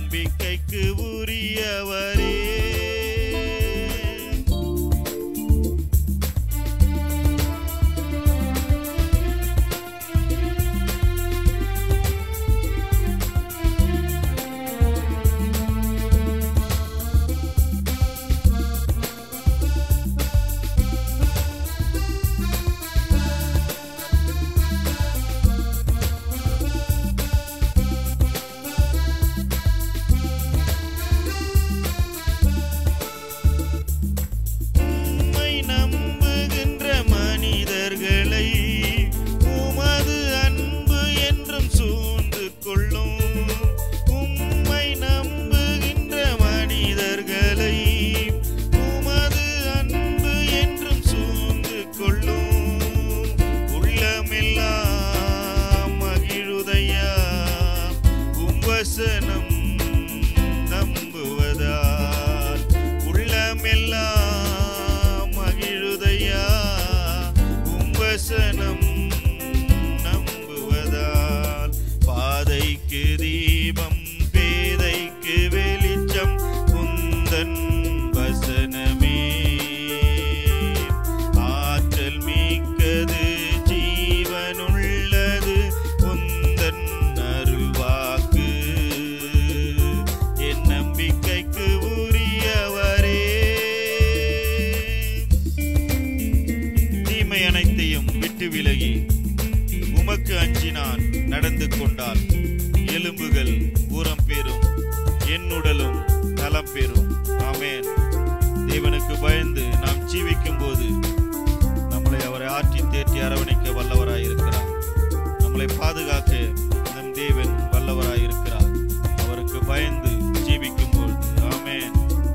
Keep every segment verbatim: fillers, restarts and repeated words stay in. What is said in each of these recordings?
நம்பிக்கைக்கு உரியவரே. நம்புவதால் உள்ளமெல்லாம் மகிழுதையா, உம் வசனம் நம்புவதால். பாதைக்கு தீபம் பேதைக்கு வெளிச்சம் உந்தன் வசனமே. ஆற்றல் மிக்கது ஜீவனுள்ளது உந்தன் அருள்வாக்கு. என் நம்பிக்கைக்கு உரியவரே. தீமை அனைத்தையும் விட்டு விலகி உமக்கு அஞ்சி நான் நடந்து கொண்டால் எலும்புகள் ஊரம் பெறும், என் உடலும் நலம் பெறும். ஆமென். தேவனுக்கு பயந்து நாம் ஜீவிக்கும் போது நம்மளை அவரை ஆற்றி தேற்றி அரவணைக்க வல்லவராய் இருக்கிறார். நம்மளை பாதுகாக்க நம் தேவன் வல்லவராய் இருக்கிறார். அவருக்கு பயந்து ஜீவிக்கும் பொழுது. ஆமென்.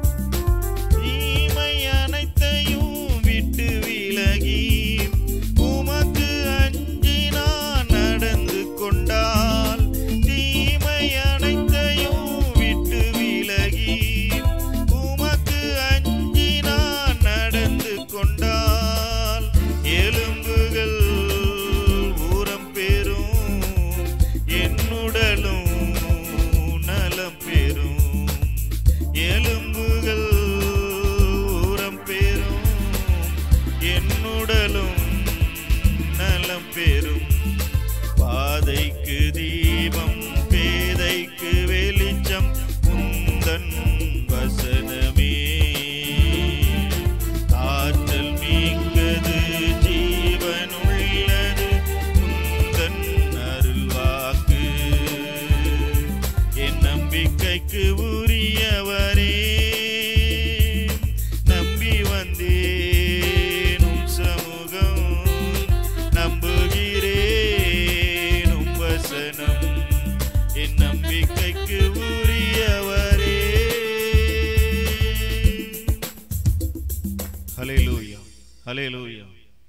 தீமை அனைத்தையும் விட்டு விலகி உமக்கு அஞ்சி நான் நடந்து கொண்டால், தீமை அனைத்தையும் விட்டு விலகி உமக்கு அஞ்சி நான் நடந்து கொண்டால் எலும்புகள் ஊரம் பெறும், என் உடலும் நலம் பெறும். எலும்புகள் ஊரம் பெறும், என் உடலும் நலம் பெறும். பாதைக்கு தீபம் பேதைக்கு வெளிச்சம் உந்தன் வசனமே. ஆற்றல் மிக்கது ஜீவனுள்ளது உந்தன் அருள்வாக்கு. என் நம்பிக்கைக்கு உரியவரே. நம்பி வந்தேன் உம் சமூகம், நம்புகிறேன் உம் வசனம். என் நம்பிக்கைக்கு உரியவரே. ஹல்லேலூயா, ஹல்லேலூயா.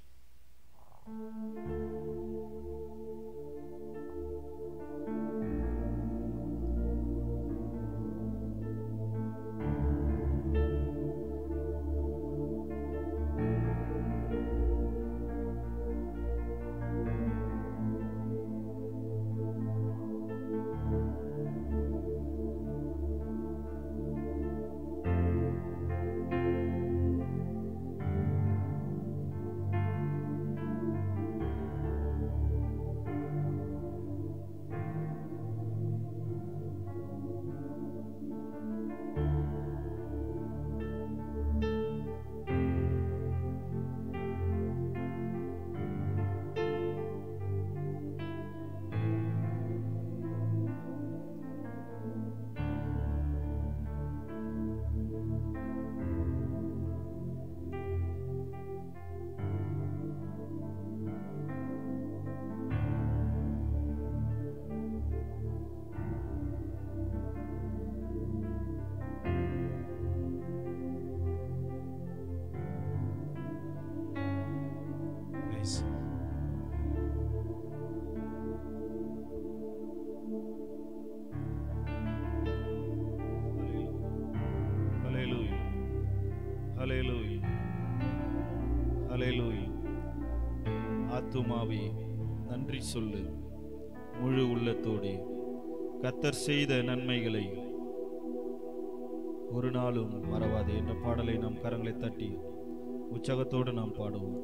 ஹல்லேலூயா, ஹல்லேலூயா. ஆத்துமாவே நன்றி சொல்லு முழு உள்ளத்தோடு. கர்த்தர் செய்த நன்மைகளை ஒரு நாளும் மறவாதே என்ற பாடலை நாம் கரங்களை தட்டி உற்சாகத்தோடு நாம் பாடுவோம்.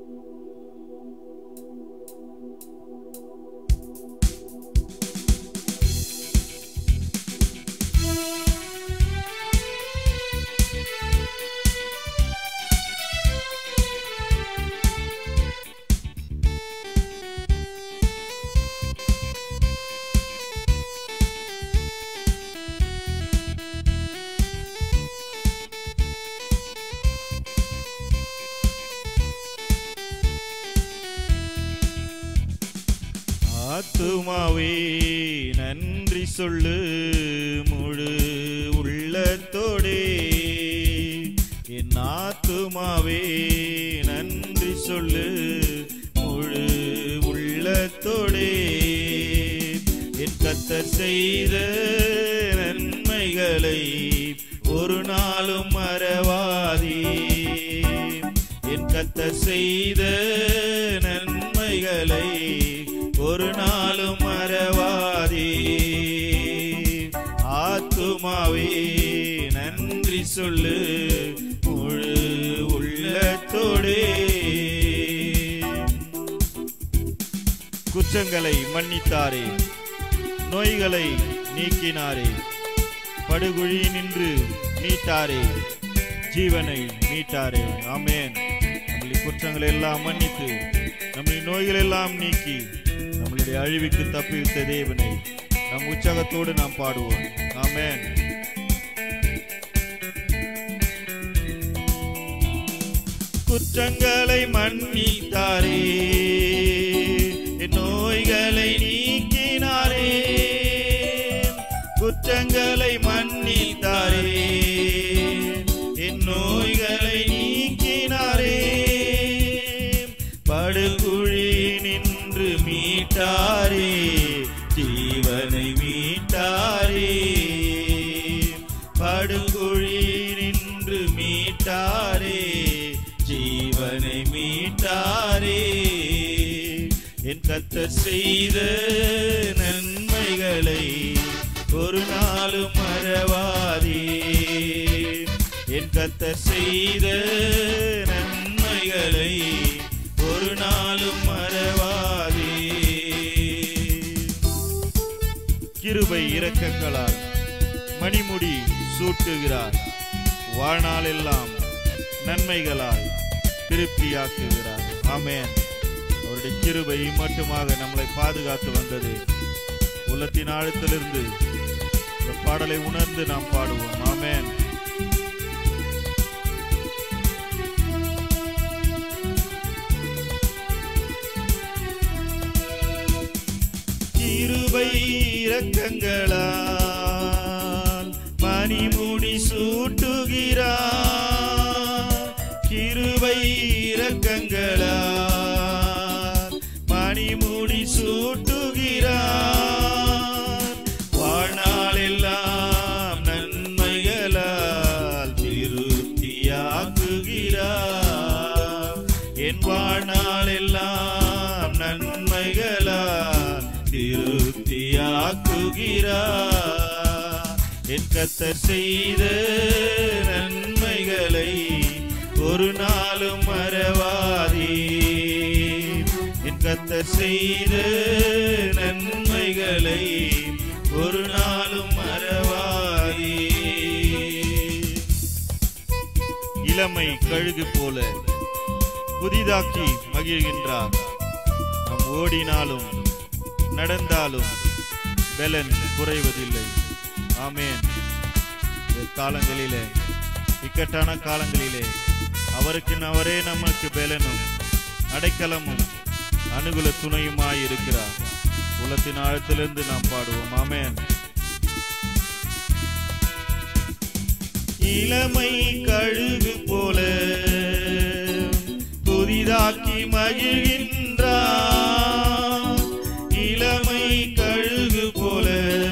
ஆத்துமாவே நன்றி சொல்லு முழு உள்ளத்தோடே, என் ஆத்துமாவே நன்றி சொல்லு முழு உள்ளத்தோடே, என் கர்த்தர் செய்த நன்மைகளை ஒரு நாளும் மறவாதே, என் கர்த்தர் செய்த நன்மைகளை ஒரு நாளும் மறவாதே. ஆத்துமாவே நன்றி சொல்லு முழு உள்ளத்தோடே. குற்றங்களை மன்னித்தாரே, நோய்களை நீக்கினாரே, படுகுழி நின்று மீட்டாரே, ஜீவனை மீட்டாரே. ஆமென். நம்முடைய குற்றங்களை எல்லாம் மன்னித்து நம்முடைய நோய்கள் எல்லாம் நீக்கி நம்மளுடைய அழிவுக்கு தப்பித்த தேவனை நம் உற்சாகத்தோடு நாம் பாடுவோம். ஆமென். குற்றங்களை மன்னித்தாரே, நோய்களை நீக்கினாரே, குற்றங்களை மன்னித்தாரே, என் நோய்களை நீக்கினாரே, படுகுழி நின்று மீட்டாரே, ஜீவனை மீட்டாரே, படுகுழி நின்று மீட்டாரே, ஜீவனை மீட்டாரே. என் கர்த்தர் செய்த நன்மைகளை ஒரு நாளும் மறவாதே, என் கர்த்தர் செய்த நன்மைகளை ஒரு நாளும் மறவாதே. கிருபை இரக்கங்களால் மணிமுடி சூட்டுகிறார், வாழ்நாளெல்லாம் நன்மைகளால் திருப்தியாக்குகிறார். ஆமென். அவருடைய கிருபை மட்டுமாக நம்மளை பாதுகாத்து வந்தது. உள்ளத்தின் ஆழத்திலிருந்து இந்த பாடலை உணர்ந்து நாம் பாடுவோம். ஆமென். கிருபை இரக்கங்களால் மணிமுடி சூட்டுகிறார், கிருபை இரக்கங்களால் மணிமுடி சூட்டுகிறார், வாழ்நாளெல்லாம் நன்மைகளால் திருப்தியாக்குகிறார், என் வாழ்நாளெல்லாம் நன்மைகளால் திருப்தியாக்குகிறார். என் கர்த்தர் செய்த நன்மைகளை ஒரு நாளும் மறவாதே, என் கர்த்தர் செய்த நன்மைகளை ஒரு நாளும் மறவாதே. இளமை கழுகு போல புதிதாக்கி மகிழ்கின்றார், நாம் ஓடினாலும் நடந்தாலும் பலன் குறைவதில்லை. ஆமென். காலங்களிலே, இக்கட்டான காலங்களிலே அவருக்கு அவரே நமக்கு பலனும் அடைக்கலமும் அனுகூல துணையுமாய் இருக்கிறார். உள்ளத்தின் ஆழத்திலிருந்து நாம் பாடுவோம். ஆமென். இளமை கழுகு போல புதிதாக்கி மகிழ்கின்றார், இளமை கழுகு போல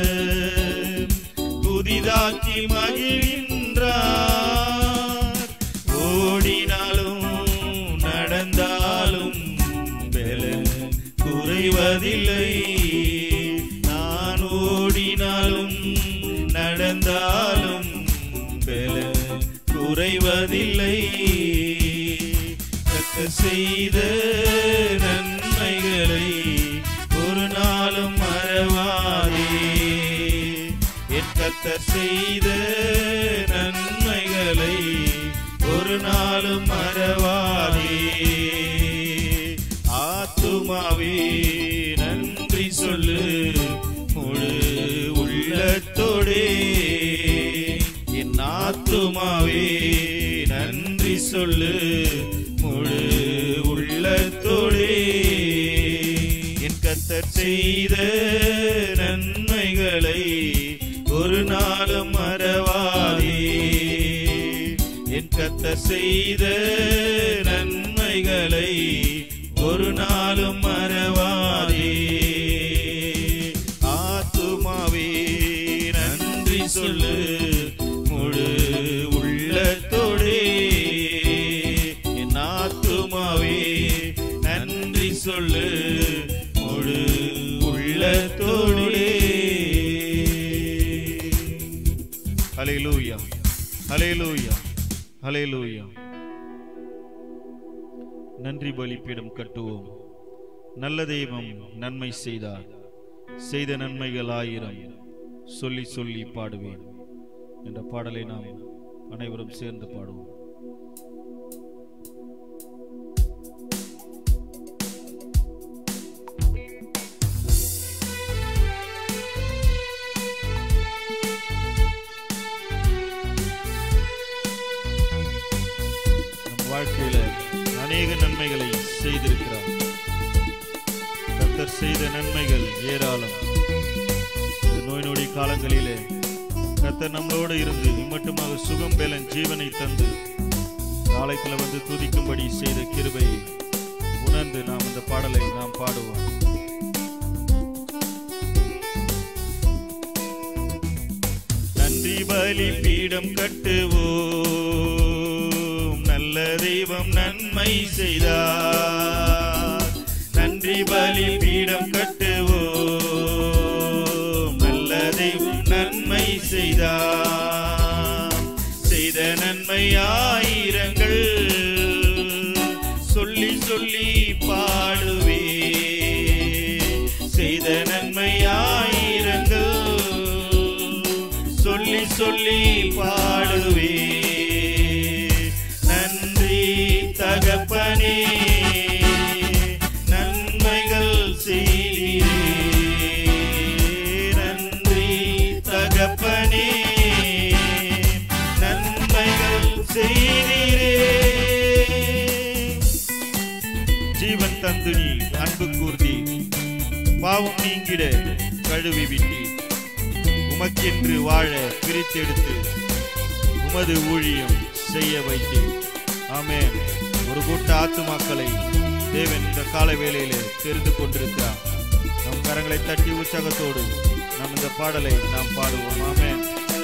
புதிதாக்கி மகிழ்கின்றார், ஓடினாலும் நடந்தாலும் பலன் குறைவதில்லை, நான் ஓடினாலும் நடந்தாலும் பலன் குறைவதில்லை. கர்த்தர் செய்த நன்மைகளை ஒரு நாளும் மறவாதே. என் கர்த்தர் செய்த நன்மைகளை ஒரு நாளும் மறவாதே. ஆத்துமாவே நன்றி சொல்லு முழு உள்ளத்தோடே. என் ஆத்துமாவே நன்றி சொல்லு முழு உள்ளத்தோடே. என் கர்த்தர் செய்த நன்மைகளை ஒரு நாளும் மறவாதே. என் கர்த்தர் செய்த நன்மைகளை ஒரு நாளும் மறவாதே. ஆத்துமாவே நன்றி சொல்லு முழு உள்ளத்தோடே. என் ஆத்துமாவே நன்றி சொல்லு முழு உள்ளத்தோடே. ஹல்லேலூயா, ஹல்லேலூயா, ஹல்லேலூயா. நன்றி பலிபீடம் கட்டுவோம். நல்ல தெய்வம் நன்மை செய்தார், செய்த நன்மைகள் ஆயிரம், சொல்லி சொல்லி பாடுவேன் என்ற பாடலை நாம் அனைவரும் சேர்ந்து பாடுவோம். வாழ்க்கையில அநேக நன்மைகளை செய்திருக்கிறார். கர்த்தர் செய்த நன்மைகள் ஏராளம். நோய் நொடி காலங்களிலே கர்த்தர் நம்மளோடு இருந்து இம்மட்டுமாக சுகம் பேலன் ஜீவனை தந்து ஆலயத்தில் வந்து துதிக்கும்படி செய்த கிருபையை உணர்ந்து நாம் இந்த பாடலை நாம் பாடுவோம். நன்றி பலிபீடம் கட்டுவோம், நல்ல தெய்வம் நன்மை செய்தார். நன்றி பலிபீடம் கட்டுவோம், நல்ல தெய்வம் நன்மை செய்தார். செய்த நன்மை ஆயிரங்கள், சொல்லி சொல்லி பாடுவே. செய்த நன்மை ஆயிரங்கள், சொல்லி சொல்லி பாடுவே. நன்றி தகப்பனே, நன்மைகள் செய்தீரே. நன்றி தகப்பனே, நன்மைகள் செய்தீரே. ஜீவன் தந்து நீ அன்பு கூர்ந்தி, பாவம் நீங்கிட கழுவி விட்டி. உமக்கென்று வாழ பிரித்தெடுத்து உமது ஊழியம் செய்ய வைத்தேன். ஆமென். ஒரு கூட்ட ஆத்துமாக்களை தேவன் இந்த கால வேளையிலே தெரிந்து கொண்டிருக்கிறார். நம் கரங்களை தட்டி உற்சாகத்தோடு நாம் இந்த பாடலை நாம் பாடுவோம். ஆமென்.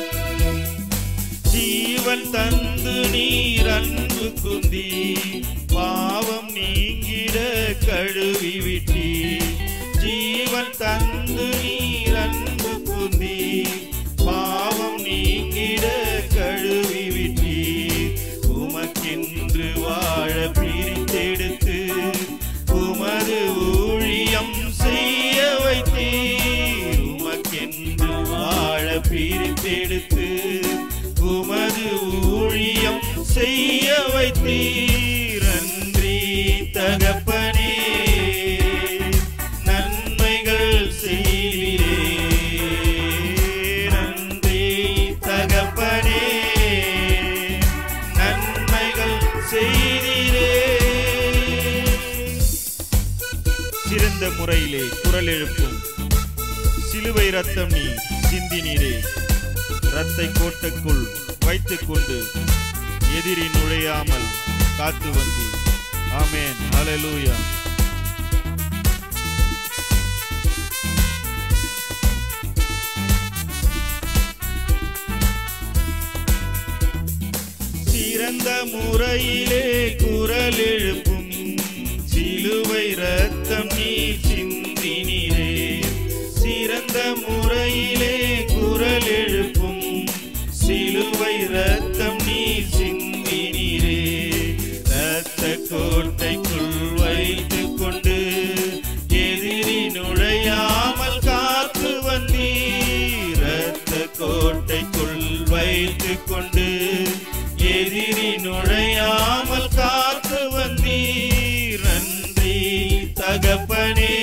ஜீவன் தந்து நீர் அன்பு குந்தி, பாவம் நீங்கிட கழுவி விட்டி. ஜீவன் தந்து நீர் அன்பு குந்தி, பாவம் நீங்கிட கழுவி விட்டி. உமக்கென்று வாழ பிரித்தெடுத்து உமது ஊழியம் செய்ய வைத்தீர். உமக்கென்று வாழ பிரித்தெடுத்து உமது ஊழியம் செய்ய வைத்தீர். நன்றி தகப்பனே, நன்மைகள் செய்தீரே. நன்றி தகப்பனே, நன்மைகள் செய்தீரே. சிறந்த முறையிலே குரல் எழுப்பும் சிலுவை ரத்தம் நீ சிந்தினீரே. ரத்தை கோட்டைக்குள் வைத்துக் கொண்டு எதிரி நுழையாமல் காத்து வந்து. ஆமென். ஹல்லேலூயா. சிறந்த முறையிலே குரல் எழுப்பும் சிலுவை ரத்தம் நீ சிந்தினீரே. சிறந்த முறையிலே குரல் எழுப்பும் சிலுவை சிலுவை ரத்தம் நீர் சிந்தினீரே. இரத்த கோட்டைக்குள் வைத்துக் கொண்டு எதிரி நுழையாமல் காத்து வந்தீர். இரத்த கோட்டைக்குள் வைத்துக் கொண்டு எதிரி நுழையாமல் காத்து வந்தீர். நன்றி தகப்பனே,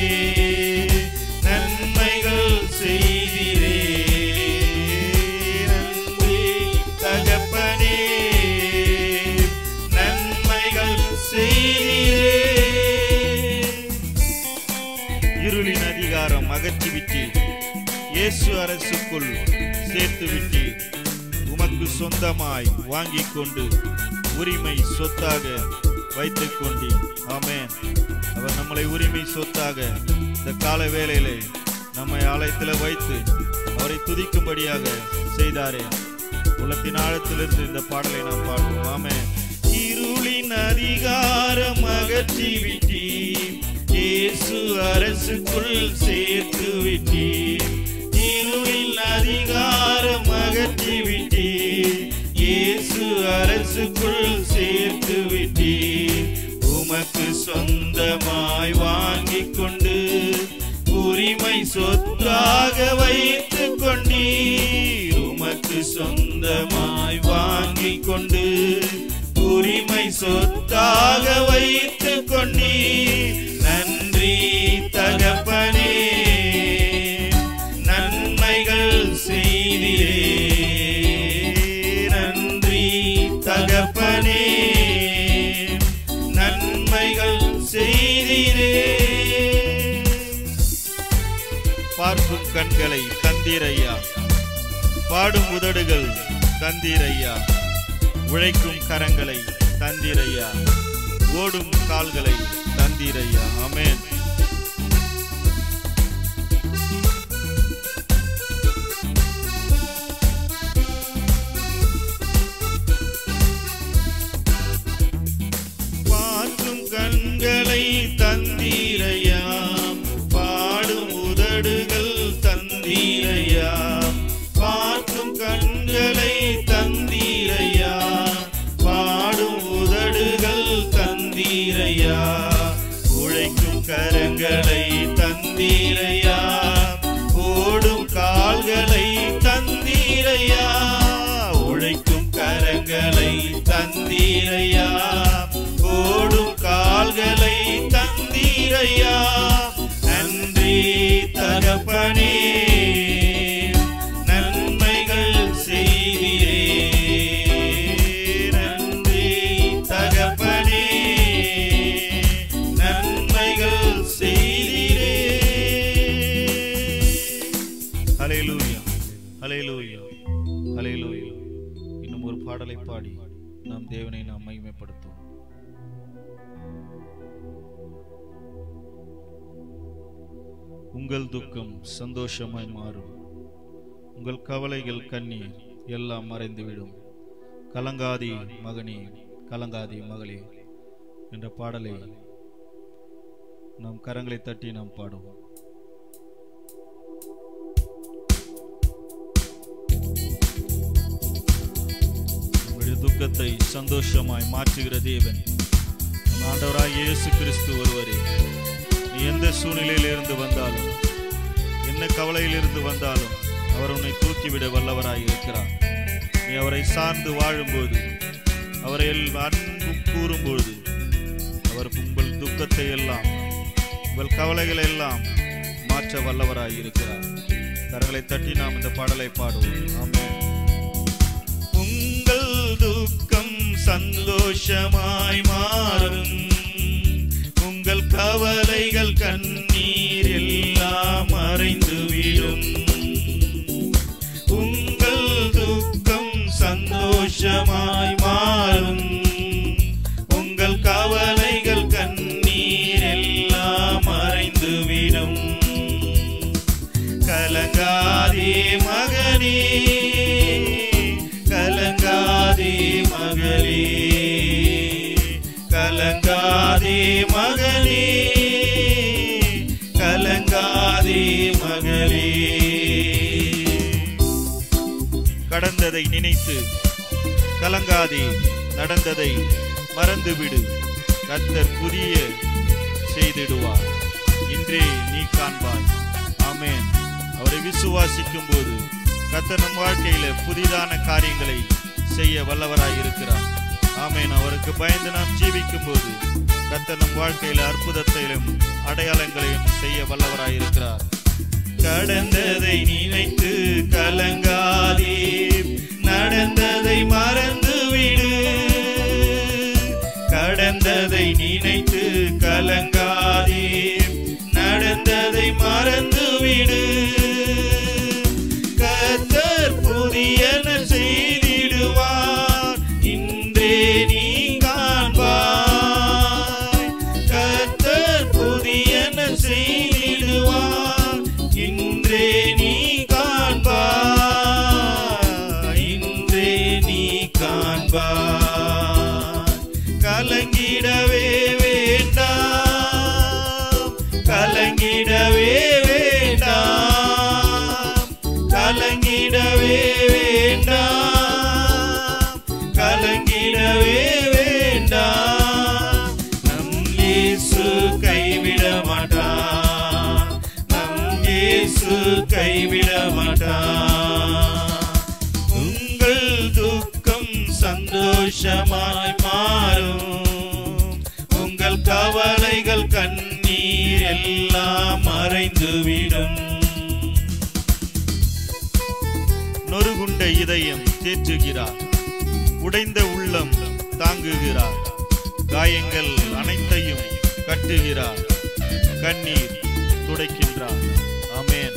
நன்மைகள் செய்தீரே. நன்றி தகப்பனே, நன்மைகள் செய்தீரே. இருளின் அதிகாரம் அகற்றிவிட்டு இயேசு அரசுக்குள் சேர்த்து விட்டு உமக்கு சொந்தமாய் வாங்கிக் கொண்டு உரிமை சொத்தாக வைத்துக் கொண்டு. ஆமென். அவர் நம்மளை உரிமை சொத்தாக இந்த கால வேளையிலே நம்மை ஆலயத்தில் வைத்து அவரை துதிக்கும்படியாக செய்தாரே. உள்ளத்தின் ஆழத்திலிருந்து இந்த பாடலை நாம் பாடுவோம். ஆமென். இருளின் அதிகாரம் அகற்றி விட்டீர், இயேசு அரசுக்குள் சேர்த்து விட்டீர். இருளின் அதிகாரம் அகற்றி விட்டீர், இயேசு அரசுக்குள் சேர்த்து விட்டீர். உமக்கு சொந்தமாய் வாங்கிக் கொண்டு உரிமை சொத்தாக வைத்துக் கொண்டீர். உமக்கு சொந்தமாய் வாங்கிக் கொண்டு உரிமை சொத்தாக வைத்துக் கொண்டீர். நன்றி தகப்பனே, நன்மைகள் செய்தீரே. நன்றி தகப்பனே, நன்மைகள் செய்தீரே. பார்க்கும் கண்களை தந்தீரையா, பாடும் உதடுகள் தந்தீரையா, உழைக்கும் கரங்களை தந்தீரையா, ஓடும் கால்களை தந்தீரையா. ஆமென். பார்க்கும் கண்களை தந்தீரையா, பாடும் உதடுகள் தந்தீரையா. பார்க்கும் கண்களை தந்தீரையா, பாடும் உதடுகள் தந்தீரையா, உழைக்கும் கரங்களை தந்தீரையா, ஓடும் கால்களை தந்தீரையா, உழைக்கும் கரங்களை தந்தீரையா, ஓடும் கால்களை தந்தீரையா. நன்றி தகப்பனே, நன்மைகள் செய்தீரே. நன்றி தகப்பனே, நன்மைகள் செய்தீரே. ஹல்லேலூயா, ஹல்லேலூயா, ஹல்லேலூயா. இன்னும் ஒரு பாடலை பாடி நாம் தேவனை நாம் மகிமைப்படுத்துவோம். உங்கள் துக்கம் சந்தோஷமாய் மாறும், உங்கள் கவலைகள் கண்ணீர் எல்லாம் மறைந்துவிடும். கலங்காதி மகனே, கலங்காதி மகளே என்ற பாடலை நாம் கரங்களை தட்டி நாம் பாடுவோம். உங்களுடைய துக்கத்தை சந்தோஷமாய் மாற்றுகிற தேவன் ஆண்டவராய் இயேசு கிறிஸ்து ஒருவரே. நீ எந்த சூழ்நிலையில் இருந்து வந்தாலும், என்ன கவலையில் இருந்து வந்தாலும் அவர் உன்னை தூக்கிவிட வல்லவராய் இருக்கிறார். நீ அவரை சார்ந்து வாழும்போது, அவரை அன்பு கூறும்போது, அவர் உங்கள் துக்கத்தை எல்லாம், உங்கள் கவலைகளை எல்லாம் மாற்ற வல்லவராய் இருக்கிறார். கரங்களை தட்டி நாம் இந்த பாடலை பாடுவோம். ஆமென். உங்கள் துக்கம் சந்தோஷமாய் மாறும், உங்கள் கவலைகள் கண்ணீர் எல்லாம் மறைந்துவிடும். உங்கள் துக்கம் சந்தோஷமாய் மாறும், உங்கள் கவலைகள் கண்ணீர் எல்லாம் மறைந்துவிடும். கலங்காதே மகனே, கலங்காதே மகளே, கலங்காதே மகனே, கலங்காதே மகளே. கடந்ததை நினைத்து கலங்காதே, நடந்ததை மறந்துவிடு. கர்த்தர் புதிய செய்திடுவார், இன்றே நீ காண்பாய். ஆமென். அவரை விசுவாசிக்கும் போது கர்த்தர் நம் வாழ்க்கையில புதிதான காரியங்களை செய்ய வல்லவராய் இருக்கிறார். ஆமென். அவருக்கு பயந்து நாம் ஜீவிக்கும் போது கர்த்தர் நம் வாழ்க்கையில அற்புதத்தையும் அடையாளங்களையும் செய்ய வல்லவராய் இருக்கிறார். கடந்ததை நினைத்து கலங்காதே, நடந்ததை மறந்துவிடு. கடந்ததை நினைத்து கலங்காதே, நடந்ததை மறந்துவிடு. கர்த்தர் புதியன செய்திடுவார், இன்றே நீ காண்பாய். கர்த்தர் புதியன செய்திடுவார், இன்றே நீ காண்பாய். இன்றே நீ காண்பாய். கலங்கிடவே வேண்டாம், கலங்கிடவே வேண்டாம், கலங்கிடவே வேண்டாம், கலங்கிடவே வேண்டாம். நம் இயேசு கைவிட மாட்டார், நம் இயேசு கைவிட மாட்டார். உங்கள் துக்கம் சந்தோஷமாய் மாறும், உங்கள் கவலைகள் கண்ணீர் எல்லாம் மறைந்துவிடும். நொறுகுண்ட இதயம் தேற்றுகிறார், உடைந்த உள்ளம் தாங்குகிறார். காயங்கள் அனைத்தையும் கட்டுகிறார், கண்ணீர் துடைக்கின்றார். ஆமென்.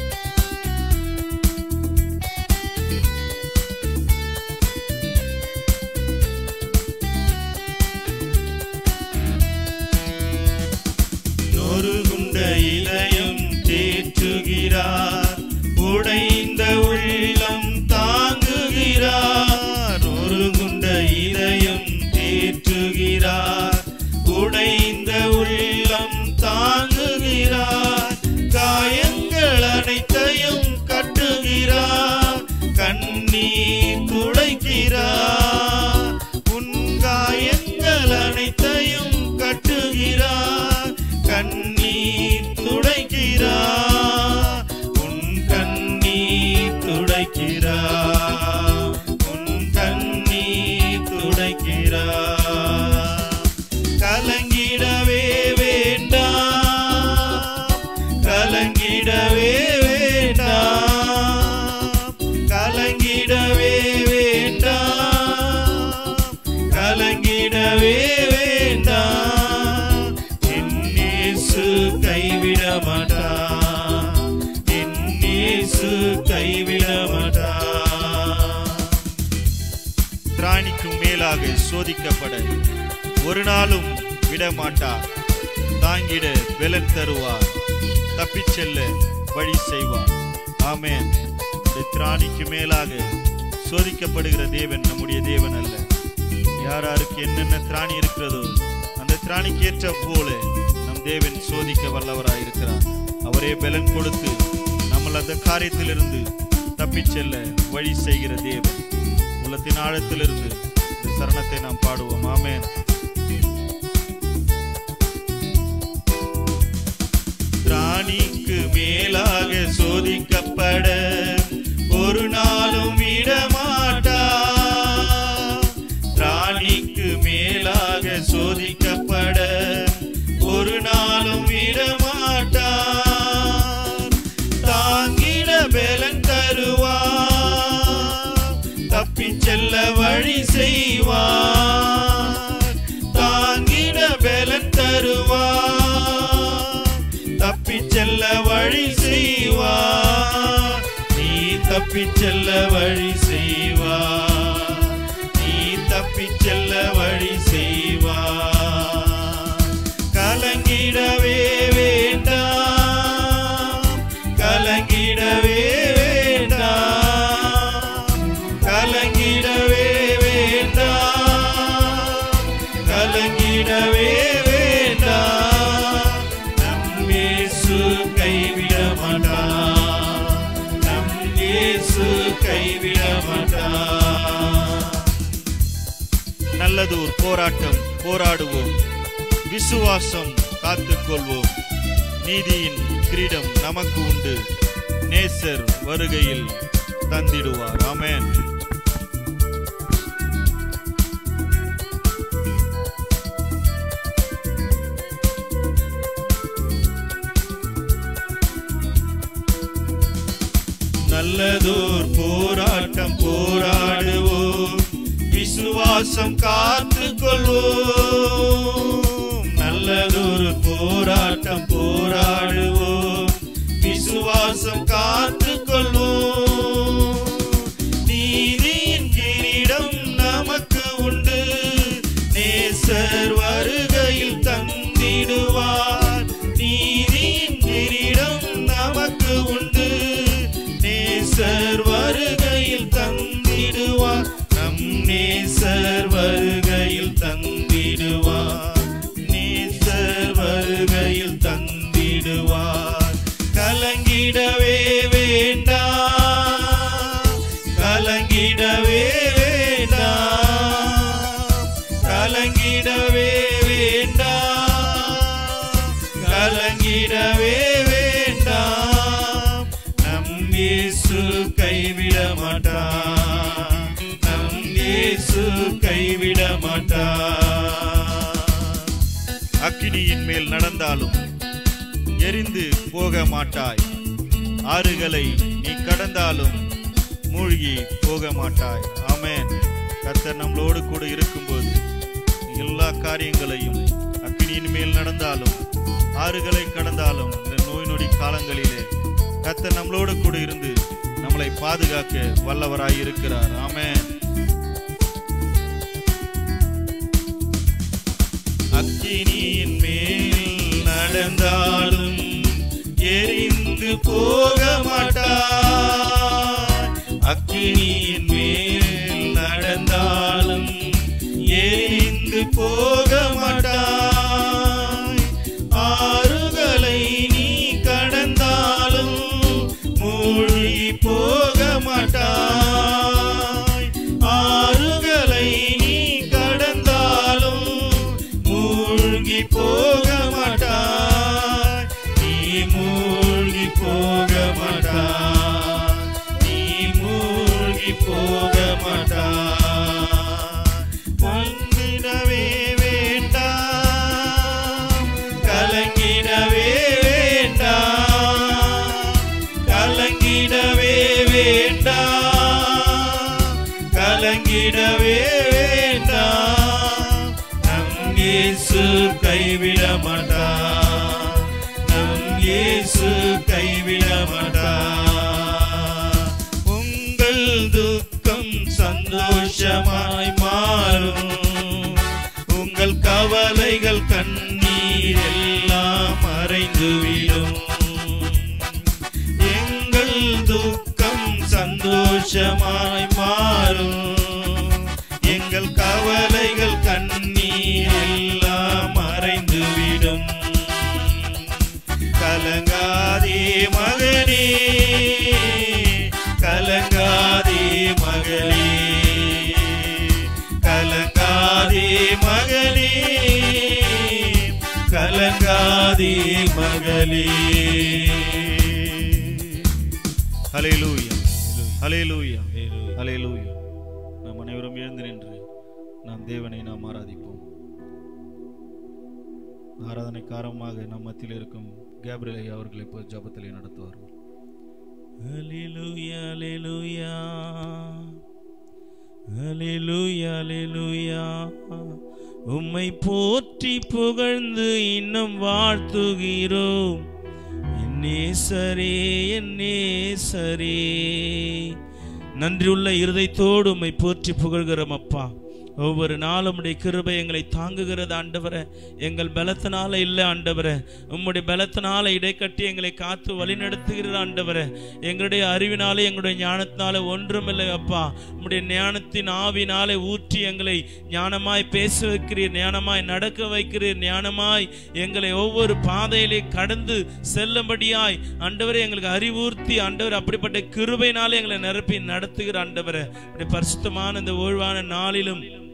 நொறுகுண்ட இதயம் தேற்றுகிறார், உடைந்த உள்ளம் தாங்குகிறார். நொறுகுண்ட இதயம் தேற்றுகிறார், உடைந்த உள்ளம் தாங்குகிறார். காயங்கள் அனைத்தையும் கட்டுகிறார், கண்ணீர் துடைக்கிறார். உன் காயங்கள் அனைத்தையும் கட்டுகிறார், கண்ணீர் துடைக்கிறார். உன் கண்ணீர் துடைக்கிறார், உன் கண்ணீர் துடைக்கிறார். கலங்கிடவே வேண்டாம், கலங்கிடவே வேண்டாம், கலங்கிடவே வேண்டாம், கலங்கிடவே வேண்டாம். என் இயேசு கைவிட மாட்டார், என் இயேசு கைவிட மாட்டார். திராணிக்கும் மேலாக சோதிக்கப்பட ஒரு நாளும் விடமாட்டார். தாங்கிட பலன் தருவார், தப்பிச் செல்ல வழி செய்வார். ஆமென். திராணிக்கு மேலாக சோதிக்கப்படுகிற தேவன் நம்முடைய தேவன் அல்ல. யார் யாருக்கு என்னென்ன திராணி இருக்கிறதோ அந்த திராணிக்கு ஏற்ற போல நம் தேவன் சோதிக்க வல்லவராயிருக்கிறார். அவரே பலன் கொடுத்து நம்ம அந்த காரியத்திலிருந்து தப்பிச் செல்ல வழி செய்கிற தேவன். உள்ளத்தின் ஆழத்திலிருந்து இந்த சரணத்தை நாம் பாடுவோம். ஆமென். திராணிக்கு மேலாக சோதிக்கப்பட ஒரு நாளும் விடமாட்டார். திராணிக்கு மேலாக சோதிக்கப்பட ஒரு நாளும் விடமாட்டார். தாங்கிட பலன் தருவார், தப்பிச் செல்ல வழி செய்வார். தாங்கிட பலன் தருவார், தப்பிச் செல்ல வழி செய்வார். நீ தப்பிச் செல்ல வழி செய்வார், நீ தப்பிச் செல்ல வழி செய்வார். கலங்கிடவே வேண்டாம், கலங்கிடவே வேண்டாம், கலங்கிடவே வேண்டாம், கலங்கிடவே வேண்டாம். நம் இயேசு கைவிட மாட்டார், நம் இயேசு கைவிட மாட்டார். நல்லதோர் போராட்டம் போராடுவோம், விசுவாசம் காத்துக்கொள்வோம். நீதியின் கிரீடம் நமக்கு உண்டு, நேசர் வருகையில் தந்திடுவார். ஆமென். நல்லதோர் போராட்டம் போராடுவோம், விசுவாசம் காத்துக்கொள்வோம். நல்லதொரு போராட்டம் போராடுவோம், விசுவாசம் காத்துக்கொள்வோம். நீதியின் கிரீடம் நமக்கு உண்டு, நேசர் வருகையில் தந்திடுவார். நீதியின் கிரீடம் நமக்கு உண்டு, நேசர் வருகையில் தந்திடுவார். நம் நேசர் வருகையில் தந்திடுவார், நேசர் வருகையில் தந்திடுவார். கலங்கிடவே வேண்டாம், கலங்கிடவே வேண்டாம், கலங்கிடவே வேண்டாம், கலங்கிடவே வேண்டாம். நம் இயேசு கைவிட மாட்டார், நம் இயேசு கைவிட மாட்டார். அக்கினியின் மேல் நடந்தாலும் எரிந்து போக மாட்டாய், ஆறுகளை நீ கடந்தாலும் மூழ்கி போக மாட்டாய். ஆமென். கர்த்தர் நம்மளோடு கூட இருக்கும்போது எல்லா காரியங்களையும், அக்கினியின் மேல் நடந்தாலும் ஆறுகளை கடந்தாலும், இந்த நோய் நொடி காலங்களிலே கர்த்தர் நம்மளோடு கூட இருந்து நம்மளை பாதுகாக்க வல்லவராய் இருக்கிறார். ஆமென். அக்கினியின் மேல் நடந்தாலும் எரிந்து போக மாட்டாய், அக்கினியின் மேல் நடந்தாலும் எரிந்து போக மாட்டாய். ஆறுகளை நீ கடந்தாலும் மூழ்கி போக மாட்டாய், ஆறுகளை நீ கடந்தாலும் மூழ்கி போக மாட்டாய். நீ மூழ்கி போக மாட்டாய், நீ மூழ்கி போக மாட்டாய். கலங்கிடவே வேண்டாம், கலங்கிடவே வேண்டாம், கலங்கிடவே வேண்டாம், கலங்கிடவே வேண்டாம். நம் இயேசு கைவிட மாட்டார், நம் இயேசு கைவிட மாட்டார். உங்கள் துக்கம் சந்தோஷமாய் மாறும், உங்கள் கவலைகள் கண்ணீர் எல்லாம் மறைந்துவிடும். எங்கள் துக்கம் சந்தோஷமாய் மாறும், எங்கள் கவலைகள் கண்ணீர் எல்லாம் மறைந்துவிடும். கலங்காதே மகனே, கலங்காதே மகளே, கலங்காதே மகனே, கலங்காதே மகளே. ஹல்லேலூயா, ஹல்லேலூயா, ஹல்லேலூயா. நாம் அனைவரும் எழுந்து நின்று நாம் தேவனை நாம் ஆராதிப்போம். ஆராதனைக்காரமாக நம் மத்தியில் இருக்கும் கேப்ரியல் ஐயா அவர்களை இப்போ ஜெபத்திலே நடத்துவார்கள். ஹல்லேலூயா, ஹல்லேலூயா, ஹல்லேலூயா, ஹல்லேலூயா. உம்மை போற்றி புகழ்ந்து இன்னும் வாழ்த்துகிறோம். நேசரே, என் நேசரே, நன்றியுள்ள இருதயத்தோடு உம்மை போற்றி புகழ்கிறோம் அப்பா. ஒவ்வொரு நாளும் உம்முடைய கிருபை எங்களை தாங்குகிறது ஆண்டவரே. எங்கள் பலத்தினால இல்லை ஆண்டவரே, உம்முடைய பலத்தினால இடைக்கட்டி எங்களை காத்து வழி நடத்துகிறது ஆண்டவரே. எங்களுடைய அறிவினாலே எங்களுடைய ஞானத்தினாலே ஒன்றுமில்லை அப்பா. உம்முடைய ஞானத்தின் ஆவினாலே ஊற்றி எங்களை ஞானமாய் பேச வைக்கிறீர், ஞானமாய் நடக்க வைக்கிறீர், ஞானமாய் எங்களை ஒவ்வொரு பாதையிலே கடந்து செல்லும்படியாய் ஆண்டவரே எங்களுக்கு அறிவுறுத்தி ஆண்டவர் அப்படிப்பட்ட கிருபையினாலே எங்களை நிரப்பி நடத்துகிற ஆண்டவரே. பரிசுத்தமான இந்த ஓய்வான நாளிலும்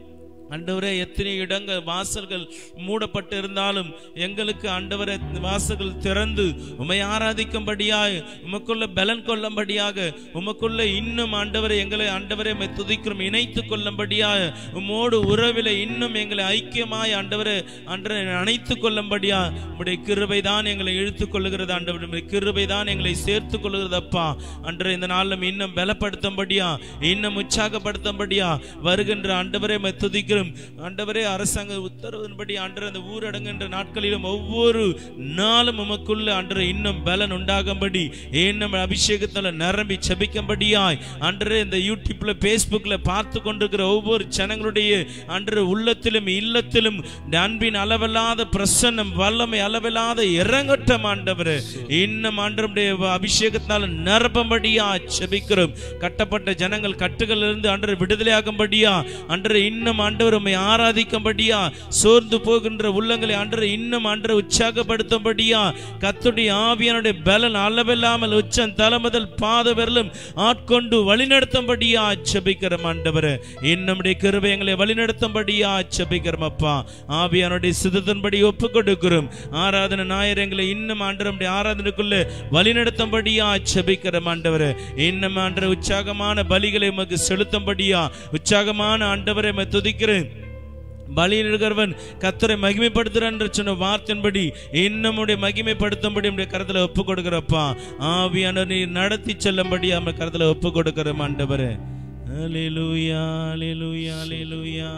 ஆண்டவரே, எத்தனை இடங்கள் வாசல்கள் மூடப்பட்டு இருந்தாலும் எங்களுக்கு ஆண்டவரே வாசல்கள் திறந்து உம்மை ஆராதிக்கும்படியாய், உமக்குள்ள பலன் கொள்ளும்படியாக, உமக்குள்ள இன்னும் ஆண்டவரை எங்களை ஆண்டவரை துதிக்கிறோம் இணைத்து கொள்ளும்படியாக, உம்மோடு உறவில இன்னும் எங்களை ஐக்கியமாய் ஆண்டவரை ஆண்டவரை அணைத்து கொள்ளும்படியா உம்முடைய கிருபை தான் எங்களை இழுத்துக் கொள்ளுகிறது. ஆண்டவருடைய கிருபை தான் எங்களை சேர்த்து கொள்ளுகிறதப்பா. அன்றைய இந்த நாளிலும் இன்னும் பலப்படுத்தும்படியா, இன்னும் உற்சாகப்படுத்தும்படியா வருகின்ற ஆண்டவரை துதிக்கிறோம். ஆண்டவரே, அரசாங்க உத்தரவின்படி ஆண்டவர் அந்த ஊரடங்குகின்ற நாட்களிலும் ஒவ்வொரு நாளும் உமக்குள்ள ஆண்டவரே இன்னும் பலன் உண்டாகும்படி, இன்னும் அபிஷேகத்தில் நிரம்பி செபிக்கும்படியாய் ஆண்டவரே இந்த யூடியூப்ல பேஸ்புக்ல பார்த்து கொண்டிருக்கிற ஒவ்வொரு ஜனங்களுடைய ஆண்டவரே உள்ளத்திலும் இல்லத்திலும் அன்பின் அளவில்லாத பிரசன்னம் வல்லமை அளவில்லாத இறங்கட்டும் ஆண்டவரே. இன்னும் ஆண்டவருடைய அபிஷேகத்தினால நிரப்பும்படியா செபிக்கிறோம். கட்டப்பட்ட ஜனங்கள் கட்டுகள் இருந்து ஆண்டவரை விடுதலையாகும்படியா, ஆண்டவரே இன்னும் ஆண்டவர் உம்மை ஆராதிக்கும்படியா, சோர்ந்து போகின்ற உள்ளங்களை ஆண்டவரே இன்னும் ஆண்டவரை உற்சாகப்படுத்தும்படியா, கர்த்தருடைய ஆவியானுடைய பலன் அளவில்லாமல் உச்சம் தலை முதல் பாத விரலும் ஆட்கொண்டு வழிநடத்தும்படியா ஜெபிக்கிறோம் ஆண்டவரே. இன்னும்முடைய கிருபை எங்களை வழிநடத்தும்படியா ஜெபிக்கிறோம் அப்பா. ஆவியானுடைய சித்தத்தின்படி ஒப்பு கொடுக்கிறோம். ஆராதனை ஞாயிறு எங்களை இன்னும் ஆண்டவருடைய ஆராதனைக்குள்ள வழிநடத்தும்படியா ஜெபிக்கிறோம் ஆண்டவரே. இன்னும் ஆண்டவரே உற்சாகமான பலிகளை உமக்கு செலுத்தும்படியா, உற்சாகமான ஆண்டவரை துதிக்கிறேன். பலியிடுகிறவன் கர்த்தரை மகிமைப்படுத்துறான் என்று சொன்ன வார்த்தையின்படி இன்னமுடைய மகிமைப்படுத்தும்படி நம்முடைய கரத்துல ஒப்பு கொடுக்கிறப்பா. ஆவியானவர் நீர் நடத்தி செல்லும்படி நம்ம கரத்துல ஒப்பு கொடுக்கிறோம் ஆண்டவரே. அல்லேலூயா, அல்லேலூயா, அல்லேலூயா.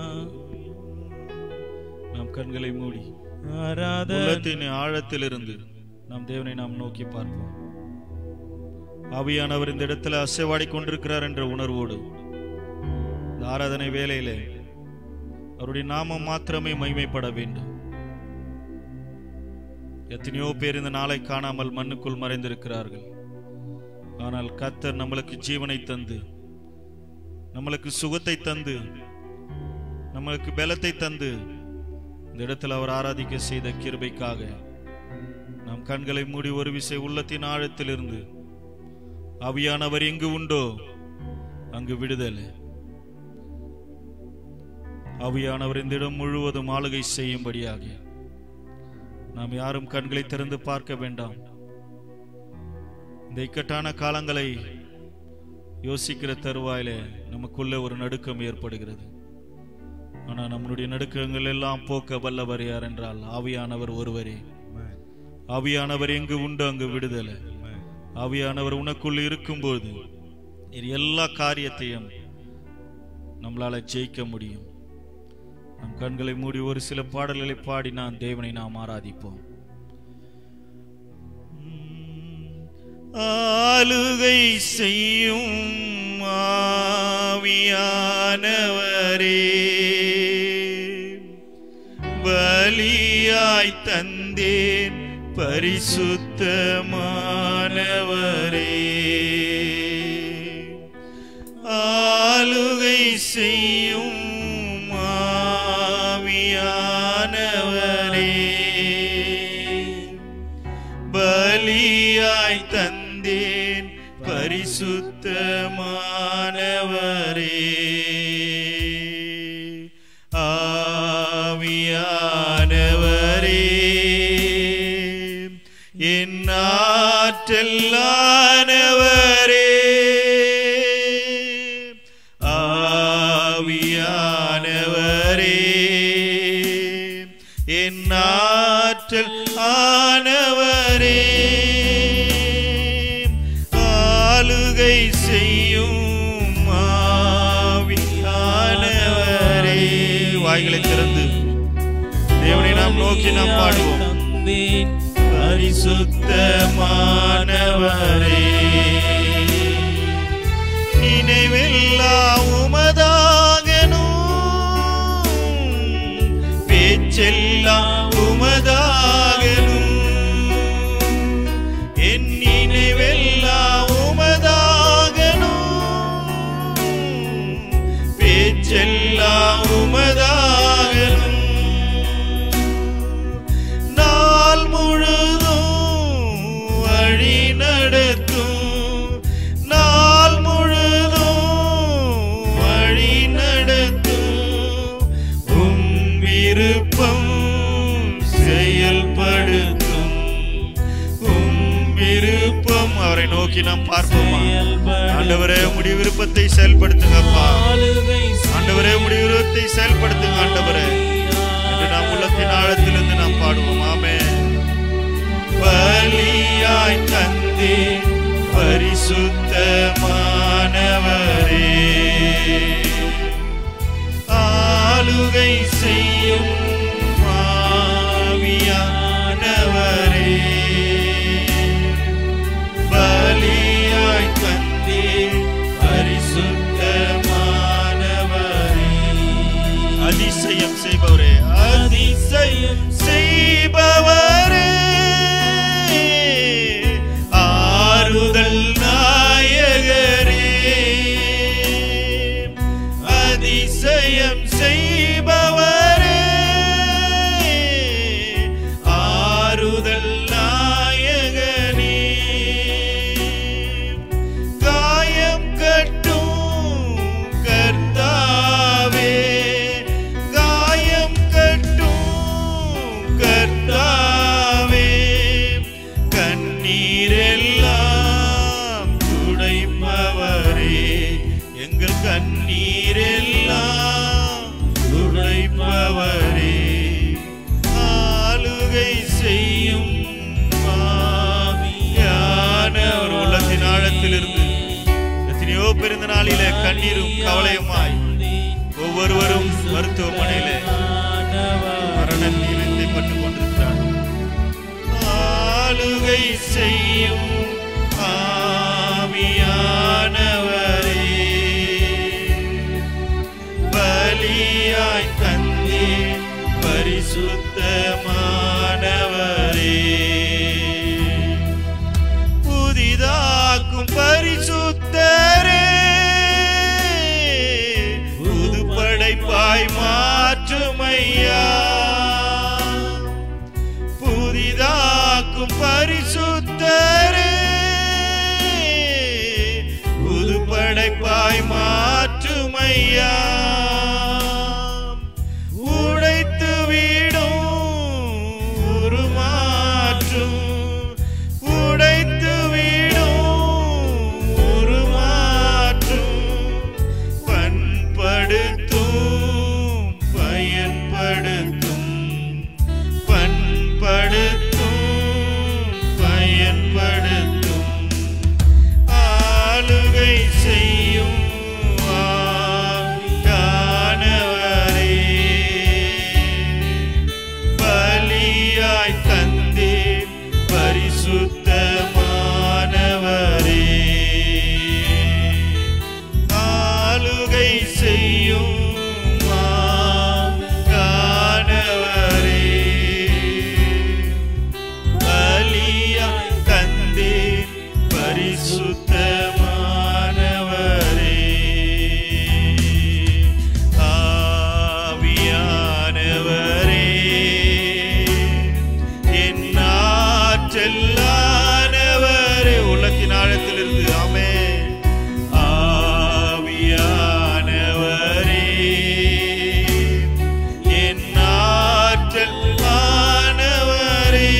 நாம் கண்களை மூடி ஆராதனை ஆழத்திலிருந்து நாம் தேவனை நாம் நோக்கி பார்ப்போம். ஆவியானவர் இந்த இடத்துல அசைவாடி கொண்டிருக்கிறார் என்ற உணர்வோடு இந்த ஆராதனை வேளையிலே அவருடைய நாமம் மாத்திரமே மகிமைப்பட வேண்டும். எத்தனையோ பேர் இந்த நாளை காணாமல் மண்ணுக்குள் மறைந்திருக்கிறார்கள். ஆனால் கர்த்தர் நம்மளுக்கு ஜீவனை தந்து, நம்மளுக்கு சுகத்தை தந்து, நம்மளுக்கு பலத்தை தந்து இந்த இடத்துல அவர் ஆராதிக்க செய்த கிருபைக்காக நாம் கண்களை மூடி ஒரு விசை உள்ளத்தின் ஆழத்திலிருந்து ஆவியானவர் எங்கு உண்டோ அங்கு விடுதலை. ஆவியானவர் இந்த இடம் முழுவதும் ஆளுகை செய்யும்படியாக நாம் யாரும் கண்களை திறந்து பார்க்க வேண்டாம். இந்த இக்கட்டான காலங்களை யோசிக்கிற தருவாயிலே நமக்குள்ள ஒரு நடுக்கம் ஏற்படுகிறது. ஆனால் நம்முடைய நடுக்கங்கள் எல்லாம் போக்க வல்லவர் யார் என்றால் ஆவியானவர் ஒருவரே. ஆவியானவர் எங்கு உண்டு அங்கு விடுதலை. ஆவியானவர் உனக்குள் இருக்கும்போது எல்லா காரியத்தையும் நம்மளால ஜெயிக்க முடியும். நம் கண்களை மூடி ஒரு சில பாடல்களை பாடி நான் தேவனை நாம் ஆராதிப்போம். ஆளுகை செய்யும் ஆவியானவரே, பலியாய் தந்தேன் பரிசுத்தமானவரே. ஆளுகை செய்யும் ஆவியானவரே, பலியாய் தந்தேன் பரிசுத்தமானவரே. ஆவியானவரே, என் ஆற்றலானவரே, ஆவியானவரே, என் ஆற்றல் ஆனவரே, ஆளுகை செய்யும் ஆவியானவரே. வாய்களை திறந்து தேவனை நாம் நோக்கி நாம் பாடுவோம். பரிசுத்தமானவரே, நினைவெல்லாம் உமதாகணும், பேச்செல்லாம் உமதாகணும், என் நினைவெல்லாம் உமதாகணும், பேச்செல்லாம் உமதாகணும். நாள் முழுதும் வழி நடத்தும், நாள் முழுதும் வழி நடத்தும், நோக்கி நாம் பார்ப்போமா? ஆண்டவரே உம்முடைய விருப்பத்தை செயல்படுத்துங்கப்பா. ஆண்டவரே உம்முடைய விருப்பத்தை செயல்படுத்துங்க ஆண்டவரே என்று நாம் உள்ளத்தின் ஆழத்திலிருந்து நாம் பாடுவோம். ஆமென். பலியாய் தந்தே பரிசுத்தமானவரே, ஆளுகை செய்யும் ஆவியானவரே, பலியாய் தந்தே பரிசுத்தமானவரே, அதிசயம் செய்பவரே, அதிசயம் செய்பவரே, ஆறுதல் நாயகரே, அதிசயம் செய்பவரே, ஆறுதல் நாயகனே, காயம் கட்டும் கர்த்தாவே, காயம் கட்டும் கர்த்தாவே, கண்ணீரெல்லாம் துடைப்பவரே, எங்கள் கண்ணீரெல்லாம் துடைப்பவரே, ஆளுகை செய்யும் ஆவியானவர். உள்ளத்தின் ஆழத்திலிருந்து எத்தனையோ பிறந்த நாளிலே கண்ணீரும் கவலையுமாய் ஒவ்வொருவரும் மருத்துவமனையிலே மரணத்தில் இதைப்பட்டுக் கொண்டிருக்கிறார். ஆளுகை செய்யும் ஆவியானவரே, பலியாய் தந்தே பரிசுத்தமானவரே, புதிதாக்கும் பரிசுத்தரே, புது படைப்பாய் மாற்றுமையா, புதிதாக்கும் பரிசுத்தரே, புது படைப்பாய் மாற்றுமையா, உடைத்து விடும் உருமாற்றும், உடைத்து விடும் உருமாற்றும், பண்படுத்தும் பயன்படுத்தும், பண்படுத்தும் பயன்படுத்தும், ஆளுகை செய்யும் ஆவியானவரே, பலியாய் தந்தே பரிசுத்தமானவரே, ஆளுகை செய்யும் ஆவியானவரே, பலியாய் தந்தே பரிசுத்தமானவரே, ஆவியானவரே, என் ஆற்றலானவரே. உள்ளத்தின் ஆழத்திலிருந்து ஆமென். ஆவியானவரே, என் ஆற்றலானவரே.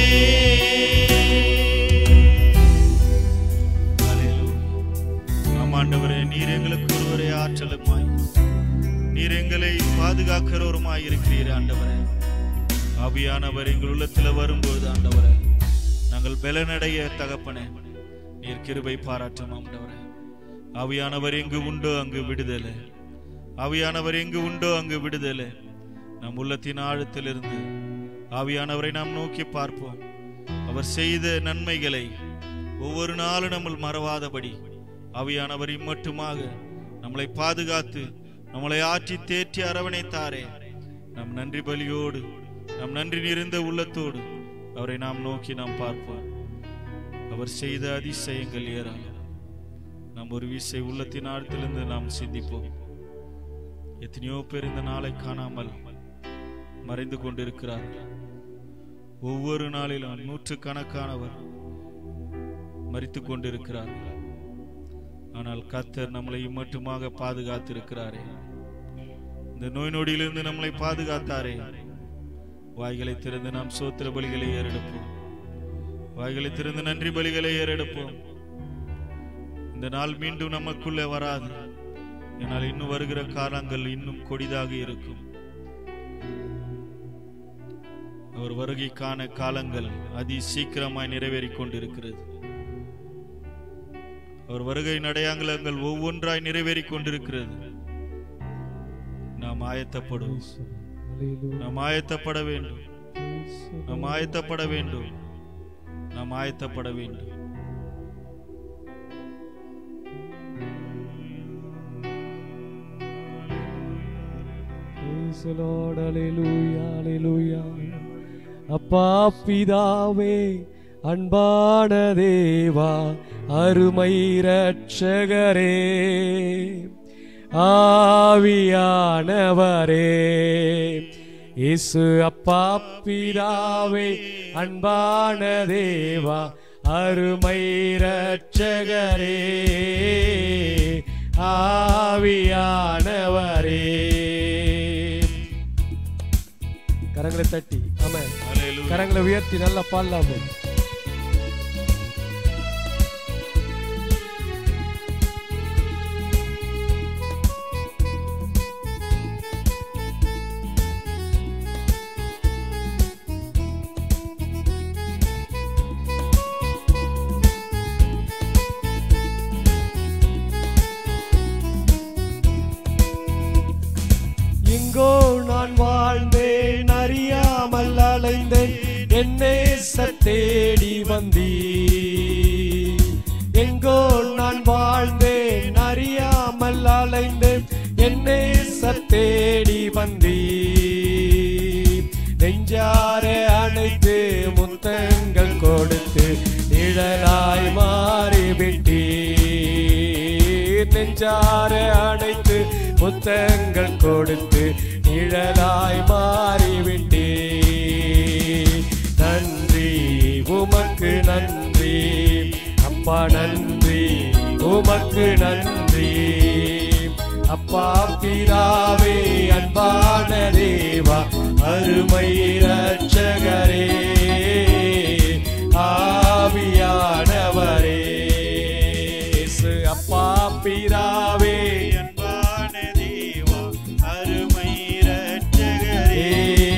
ஆம் ஆண்டவரே, நீர் எங்களுக்கு ஒருவரே ஆற்றலுமாய், நீர் எங்களை பாதுகாக்கிறவருமாய் இருக்கிறீர் ஆண்டவரே. ஆவியானவர் எங்கள் உள்ளத்தில் வரும்போது ஆண்டவரே நாங்கள் பலனடைய தகப்பனே நீர் கிருபை பாராட்டும் ஆண்டவரே. ஆவியானவர் எங்கு உண்டோ அங்கு விடுதலை, ஆவியானவர் எங்கு உண்டோ அங்கு விடுதலை. நம் உள்ளத்தின் ஆழத்திலிருந்து ஆவியானவரை நாம் நோக்கி பார்ப்போம். அவர் செய்த நன்மைகளை ஒவ்வொரு நாளும் நம்ம மறவாதபடி ஆவியானவர் இம்மட்டுமாக நம்மளை பாதுகாத்து நம்மளை ஆற்றி தேற்றி அரவணைத்தாரே. நம் நன்றி பலியோடு நம் நன்றி நிறைந்த உள்ளத்தோடு அவரை நாம் நோக்கி நாம் பார்ப்போம். அவர் செய்த அதிசயங்கள் ஏராளம். நாம் ஒரு விசை உள்ளத்தின் ஆழத்திலிருந்து நாம் சிந்திப்போம். எத்தனையோ பேர் இந்த நாளை காணாமல் மறைந்து கொண்டிருக்கிறார்கள். ஒவ்வொரு நாளிலும் நூற்று கணக்கானவர் மரித்து கொண்டிருக்கிறார்கள். ஆனால் கர்த்தர் நம்மளை மட்டுமாக பாதுகாத்திருக்கிறாரே. இந்த நோய் நொடியிலிருந்து நம்மளை பாதுகாத்தாரே. வாய்களை திறந்து நாம் சோத்திர பலிகளை ஏறெடுப்போம். வாய்களை திறந்து நன்றி பலிகளை ஏறெடுப்போம். இந்த நாள் மீண்டும் நமக்குள்ளே வராது. என்னால் இன்னும் வருகிற காலங்கள் இன்னும் கொடிதாக இருக்கும். அவர் வருகைக்கான காலங்கள் அதி சீக்கிரமாய் நிறைவேறிக் கொண்டிருக்கிறது. அவர் வருகை அடையாளங்கள் ஒவ்வொன்றாய் நிறைவேறிக் கொண்டிருக்கிறது. நாம் ஆயத்தப்படுவோம். நாம் ஆயத்தப்பட வேண்டும். நாம் ஆயத்தப்பட வேண்டும். நாம் ஆயத்தப்பட வேண்டும். அப்பா பிதாவே, அன்பான தேவா, அருமை இரட்சகரே, ஆவியானவரே, இயேசு அப்பா பிதாவே, அன்பான தேவா, அருமை இரட்சகரே, ஆவியானவரே. கரங்களை தட்டி ஆமென். கரங்களை உயர்த்தி நல்லா பாடலாமே. எங்கோ நான் வாழ்ந்தேன், அறியாமல் அலைந்தேன், என்னை தேடி வந்தீர். எங்கோ நான் வாழ்ந்தேன், அறியாமல் அலைந்தேன், என்னை தேடி வந்தீர். நெஞ்சார அணைத்து முத்தங்கள் கொடுத்து நிழலாய் மாறிவிட்டீர். நெஞ்சார அணைத்து முத்தங்கள் கொடுத்து நிழலாய் மாறிவிட்டீர். நன்றி உமக்கு நன்றி அப்பா, நன்றி உமக்கு நன்றி அப்பா பிதாவே, அன்பான தேவா, அருமை இரட்சகரே, ஆவியானவரே. அப்பா பிதாவே, அன்பான தேவா, அருமை இரட்சகரே,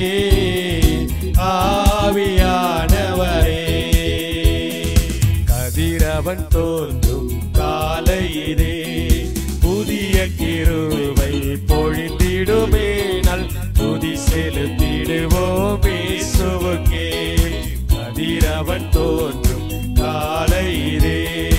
ஆவியானவரே. கதிரவன் தோன்றும் காலையிலே புதிய கிருபை பொழிந்திடுமே, நல் துதி செலுத்திடுவோம் இயேசுவுக்கே. கதிரவன் தோன்றும் காலையிலே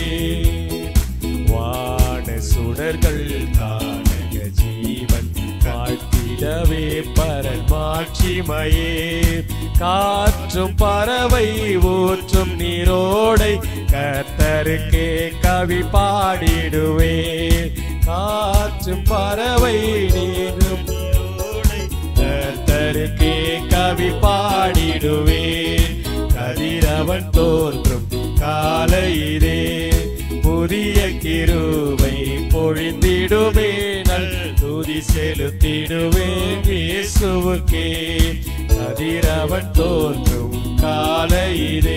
வான சுடர்கள் காணக ஜீவன் வாழ்த்திடவே பரன் மாட்சிமையே. காற்றும் பறவை ஊற்றும் நீரோடை கர்த்தருக்கே கவி பாடிடுவே. காற்றும் பறவை நீரும் நீரோடை கர்த்தருக்கே கவி பாடிடுவே. கதிரவன் தோன்றும் காலையிலே புதிய கிருபை பொழிந்திடுவே, நல் துதி செலுத்திடுவே இயேசுவுக்கே. கதிரவன் தோன்றும் காலையிலே.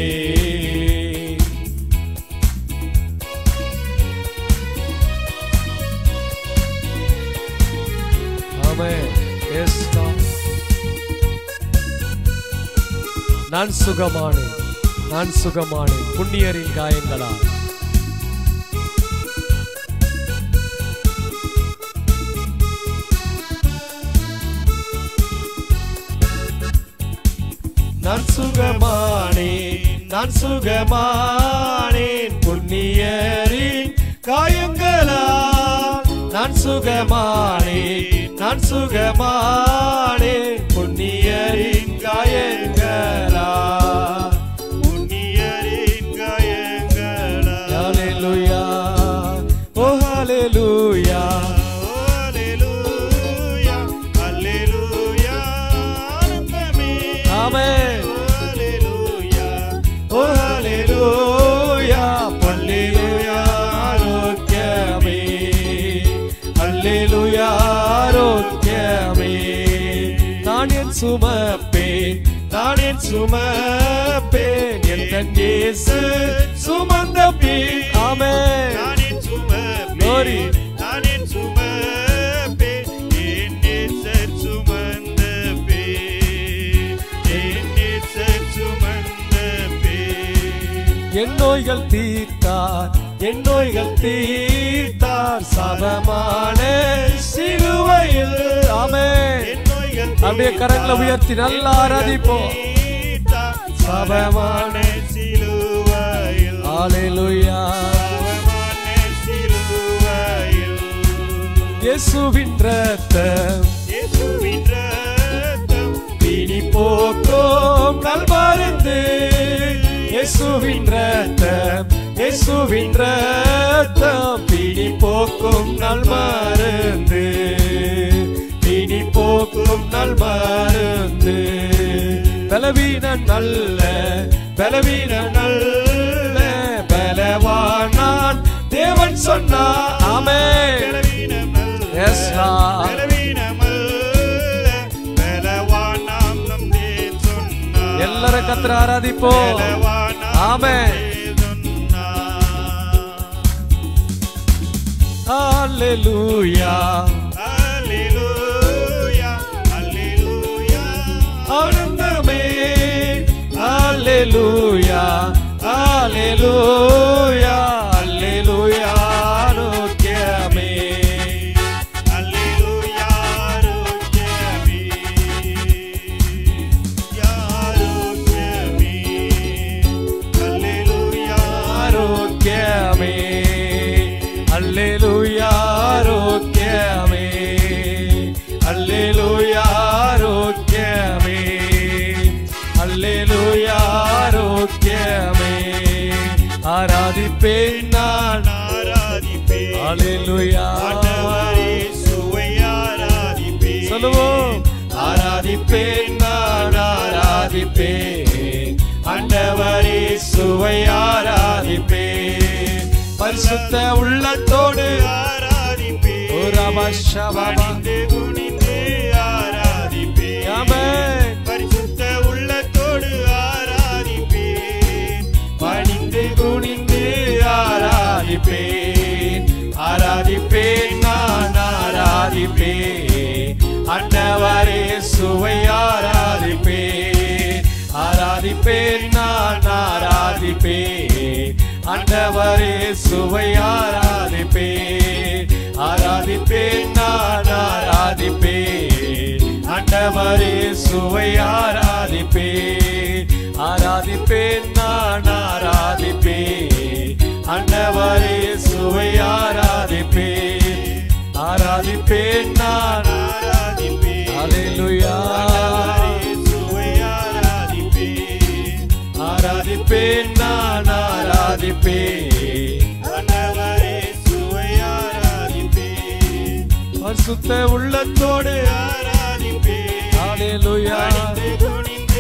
ஆமென். Yes Lord. நான் சுகமானேன், நான் சுகமானேன் புண்ணியரின் காயங்களால். நான் சுகமானேன், நான் சுகமானேன் புண்ணியரின் காயங்களால். நான் சுகமானேன், நான் சுகமானேன் புண்ணியரின் காயங்களால். புண்ணியரின் காயங்களால். ஹல்லேலூயா, ஓ ஹல்லேலூயா, ஓ ஹல்லேலூயா, ஹல்லேலூயா, ஆனந்தமே. ஆமென். ஹல்லேலூயா, ஓ ஹல்லேலூயா, ஹல்லேலூயா, ஆரோக்கியமே. ஹல்லேலூயா, ஆரோக்கியமே. நான் என் சுமப்பேன், நான் என் சுமப்பேன், என் இயேசு சுமந்த பின். ஆமென். நான் என் சுமப்பேன், Glory. நான் என் சுமப்பே என் நேசர் சுமந்த பே என் நேசர் சுமந்த பே என் நோய்கள் தீர்த்தார் என் நோய்கள் தீர்த்தார் சாபமான சிலுவையில். ஆமென். அப்படியே கரங்களை உயர்த்தி நல்லா ஆராதிப்போம். சாபமான சிலுவையில். ஹalleluya. சாபமான சிலுவையில். இயேசுவின் இரத்தம் இயேசுவின் இரத்தம் பிணி போக்கும் நல்மருந்து. இயேசுவின் இரத்தம் இயேசுவின் இரத்தம் பிணி போக்கும் நல்மருந்து. பிணி போக்கும் நல்மருந்து. பலவீன நல்ல பலவீன நல்ல பலவானான் தேவன் சொன்னார். ஆமென். பலவீனம் அல்ல. Yes, Lord. பலவீனம் அல்ல. பலவானாம் நம் தேவன் சொன்னார். எல்லாரும் கர்த்தரை ஆராதிப்போம். பலவானாம் ஆமென். நம் தேவன் சொன்னார். ஹalleluya. அல்லேலூயா அல்லேலூயா ஆனந்தமே. ஹalleluya. ஹalleluya. ஹalleluya. ஆரோக்கியமே. அல்லேலூயா ஆரோக்கியமே ஆரோக்கியமே அல்லேலூயா ஆரோக்கியமே. ஹalleluya. ஆரோக்கியமே. ஹalleluya. ஆரோக்கியமே. ஹalleluya. ஆரோக்கியமே. ஆராதிப்பேன் நான். ஆராதிப்பேன் ஹalleluya. ஆண்டவரே சுவை ஆராதிப்பேன் சொல்லுவோம். ஆராதிப்பேன் நான். ஆராதிப்பேன் ஆண்டவரே சுவை ஆராதிப்பேன். பரிசுத்த உள்ளத்தோடு ஆராதிப்பேன் ஓரமஷபபா. பணிந்து குனிந்து ஆராதிப்பேன் ஆமென். பரிசுத்த உள்ளத்தோடு ஆராதிப்பேன் பணிந்து குனிந்து ஆராதிப்பேன். ஆராதிப்பேன் நான். ஆராதிப்பேன் ஆண்டவரே சுவை ஆராதிப்பேன். ஆராதிப்பேன் நான். ஆராதிப்பேன் ஆண்டவரே சுவை ஆராதிப்பேன். ஆராதிப்பேன் நான். ஆராதிப்பேன் ஆண்டவரே சுவை ஆராதிப்பேன். ஆராதிப்பேன் நான். ஆராதிப்பேன் ஆண்டவரே சுவை ஆராதிப்பேன். ஆராதிப்பேன் நான். ஆராதிப்பேன் ஹalleluya. ஆண்டவரே சுவை ஆராதிப்பேன் ஆராதிப்பேன் நான். ஆராதிப்பேன் ஆண்டவரே சுவை ஆராதிப்பேன் பரிசுத்த உள்ளத்தோடு ஆராதிப்பேன் ஹalleluya. பணிந்து குனிந்து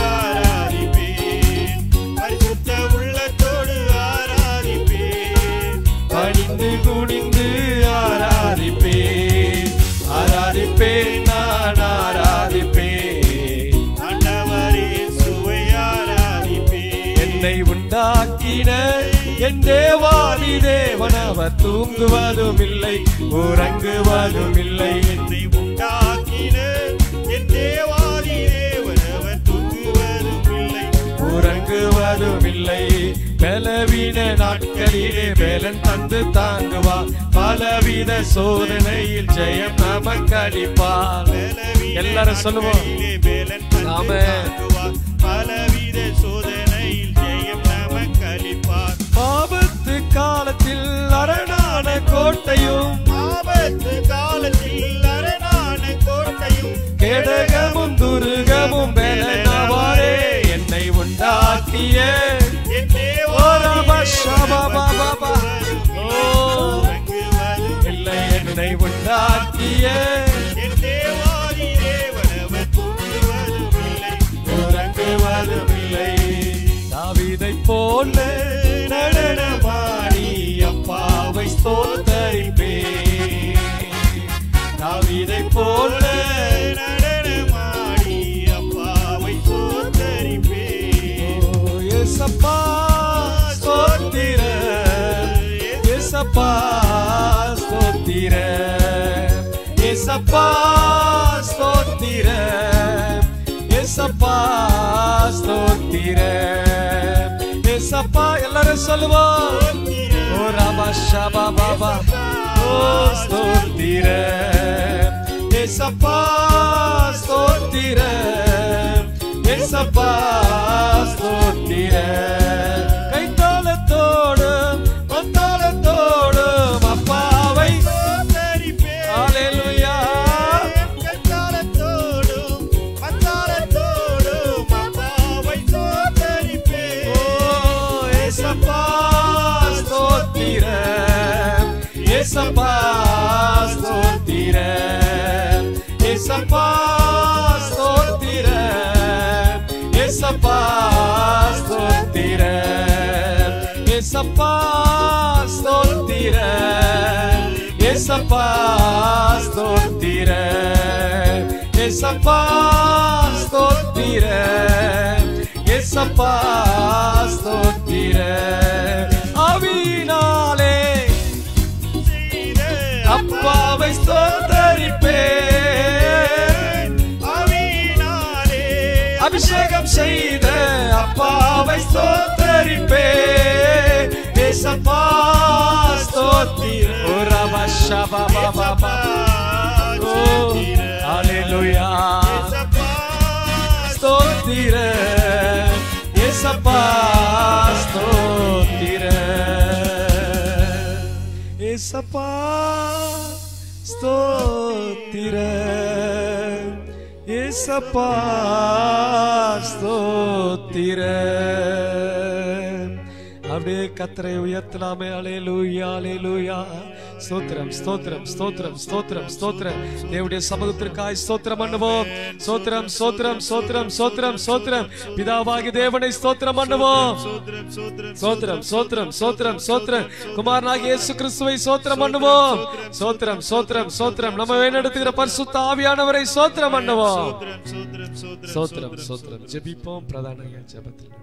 ஆராதிப்பேன் பரிசுத்த உள்ளத்தோடு ஆராதிப்பேன் பணிந்து குனிந்து ஆராதிப்பேன். ஆராதிப்பேன் நான். ஆராதிப்பேன் ஆண்டவரே சுவை ஆராதிப்பேன் என்னை உண்டாக்கின என் தேவாதி தேவன் அவர் தூங்குவதும் இல்லை உறங்குவதும் இல்லை. என்னை உண்டாக்கின என் தேவாதி தேவன் அவர் தூங்குவதும் இல்லை உறங்குவதும் இல்லை. பலவீன நாட்களிலே பலன் தந்து தாங்குவா. பலவித சோதனையில் ஜெயம் நமக்கு அளிப்பார். எல்லாரும் சொல்லுவோம். ஆமென். பலவித சோதனையில் ஜெயம் நமக்கு அளிப்பார். ஆபத்து காலத்தில் அரணான கோட்டையும் ஆபத்து காலத்தில் அரணான கோட்டையும் கேடகமும் துருகமும் பலனவாரே என்னை உண்டாக்கிய என் ஓரமஷபபபா. ஓ இல்லை என்னை உண்டாக்கிய என் தேவாதி தேவன் அவர் தூங்குவதும் இல்லை உறங்குவதும் இல்லை. தாவீதைப் போல நடனமாடி அப்பாவை ஸ்தோத்தரிப்பேன். தாவீதைப் போல நடனமாடி அப்பாவை ஸ்தோத்தரிப்பேன். ஓ இயேசப்பா ஸ்தோத்திரம். இயேசப்பா ஏசப்பா ஸ்தோத்திரம், ஏசப்பா ஸ்தோத்திரம், ஏசப்பா எல்லாரும் சொல்லுவோம். ஓ ராபா ஷபா பாபா ஓ ஸ்தோத்திரம், ஏசப்பா ஸ்தோத்திரம், ஏசப்பா ஸ்தோத்திரம். கைத்தாளத்தோடும் ஒத்தாளத்தோடும் அப்பாவை ஸ்தோத்திரிப்பேன். ஹல்லேலூயா. கைத்தாளத்தோடும் ஒத்தாளத்தோடும் அப்பாவை ஸ்தோத்திரிப்பேன். ஓ ஏசப்பா ஸ்தோத்திரம், ஏசப்பா ஸ்தோத்திரம், ஏசப்பா ஸ்தோத்திரம், ஏசப்பா ஸ்தோத்திரம், ஏசப்பா ஸ்தோத்திரம், ஏசப்பா ஸ்தோத்திரம், ஏசப்பா ஸ்தோத்திரம், ஏசப்பா ஸ்தோத்திரம். ஆவியினாலே அப்பாவை ஸ்தோத்தரிப்பேன், ஆவியினாலே அபிஷேகம் செய்த அப்பாவை ஸ்தோத்தரிப்பேன். ஏசப்பா ஸ்தோத்திரம். ஓ ராபா ஷபா பாபா ஓ ஹல்லேலூயா. ஸ்தோத்திரம், ஏசப்பா ஸ்தோத்திரம், ஏசப்பா ஸ்தோத்திரம், ஏசப்பா ஸ்தோத்திரம். அப்படியே கர்த்தரை உயர்த்தலாமே. அல்லேலூயா அல்லேலூயா. ஸ்தோத்திரம் ஸ்தோத்திரம் ஸ்தோத்திரம் ஸ்தோத்திரம் ஸ்தோத்திரம். தேவனுடைய சமூகத்திற்காய் ஸ்தோத்திரம் பண்ணுவோம். ஸ்தோத்திரம் ஸ்தோத்திரம் ஸ்தோத்திரம் ஸ்தோத்திரம் ஸ்தோத்திரம். பிதாவாகிய தேவனை ஸ்தோத்திரம் பண்ணுவோம். ஸ்தோத்திரம் ஸ்தோத்திரம் ஸ்தோத்திரம் ஸ்தோத்திரம். குமாரனாகிய இயேசு கிறிஸ்துவை ஸ்தோத்திரம் பண்ணுவோம். ஸ்தோத்திரம் ஸ்தோத்திரம் ஸ்தோத்திரம். நம்ம வழிநடத்துகிற பரிசுத்த ஆவியானவரை ஸ்தோத்திரம் பண்ணுவோம். ஸ்தோத்திரம் ஸ்தோத்திரம். ஜெபிப்போம். பிரதான ஜெபத்தில்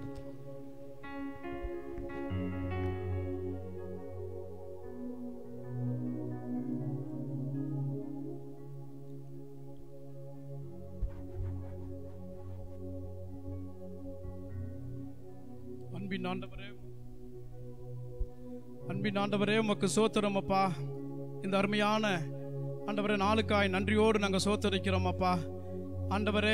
அன்பின் ஆண்டவரே, அன்பின் ஆண்டவரே உமக்கு சோத்திரம் அப்பா. இந்த அருமையான ஆண்டவரே நாளுக்காய் நன்றியோடு நாங்கள் சோத்தரிக்கிறோம் அப்பா. ஆண்டவரே,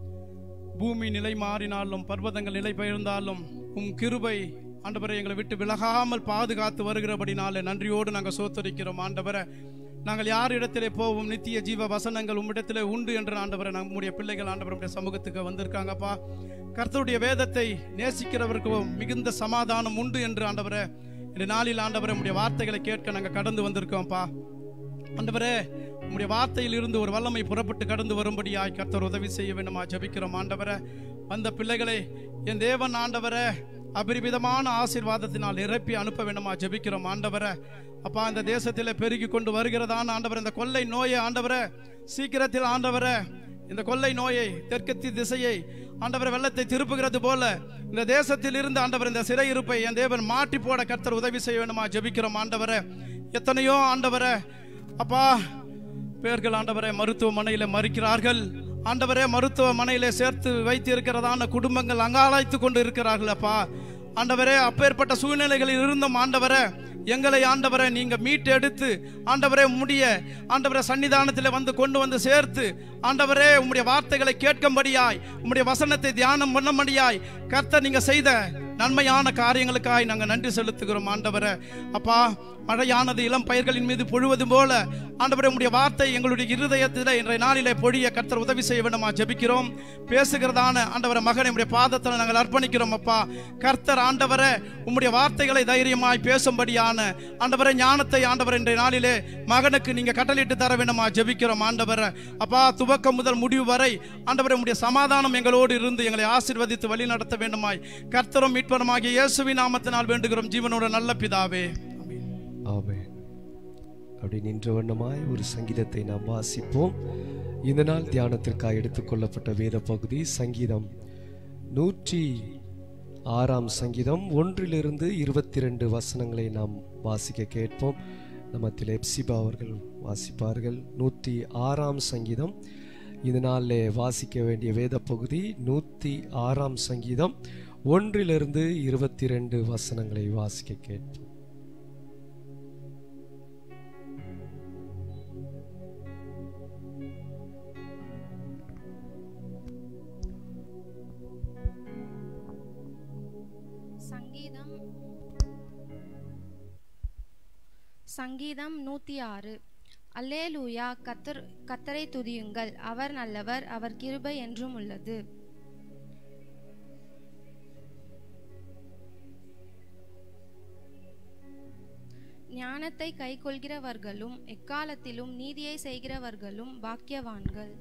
பூமி நிலை மாறினாலும் பர்வதங்கள் நிலை பெயர்ந்தாலும் உம் கிருபை ஆண்டவரே எங்களை விட்டு விலகாமல் பாதுகாத்து வருகிறபடினாலே நன்றியோடு நாங்கள் சோத்தரிக்கிறோம் ஆண்டவரே. நாங்கள் யார் இடத்திலே போவோம்? நித்திய ஜீவ வசனங்கள் உம்மிடத்திலே உண்டு என்று ஆண்டவரே நம்முடைய பிள்ளைகள் ஆண்டவருடைய சமூகத்துக்கு வந்திருக்காங்கப்பா. கர்த்தருடைய வேதத்தை நேசிக்கிறவருக்கும் மிகுந்த சமாதானம் உண்டு என்று ஆண்டவரே இந்த நாளில் ஆண்டவரே உம்முடைய வார்த்தைகளை கேட்க நாங்கள் கடந்து வந்திருக்கோம்ப்பா. ஆண்டவரே, உம்முடைய வார்த்தையில் இருந்து ஒரு வல்லமை புறப்பட்டு கடந்து வரும்படியாய் கர்த்தர் உதவி செய்ய வேண்டுமா ஜெபிக்கிறோம் ஆண்டவரே. வந்த பிள்ளைகளை என் தேவன் ஆண்டவரே அபரிமிதமான ஆசீர்வாதத்தினால் நிரப்பி அனுப்ப வேண்டுமா ஜெபிக்கிறோம் ஆண்டவரே. அப்பா, இந்த தேசத்தில் பெருகி கொண்டு வருகிறதான ஆண்டவரே இந்த கொள்ளை நோயை ஆண்டவரே சீக்கிரத்தில் ஆண்டவரே இந்த கொள்ளை நோயை தெற்கத்தி திசையை ஆண்டவரே வெள்ளத்தை திருப்புகிறது போல இந்த தேசத்தில் இருந்து ஆண்டவர் இந்த சிறையிருப்பை என் தேவன் மாற்றி போட கர்த்தர் உதவி செய்ய வேண்டுமா ஜெபிக்கிறோம் ஆண்டவரே. எத்தனையோ ஆண்டவரே அப்பா பேர்கள் ஆண்டவரே மருத்துவமனையில மறிக்கிறார்கள் ஆண்டவரே. மருத்துவமனையிலே சேர்த்து வைத்து இருக்கிறதான குடும்பங்கள் அங்காளாய்த்து கொண்டு இருக்கிறார்கள் அப்பா. ஆண்டவரே, அப்பேற்பட்ட சூழ்நிலைகளில் இருந்தும் ஆண்டவரே எங்களை ஆண்டவரை நீங்க மீட்டு எடுத்து ஆண்டவரே உம்முடைய ஆண்டவரே சன்னிதானத்தில் வந்து கொண்டு வந்து சேர்த்து ஆண்டவரே உம்முடைய வார்த்தைகளை கேட்கும்படியாய் உம்முடைய வசனத்தை தியானம் பண்ணும்படியாய் கர்த்தர் நீங்க செய்த நன்மையான காரியங்களுக்காய் நாங்கள் நன்றி செலுத்துகிறோம் ஆண்டவரே. அப்பா, மழையானது இளம் பயிர்களின் மீது பொழுவது போல ஆண்டவரே உம்முடைய வார்த்தை எங்களுடைய இருதயத்தில் இன்றைய நாளிலே பொழிய கர்த்தர் உதவி செய்ய வேண்டுமா ஜெபிக்கிறோம். பேசுகிறதான ஆண்டவரே மகனை உம்முடைய பாதத்தில் நாங்கள் அர்ப்பணிக்கிறோம் அப்பா. கர்த்தர் ஆண்டவரே உம்முடைய வார்த்தைகளை தைரியமாய் பேசும்படியான ஆண்டவரே ஞானத்தை ஆண்டவர் இன்றைய நாளிலே மகனுக்கு நீங்க கட்டளையிட்டு தர வேண்டுமா ஜெபிக்கிறோம் ஆண்டவரே. அப்பா, துவக்கம் முதல் முடிவு வரை ஆண்டவரே உம்முடைய சமாதானம் எங்களோடு இருந்து எங்களை ஆசீர்வதித்து வழி நடத்த வேண்டுமாய் கர்த்தரும் மீட்பருமாகிய இயேசுவின் நாமத்தினால் வேண்டுகிறோம் ஜீவனோட நல்ல பிதாவே. ஆமென். அப்படி நின்ற வண்ணமாய் ஒரு சங்கீதத்தை நாம் வாசிப்போம். இந்த நாள் தியானத்திற்காக எடுத்துக்கொள்ளப்பட்ட வேத பகுதி சங்கீதம் நூற்றி ஆறாம் சங்கீதம் ஒன்றிலிருந்து இருபத்தி ரெண்டு வசனங்களை நாம் வாசிக்க கேட்போம். நம்மத்தில் எப்சிபா அவர்கள் வாசிப்பார்கள். நூற்றி ஆறாம் சங்கீதம். இது நாளில் வாசிக்க வேண்டிய வேத பகுதி நூற்றி ஆறாம் சங்கீதம் ஒன்றிலிருந்து இருபத்தி ரெண்டு வசனங்களை வாசிக்க கேட்போம். சங்கீதம் சங்கீதம் நூற்றி ஆறு. அல்லேலூயா, கத்தர் கத்தரை துதியுங்கள், அவர் நல்லவர், அவர் கிருபை என்றும் உள்ளது. ஞானத்தை கைக்கொள்கிறவர்களும் எக்காலத்திலும் நீதியை செய்கிறவர்களும் பாக்கியவான்கள்.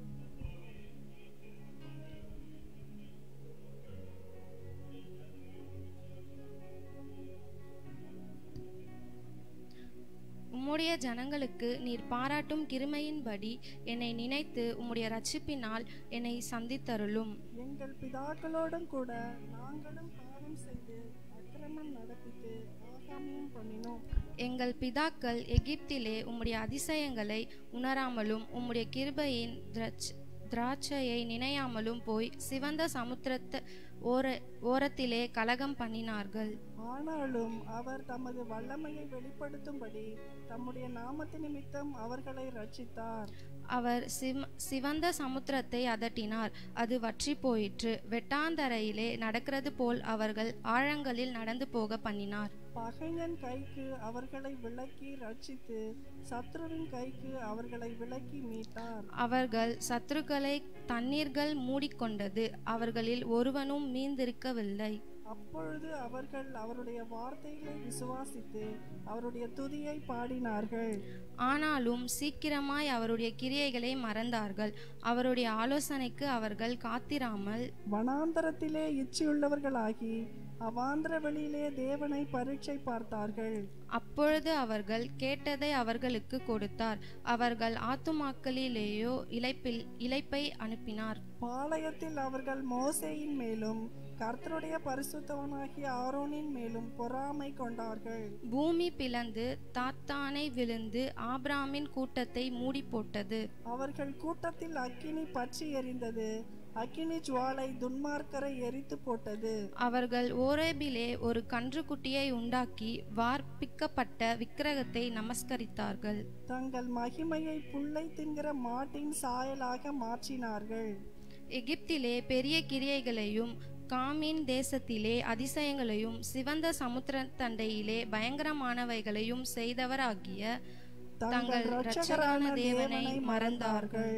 உம்முடைய ஜனங்களுக்கு நீர் பாராட்டும் கிருமையின்படி என்னை நினைத்து உம்முடைய ரட்சிப்பினால் என்னை சந்தித்தருளும். எங்கள் பிதாக்களோடும் கூட நாங்களும் பாவம் செய்து அக்கிரமம் நடப்பித்து ஆகாமியம் பண்ணினோம். எங்கள் பிதாக்கள் எகிப்திலே உம்முடைய அதிசயங்களை உணராமலும் உம்முடைய கிருபையின் திராட்சையை நினையாமலும் போய் சிவந்த சமுத்திரத்து ஓர ஓரத்திலே கலகம் பண்ணினார்கள். ஆனாலும் அவர் தமது வல்லமையை வெளிப்படுத்தும்படி தம்முடைய நாமத்து நிமித்தம் அவர்களை ரட்சித்தார். அவர் சிவந்த சமுத்திரத்தை அதட்டினார், அது வற்றி போயிற்று. வெட்டாந்தரையிலே நடக்கிறது போல் அவர்கள் ஆழங்களில் நடந்து போக பண்ணினார். பகைஞன் கைக்கு அவர்களை விலக்கி ரட்சித்து சத்ருவின் கைக்கு அவர்களை விலக்கி மீட்டார். அவர்கள் சத்ருக்களை தண்ணீர்கள் மூடிக்கொண்டது, அவர்களில் ஒருவனும் மீந்திருக்கவில்லை. அப்பொழுது அவர்கள் அவருடைய வார்த்தைகளை விசுவாசித்து அவருடைய துதியை பாடினார்கள். ஆனாலும் சீக்கிரமாய் அவருடைய கிரியைகளை மறந்தார்கள். அவருடைய ஆலோசனைக்கு அவர்கள் காத்திராமல் வனாந்தரத்திலே இச்சையுள்ளவர்களாகி அவாந்திர வெளியிலே தேவனை பரீட்சை பார்த்தார்கள். அப்பொழுது அவர்கள் கேட்டதை அவர்களுக்கு கொடுத்தார். அவர்கள் ஆத்துமாக்களிலேயோ இளைப்பில் இளைப்பை அனுப்பினார். பாளையத்தில் அவர்கள் மோசேயின் மேலும் கர்த்தருடைய பரிசுத்தவனாகிய ஆரோனின் மேலும் பொறாமை கொண்டார்கள். பூமி பிளந்து தாத்தானை விழுந்து ஆபிராமின் கூட்டத்தை மூடி போட்டது. அவர்கள் கூட்டத்தில் அக்கினி பற்றி எரிந்தது, அக்கினி ஜுவாலை துன்மார்க்கரை எரித்து போட்டது. அவர்கள் ஓரேபிலே ஒரு கன்றுக்குட்டியை உண்டாக்கி வார்ப்பிக்கப்பட்ட விக்கிரகத்தை நமஸ்கரித்தார்கள். தங்கள் மகிமையை புல்லை தின்கிற மாட்டின் சாயலாக மாற்றினார்கள். எகிப்திலே பெரிய கிரியைகளையும் காமின் தேசத்திலே அதிசயங்களையும் சிவந்த சமுத்திர தண்டையிலே பயங்கரமானவைகளையும் செய்தவராகிய தங்கள் இரட்சகரான தேவனை மறந்தார்கள்.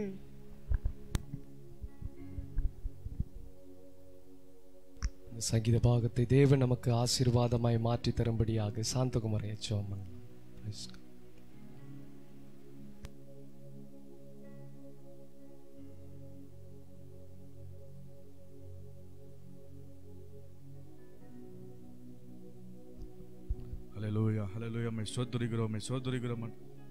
சங்கீத பாகத்தை தேவன் நமக்கு ஆசீர்வாதமாய் மாற்றி தரும்படியாக சாந்தகுமாரை ஜெபம். ஹல்லேலூயா, ஹல்லேலூயா. மை ஸ்தோத்திரிக்கிறோம், மை ஸ்தோத்திரிக்கிறோம்,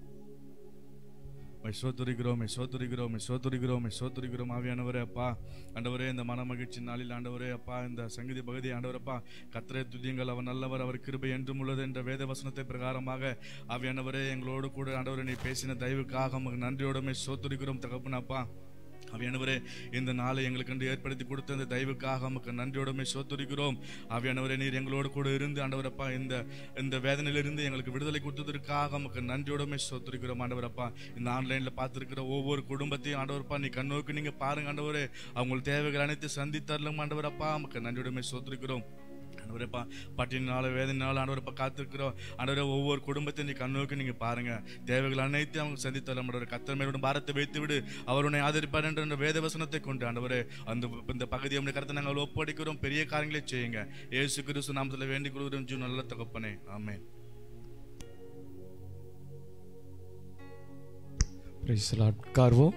மை ஸ்தோத்திரிக்கிறோம், மை ஸ்தோத்திரிக்கிறோம், மை ஸ்தோத்திரிக்கிறோம், மை ஸ்தோத்திரிக்கிறோம். ஆவியானவரே அப்பா, ஆண்டவரே, இந்த மன மகிழ்ச்சி நாளில் ஆண்டவரே அப்பா, இந்த சங்கீத பகுதி ஆண்டவரப்பா, கர்த்தரை துதியுங்கள், அவர் நல்லவர், அவர் கிருபை என்றும் உள்ளது என்ற வேத வசனத்தை பிரகாரமாக ஆவியானவரே எங்களோடு கூட ஆண்டவரே நீ பேசின தயவுக்காக நமக்கு நன்றியோடுமே ஸ்தோத்திரிக்கிறோம் தகப்பனப்பா. ஆவியானவரே, இந்த நாளை எங்களுக்கு ஏற்படுத்தி கொடுத்த இந்த தயவுக்காக நமக்கு நன்றியோடுமே சோத்துரிக்கிறோம். ஆவியானவரே, நீர் எங்களோடு கூட இருந்து ஆண்டவரப்பா இந்த இந்த வேதனையிலிருந்து எங்களுக்கு விடுதலை கொடுத்ததற்காக நமக்கு நன்றியோடுமே சோத்துரிக்கிறோம். ஆண்டவரப்பா, இந்த ஆன்லைனில் பார்த்துருக்கிற ஒவ்வொரு குடும்பத்தையும் ஆண்டவரப்பா நீ கண்ணோக்கி நீங்கள் பாருங்க ஆண்டவரே, அவங்களுக்கு தேவைகள் அனைத்து சந்தித்தரலும் ஆண்டவரப்பா நமக்கு நன்றியோடுமே சோத்துரிக்கிறோம். ஆண்டவரப்பா, பட்டினால வேதனால ஆண்டவரப்பா காத்திருக்கிறோம் ஆண்டவரே, ஒவ்வொரு குடும்பத்தையும் நீ கண்ணோக்கி நீங்க பாருங்க, தேவைகள் அனைத்தையும் அவங்க சந்தித்தரலாம். ஆண்டவரே, கர்த்தர் மேலோட பாரத்தை வைத்து விடு, அவருனை ஆதரிப்பார் என்ற வேத வசனத்தை கொண்டு ஆண்டவரே அந்த இந்த பகுதியை நம்முடைய கருத்தை நாங்கள் ஒப்படைக்கிறோம். பெரிய காரியங்களை செய்யுங்க, இயேசு கிறிஸ்து நாமத்தில் வேண்டிக் கொள்கிறோம் ஜீவ நல்ல தகப்பனே, ஆமென். Praise the Lord. உட்கார்வோம்.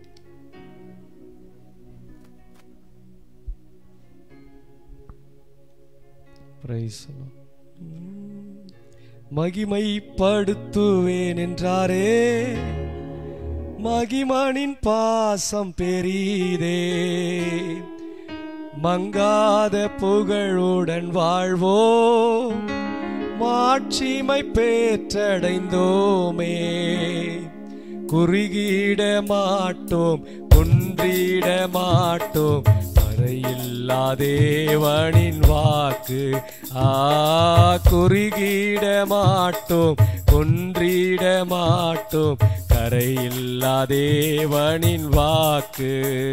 மகிமைப்படுத்துவேன் என்றாரே, மகிமனின் பாசம் பெரிதே, மங்காத புகழுடன் வாழ்வோம், மாட்சிமை பெற்றடைந்தோமே. குறுகிட மாட்டோம், குன்றிட மாட்டோம், மறையில்லா தேவனின் வாக்கு. ஆ குறுகிட மாட்டோம், குன்றிட மாட்டோம், கரையில்லா தேவனின் வாக்கு.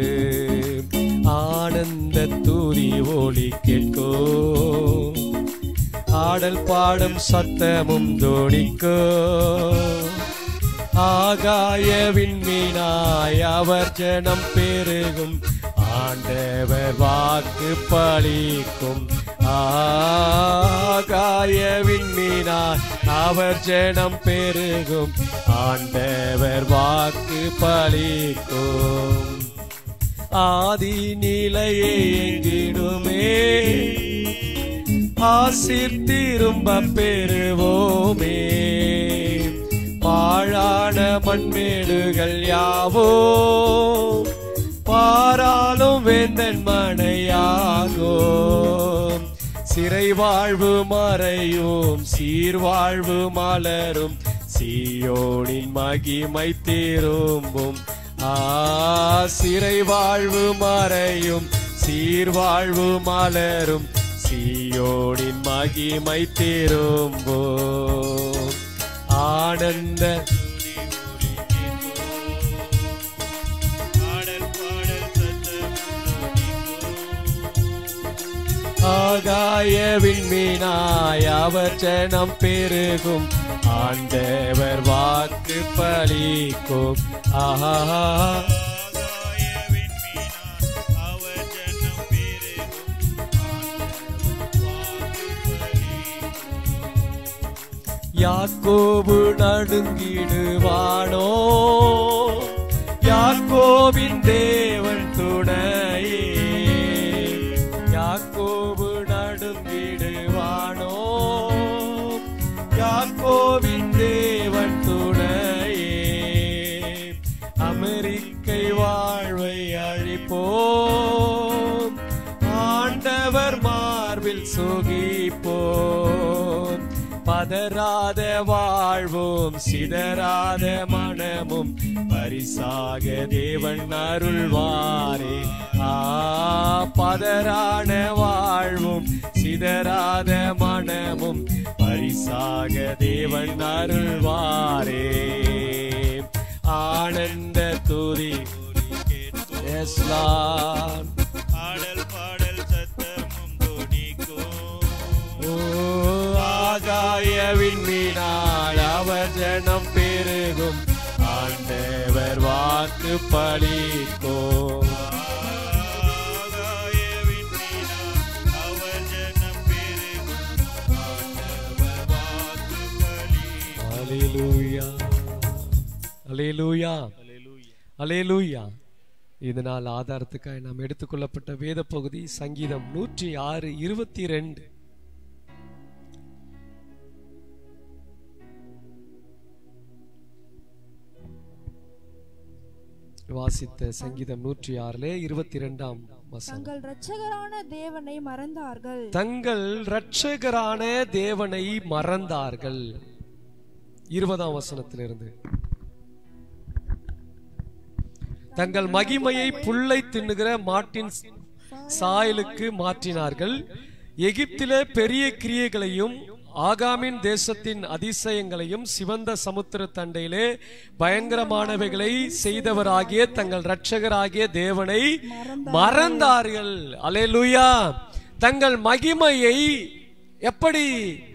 ஆனந்த துதி ஒலி கேட்கோ, ஆடல் பாடும் சத்தமும் தோணிக்கோ. ஆகாய விண்மீனாய் அவர் ஜனம் பெருகும், ஆண்டவர் வாக்கு பலிக்கும். ஆகாய விண்மீனாய் அவர் ஜனம் பெருகும், ஆண்டவர் வாக்கு பலிக்கும். ஆதி நிலையே எங்கிடுமே, ஆசீர் திரும்ப பெறுவோமே. பாழான மண்மேடுகள் யாவோ பாராளும் வேந்தன் மனையாகும். சிறை வாழ்வு மறையும், சீர்வாழ்வு மலரும், சீயோனின் மகிமை திரும்பும். ஆ சிறை வாழ்வு மறையும், சீர்வாழ்வு மலரும், சீயோனின் மகிமை திரும்பும். ஆனந்த ஆகாய விண்மீனாய் அவர் ஜனம் பெருகும், ஆண்டவர் வாக்கு பலிக்கும். ஆஹா யாக்கோபு நடுங்கிடுவானோ, யாக்கோபின் தேவன் துணையே. யாக்கோபு நடுங்கிடுவானோ, யாக்கோபின் தேவன் துணையே. அமெரிக்கை வாழ்வை அழிப்போம், ஆண்டவர் மார்பில் சுகிப்போம். பதறாத வாழ்வும் சிதறாத மனமும் பரிசாக தேவன் அருள்வாரே. ஆ பதறான வாழ்வும் சிதறாத மனமும் பரிசாக தேவன் அருள்வாரே. ஆனந்த துதி எஸ்லான், ஆடல் பாடல் சத்தமும் துணிக்கும். ஓ ஆகாய விண்மீனாய் அவர் ஜனம் பெருகும், ஆண்டவர் வாக்கு பலிக்கும். ஆகாய விண்மீனாய் அவர் ஜனம் பெருகும், ஆண்டவர் வாக்கு பலிக்கும். அல்லேலூயா அல்லேலூயா அல்லேலூயா. அல்லேலூயா. இதனால் ஆதாரத்துக்காக நாம் எடுத்துக்கொள்ளப்பட்ட வேத பகுதி சங்கீதம் நூற்றி ஆறு இருபத்தி ரெண்டு. வாசித்த சங்கீதம் நூற்றி ஆறிலே இருபத்தி இரண்டாம் வசனம். தங்கள் இரட்சகரான தேவனை மறந்தார்கள், தங்கள் இரட்சகரான தேவனை மறந்தார்கள். இருபதாம் வசனத்திலிருந்து, தங்கள் மகிமையை புல்லை தின்னுகிற மாட்டின் சாயலுக்கு மாற்றினார்கள். எகிப்திலே பெரிய கிரியைகளையும் ஆகாமின் தேசத்தின் அதிசயங்களையும் சிவந்த சமுத்திர தண்டையிலே பயங்கரமானவைகளை செய்தவராகிய தங்கள் இரட்சகராகிய தேவனை மறந்தார்கள். அல்லேலூயா. தங்கள் மகிமையை எப்படி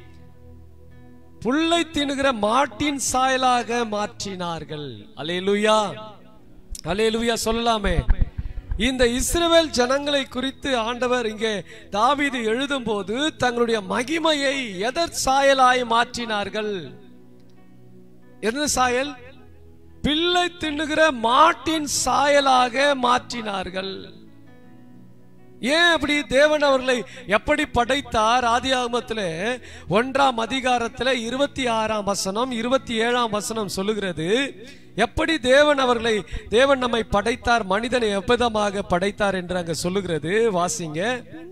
புல்லை தின்னுகிற மாட்டின் சாயலாக மாற்றினார்கள். அல்லேலூயா அல்லேலூயா சொல்லலாமே. இந்த இஸ்ரவேல் ஜனங்களை குறித்து ஆண்டவர் இங்கே தாவீது எழுதும் போது தங்களுடைய மகிமையை எதற் சாயலாய் மாற்றினார்கள்? எந்த சாயல்? பிள்ளை தின்னுகிற மாட்டின் சாயலாக மாற்றினார்கள். ஏன் அப்படி? தேவன் அவர்களை எப்படி படைத்தார்? ஆதியாகமத்திலே ஒன்றாம் அதிகாரத்திலே இருபத்தி ஆறாம் வசனம் இருபத்தி ஏழாம் வசனம் சொல்லுகிறது. எப்படி தேவன் அவர்களை தேவன் நம்மை படைத்தார், மனிதனை எவ்விதமாக படைத்தார் என்று அங்க சொல்லுகிறது. வாசிங்க. பின்பு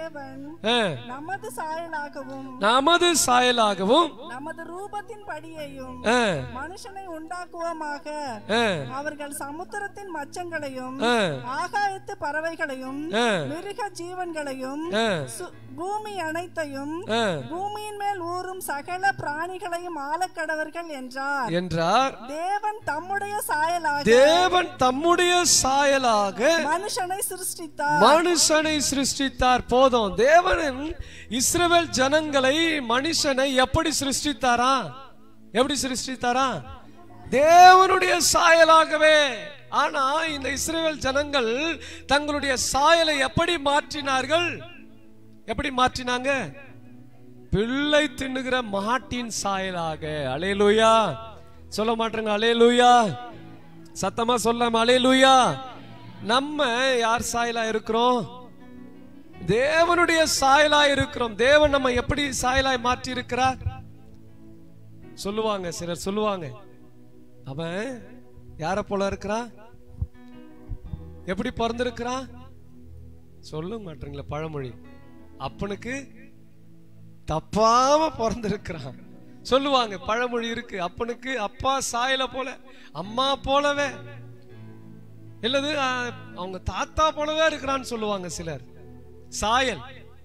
தேவன் ஆ, நமது சாயலாகவும் நமது சாயலாகவும் நமது ரூபத்தின் படியையும் ஆ, மனுஷனை உண்டாக்குவோமாக. ஆ, அவர்கள் சமுத்திரத்தின் மச்சங்களையும் ஆ, ஆகாயத்து பறவைகளையும் ஆ, மிருக ஜீவன்களையும் ஆ, சு- பூமி அனைத்தையும் ஆ பூமியின் மேல் ஊறும் சகல பிராணிகளையும் ஆளக்கடவர்கள் என்றார். என்றார். தேவன் தம்முடைய சாயலாக தேவன் தம்முடைய சாயலாக மனுஷனை சிருஷ்டித்தார். மனுஷனை சிருஷ்டித்தார். போதும். தேவன் இஸ்ரவேல் ஜனங்களை மனுஷனை எப்படி சிருஷ்டித்தாரா? எப்படி சிருஷ்டித்தாரா? தேவனுடைய சாயலாகவே. ஆனா இந்த இஸ்ரவேல் ஜனங்கள் தங்களுடைய சாயலை எப்படி மாற்றினார்கள்? எப்படி மாற்றினாங்க? பிள்ளை தின்னுகிற மாட்டின் சாயலாக. அல்லேலூயா சொல்ல மாட்டேங்க. அல்லேலூயா சத்தமா சொல்லாம அல்லேலூயா. நம்ம யார் சாயலா இருக்கிறோம்? தேவனுடைய சாயலா இருக்கிறோம். தேவன் நம்ம எப்படி சாயலாய் மாற்றி இருக்கிறார் சொல்லுவாங்க. சிலர் சொல்லுவாங்க, அவன் யார போல இருக்கிறான்? எப்படி பிறந்திருக்கிறான்? சொல்ல மாட்டீங்களா பழமொழி? அப்பனுக்கு தப்பாம பிறந்திருக்கிறான் சொல்லுவாங்க. பழமொழி இருக்கு. அப்பனுக்கு அப்பா சாயல போல, அம்மா போலவே, இல்லது அவங்க தாத்தா போலவே இருக்கிறான்னு சொல்லுவாங்க சிலர். சாயல்.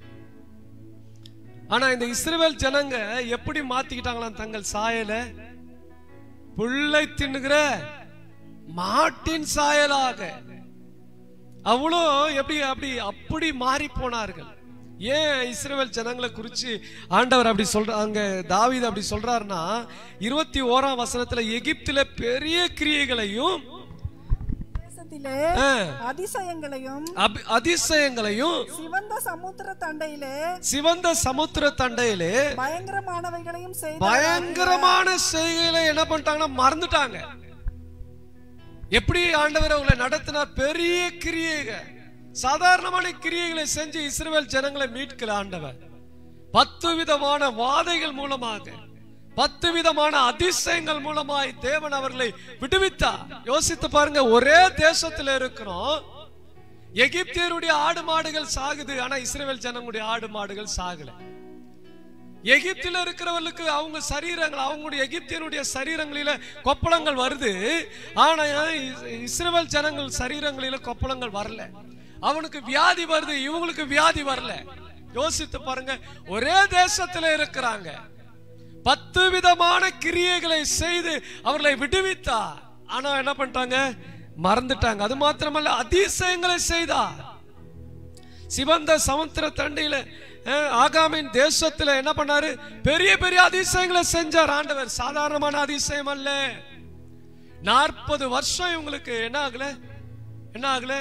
ஆனா இந்த இஸ்ரவேல் ஜனங்க எப்படி மாத்திக்கிட்டாங்களாம் தங்கள் சாயல? புல்லை தின்னுகிற மாட்டின் சாயலாக. அவ்வளோ எப்படி அப்படி அப்படி மாறி போனார்கள். ஏன் இஸ்ரவேல் ஜனங்களை குறிச்சு ஆண்டவர் அப்படி சொல்ற, அங்க தாவீது அப்படி சொல்றாருன்னா, இருபத்தி ஓராம் வசனத்துல எகிப்தில பெரிய கிரியைகளையும் தேசத்திலே ஆ, அதிசயங்களையும் அபி- அதிசயங்களையும் சிவந்த சமுத்திர தண்டையிலே சிவந்த சமுத்திர தண்டையிலே பயங்கரமானவைகளையும் செய்தார். பயங்கரமான செய்கைகளை என்ன பண்ணிட்டாங்கன்னா மறந்துட்டாங்க. எப்படி ஆண்டவர் அவங்களை நடத்தினார்? பெரிய கிரியைகள், சாதாரணமான கிரியைகளை செஞ்சு இஸ்ரவேல் ஜனங்களை மீட்கல ஆண்டவர். பத்து விதமான வாதைகள் மூலமாக, பத்து விதமான அதிசயங்கள் மூலமாய் தேவன் அவர்களை விடுவித்தார். யோசித்து பாருங்க. ஒரே தேசத்தில் இருக்கிறோம். எகிப்தியருடைய ஆடு மாடுகள் சாகுது, ஆனா இஸ்ரவேல் ஜனங்களுடைய ஆடு மாடுகள் சாகல. எகிப்தில இருக்கிறவர்களுக்கு அவங்க சரீரங்கள், அவங்களுடைய எகிப்தியனுடைய சரீரங்களில கொப்பளங்கள் வருது, ஆனா இஸ்ரவேல் ஜனங்கள் சரீரங்களில கொப்பளங்கள் வரல. அவனுக்கு வியாதி வருது, இவங்களுக்கு வியாதி வரல. யோசித்து பாருங்க. ஒரே தேசத்துல இருக்கிறாங்க. பத்து விதமான கிரியைகளை செய்து அவர்களை விடுவித்தார். ஆனா என்ன பண்ணிட்டாங்க? மறந்துட்டாங்க. அது மாத்திரமல்ல, அதிசயங்களை செய்தார். சிவந்த சமுத்திர தண்டையில ஆகாமின் தேசத்துல என்ன பண்ணாரு? பெரிய பெரிய அதிசயங்களை செஞ்சார் ஆண்டவர். சாதாரணமான அதிசயம் அல்ல. நாற்பது வருஷம் இவங்களுக்கு என்ன ஆகல? என்ன ஆகல?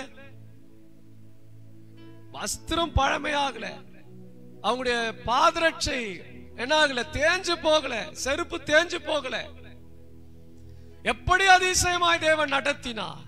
வஸ்திரம் பழமையாகல, அவங்களுடைய பாதரட்சை என்ன ஆகல? தேஞ்சு போகல, செருப்பு தேஞ்சு போகல. எப்படி அதிசயமாய் தேவன் நடத்தினார்.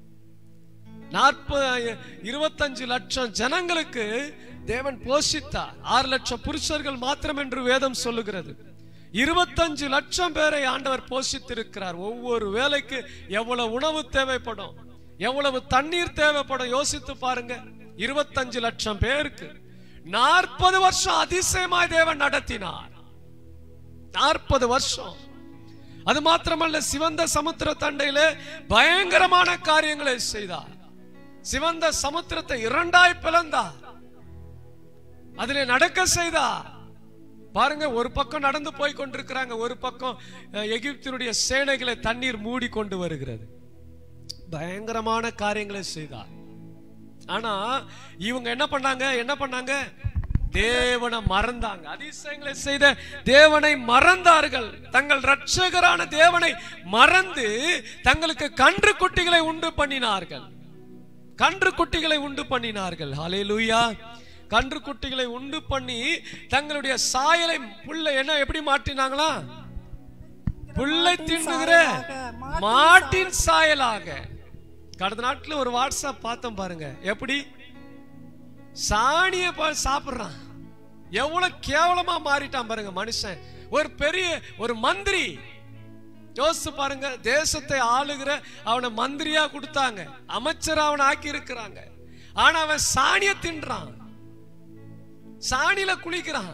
நாற்பது இருபத்தஞ்சு லட்சம் ஜனங்களுக்கு தேவன் போஷித்தார். ஆறு லட்சம் புருஷர்கள் மாத்திரம் என்று வேதம் சொல்லுகிறது. இருபத்தஞ்சு லட்சம் பேரை ஆண்டவர் போஷித்திருக்கிறார். ஒவ்வொரு வேலைக்கு எவ்வளவு உணவு தேவைப்படும், எவ்வளவு தண்ணீர் தேவைப்படும் யோசித்து பாருங்க. இருபத்தஞ்சு லட்சம் பேருக்கு நாற்பது வருஷம் அதிசயமாய் தேவன் நடத்தினார். நாற்பது வருஷம். அது மாத்திரமல்ல, சிவந்த சமுத்திர தண்டையிலே பயங்கரமான காரியங்களை செய்தார். சிவந்த சமுத்திரத்தை இரண்டாய் பிளந்தார், அதிலே நடக்க செய்தார். பாருங்க, ஒரு பக்கம் நடந்து போய் கொண்டிருக்கிறாங்க, ஒரு பக்கம் எகிப்தினுடைய சேனைகளை தண்ணீர் மூடி கொண்டு வருகிறது. பயங்கரமான காரியங்களை செய்தார். ஆனா இவங்க என்ன பண்ணாங்க? என்ன பண்ணாங்க? தேவனை மறந்தாங்க. அதிசயங்களை செய்த தேவனை மறந்தார்கள். தங்கள் இரட்சகரான தேவனை மறந்து தங்களுக்கு கன்று குட்டிகளை உண்டு பண்ணினார்கள். கன்று குட்டிகளை உண்டு பண்ணினார்கள். ஹல்லேலூயா. கன்று குட்டிகளை உண்டு பண்ணி தங்களுடைய சாயலை புல்ல என்ன எப்படி மாற்றினாங்களா? புல்லை தின்னுகிற மாட்டின் சாயலாக. கடந்த நாட்டில் ஒரு வாட்ஸ்அப் பார்த்தோம் பாருங்க. எப்படி சாணிய சாப்பிடுறான், எவ்வளவு கேவலமா மாறிட்டான் பாருங்க மனுஷன். ஒரு பெரிய ஒரு மந்திரி, யோசிச்சு பாருங்க. தேசத்தை ஆளுகிற அவனை மந்திரியா கொடுத்தாங்க, அமைச்சர் அவனை ஆக்கி இருக்கிறாங்க. ஆனா அவன் சாணிய தின்றான். சாணியில குளிக்கிறான்.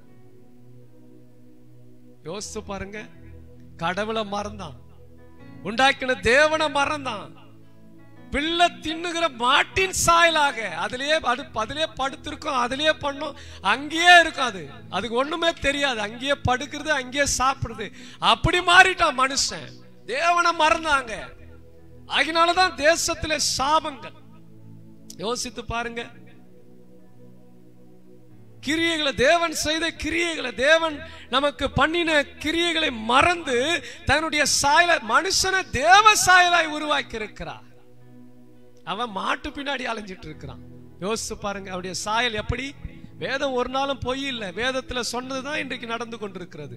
யோசிச்சு பாருங்க, கடவுளை மறந்தான், உண்டாக்கின தேவனை மறந்தான், பிள்ளை தின்னுகிற மாட்டின் சாயலாக அதிலேயே அதிலே படுத்திருக்கும், அதிலேயே பண்ணும், அங்கேயே இருக்கும். அது அதுக்கு ஒண்ணுமே தெரியாது, அங்கேயே படுக்கிறது, அங்கேயே சாப்பிடுறது. அப்படி மாறிட்டான் மனுஷன், தேவனை மறந்தாங்க. அதனாலதான் தேசத்திலே சாபங்கள். யோசித்து பாருங்க, கிரியைகளை, தேவன் செய்த கிரியைகளை, தேவன் நமக்கு பண்ணின கிரியைகளை மறந்து தன்னுடைய சாயல மனுஷனை தேவ சாயலாய் உருவாக்கி இருக்கிறார். அவன் மாட்டு பின்னாடி அலைஞ்சிட்டு இருக்கிறான். யோசிச்சு பாருங்க, அவருடைய சாயல் எப்படி? வேதம் ஒரு நாளும் பொய் இல்லை, வேதத்துல சொன்னதுதான் இன்றைக்கு நடந்து கொண்டிருக்கிறது.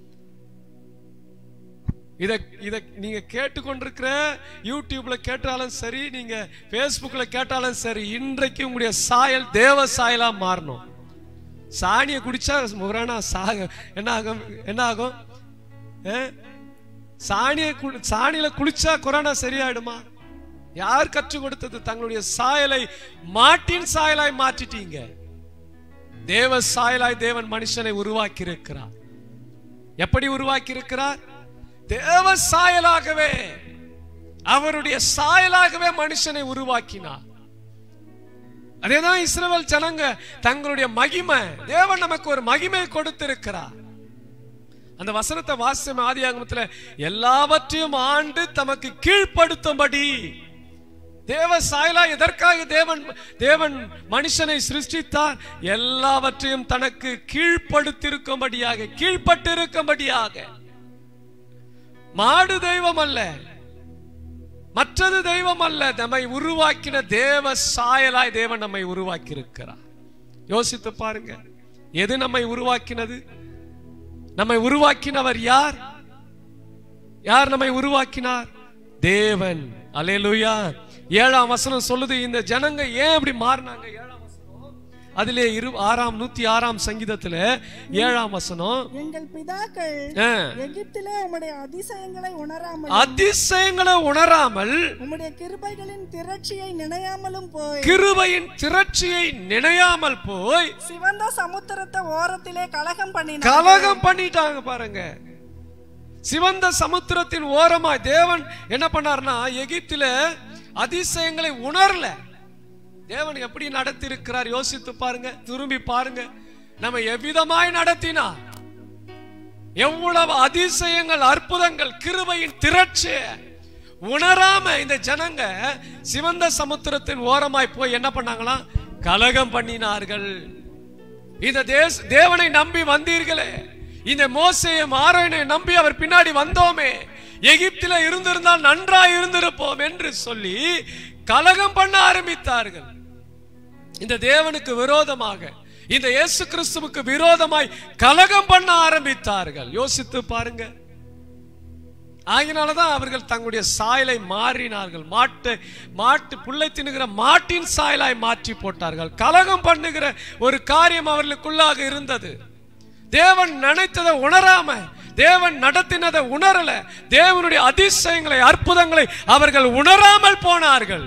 இத இத நீங்க கேட்டுக்கொண்டிருக்கிற யூடியூப்ல கேட்டாலும் சரி, நீங்க பேஸ்புக்ல கேட்டாலும் சரி, இன்றைக்கு உங்களுடைய சாயல் தேவ சாயலா மாறணும். சாணியை குடிச்சா முரணா சாக என்ன ஆகும்? என்ன ஆகும்? சாணியை சாணியில குளிச்சா கொரோனா சரியாயிடுமா? யார் கற்றுக் கொடுத்தது? தங்களுடைய சாயலை மாட்டின் சாயலாய் மாற்றிட்டீங்க. தேவ சாயலாய் தேவன் மனுஷனை உருவாக்கி இருக்கிறார். எப்படி உருவாக்கி இருக்கிறார்? தேவ சாயலாகவே, அவருடைய சாயலாகவே மனுஷனை உருவாக்கினார். அதேதான் இஸ்ரவேல் ஜனங்க தங்களுடைய மகிமை, தேவன் நமக்கு ஒரு மகிமை கொடுத்திருக்கிறார். அந்த வசனத்தை வாசிச்ச ஆதியாகமத்துல, எல்லாவற்றையும் ஆண்டு தமக்கு கீழ்ப்படுத்தும்படி. தேவ சாயலா எதற்காக தேவன் தேவன் மனுஷனை சிருஷ்டித்தார்? எல்லாவற்றையும் தனக்கு கீழ்ப்படுத்திருக்கும்படியாக, கீழ்பட்டிருக்கும்படியாக. மாடு தெய்வம் அல்ல, மற்றது தெய்வம் அல்ல, நம்மை உருவாக்கின தேவ சாயலாய் தேவன் நம்மை உருவாக்கி இருக்கிறார். யோசித்து பாருங்க, எது நம்மை உருவாக்கினது? நம்மை உருவாக்கினவர் யார்? யார் நம்மை உருவாக்கினார்? தேவன். அல்லேலூயா. ஏழாம் வசனம் சொல்லுது, இந்த ஜனங்க ஏன் அப்படி மாறினாங்க? ஏழாம் வசனம் அதிலே இரு ஆறாம் நூத்தி ஆறாம் சங்கீதத்துல ஏழாம் வசனம், எங்கள் பிதாக்கள் எகிப்திலே உம்முடைய அதிசயங்களை உணராமல் அதிசயங்களை உணராமல் உம்முடைய கிருபைகளின் திரட்சியை நினையாமலும் போய் கிருபையின் திரட்சியை நினையாமல் போய் சிவந்த சமுத்திரத்தை ஓரத்திலே கலகம் பண்ணினாங்க. கலகம் பண்ணிட்டாங்க பாருங்க. சிவந்த சமுத்திரத்தின் ஓரமாய் தேவன் என்ன பண்ணார்னா, எகிப்தில அதிசயங்களை உணரல. தேவன் எப்படி நடத்தி இருக்கிறார் யோசித்து பாருங்க, திரும்பி பாருங்க. நம்ம எவ்விதமாய் நடத்தினார், எவ்வளவு அதிசயங்கள், அற்புதங்கள், கிருபையின் திரட்சி உணராம இந்த ஜனங்க சிவந்த சமுத்திரத்தின் ஓரமாய் போய் என்ன பண்ணாங்களாம்? கலகம் பண்ணினார்கள். இந்த தேச தேவனை நம்பி வந்தீர்களே, இந்த மோசேயும் ஆரோனை நம்பி அவர் பின்னாடி வந்தோமே, எகிப்தில இருந்திருந்தால் நன்றாய் இருந்திருப்போம் என்று சொல்லி கலகம் பண்ண ஆரம்பித்தார்கள். இந்த தேவனுக்கு விரோதமாக, இந்த இயேசு கிறிஸ்துவுக்கு விரோதமாய் கலகம் பண்ண ஆரம்பித்தார்கள். யோசித்து பாருங்க. ஆகினாலதான் அவர்கள் தங்களுடைய சாயலை மாறினார்கள். மாட்டு மாட்டு புல்லை தின்னுகிற மாட்டின் சாயலாய் மாற்றி போட்டார்கள். கலகம் பண்ணுகிற ஒரு காரியம் அவர்களுக்குள்ளாக இருந்தது. தேவன் நினைத்ததை உணராம, தேவன் நடத்தினதை உணரல, தேவனுடைய அதிசயங்களை, அற்புதங்களை அவர்கள் உணராமல் போனார்கள்.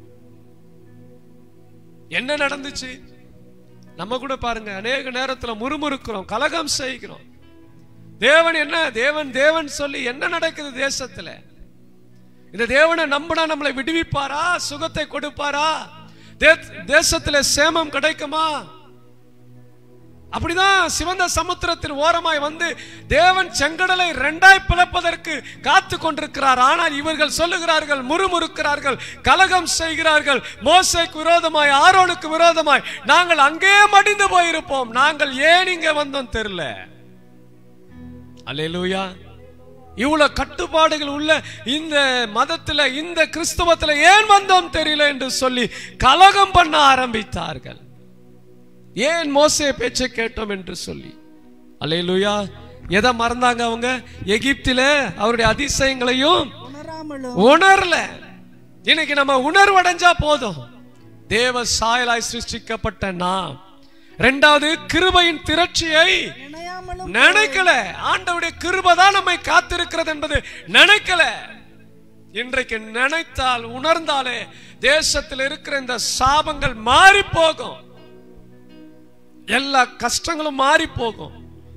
என்ன நடந்துச்சு? நம்ம கூட பாருங்க, அநேக நேரத்துல முறுமுறுக்கிறோம், கலகம் செய்கிறோம். தேவன் என்ன தேவன் தேவன் சொல்லி என்ன நடக்குது தேசத்துல? இந்த தேவனை நம்பினா நம்மளை விடுவிப்பாரா? சுகத்தை கொடுப்பாரா? தேசத்துல சேமம் கிடைக்குமா? அப்படிதான் சிவந்த சமுத்திரத்தின் ஓரமாய் வந்து தேவன் செங்கடலை இரண்டாய் பிளப்பதற்கு காத்து கொண்டிருக்கிறார். ஆனால் இவர்கள் சொல்லுகிறார்கள், முறுமுறுக்கிறார்கள், கலகம் செய்கிறார்கள். மோசேக்கு விரோதமாய், ஆரோனுக்கு விரோதமாய் நாங்கள் அங்கே மடிந்து போயிருப்போம், நாங்கள் ஏன் இங்க வந்தோம் தெரியல. அல்லேலூயா. இவ்வளவு கட்டுப்பாடுகள் உள்ள இந்த மதத்துல, இந்த கிறிஸ்தவத்துல ஏன் வந்தோம் தெரியல என்று சொல்லி கலகம் பண்ண ஆரம்பித்தார்கள். ஏன் மோசே பேச்சை கேட்டோம் என்று சொல்லி. அல்லேலூயா. எதை மறந்தாங்க அவங்க? எகிப்தில அவருடைய அதிசயங்களையும் உணரல. இன்னைக்கு நம்ம உணர்வடைஞ்சா போதும். தேவ சாயலாய் சிருஷ்டிக்கப்பட்ட நாம் இரண்டாவது கிருபையின் திரட்சியை நினைக்கல. ஆண்டவருடைய கிருபை தான் நம்மை காத்திருக்கிறது என்பது நினைக்கல. இன்றைக்கு நினைத்தால், உணர்ந்தாலே தேசத்தில் இருக்கிற இந்த சாபங்கள் மாறி போகும். எல்லா கஷ்டங்களும் மாறி போகும்.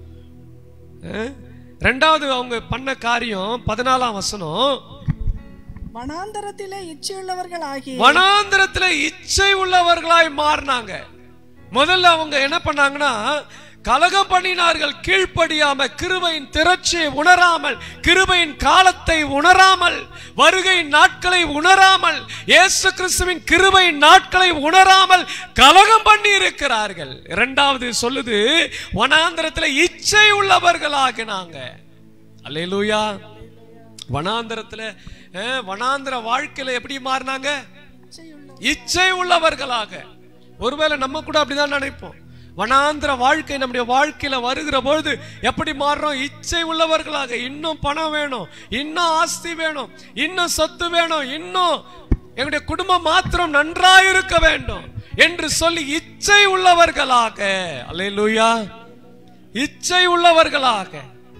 ரெண்டாவது அவங்க பண்ண காரியம் பதினாலாம் வசனம், வனாந்தரத்திலே இச்சையுள்ளவர்களாகி வனாந்தரத்திலே இச்சை உள்ளவர்களாய் மாறினாங்க. முதல்ல அவங்க என்ன பண்ணாங்கன்னா, கலகம் பண்ணினார்கள், கீழ்ப்படியாம, கிருபையின் திரட்சியை உணராமல், கிருபையின் காலத்தை உணராமல், வருகையின் நாட்களை உணராமல், இயேசு கிறிஸ்துவின் கிருபையின் நாட்களை உணராமல் கலகம் பண்ணி இருக்கிறார்கள். இரண்டாவது சொல்லுது, வனாந்தரத்தில் இச்சை உள்ளவர்களாகினாங்க. அல்லேலூயா. வனாந்தரத்துல வனாந்தர வாழ்க்கையில எப்படி மாறினாங்க? இச்சை உள்ளவர்களாக. ஒருவேளை நம்ம கூட அப்படிதான் நினைப்போம். வனாந்திர வாழ்க்கை நம்முடைய வாழ்க்கையில வருகிற பொழுது எப்படி மாறுறோம்? இச்சை உள்ளவர்களாக. இன்னும் பணம் வேணும், இன்னும் ஆஸ்தி வேணும், இன்னும் சொத்து வேணும், இன்னும் எங்களுடைய குடும்பம் மாத்திரம் நன்றாயிருக்க வேண்டும் என்று சொல்லி இச்சை உள்ளவர்களாக. அல்லேலூயா. இச்சை உள்ளவர்களாக,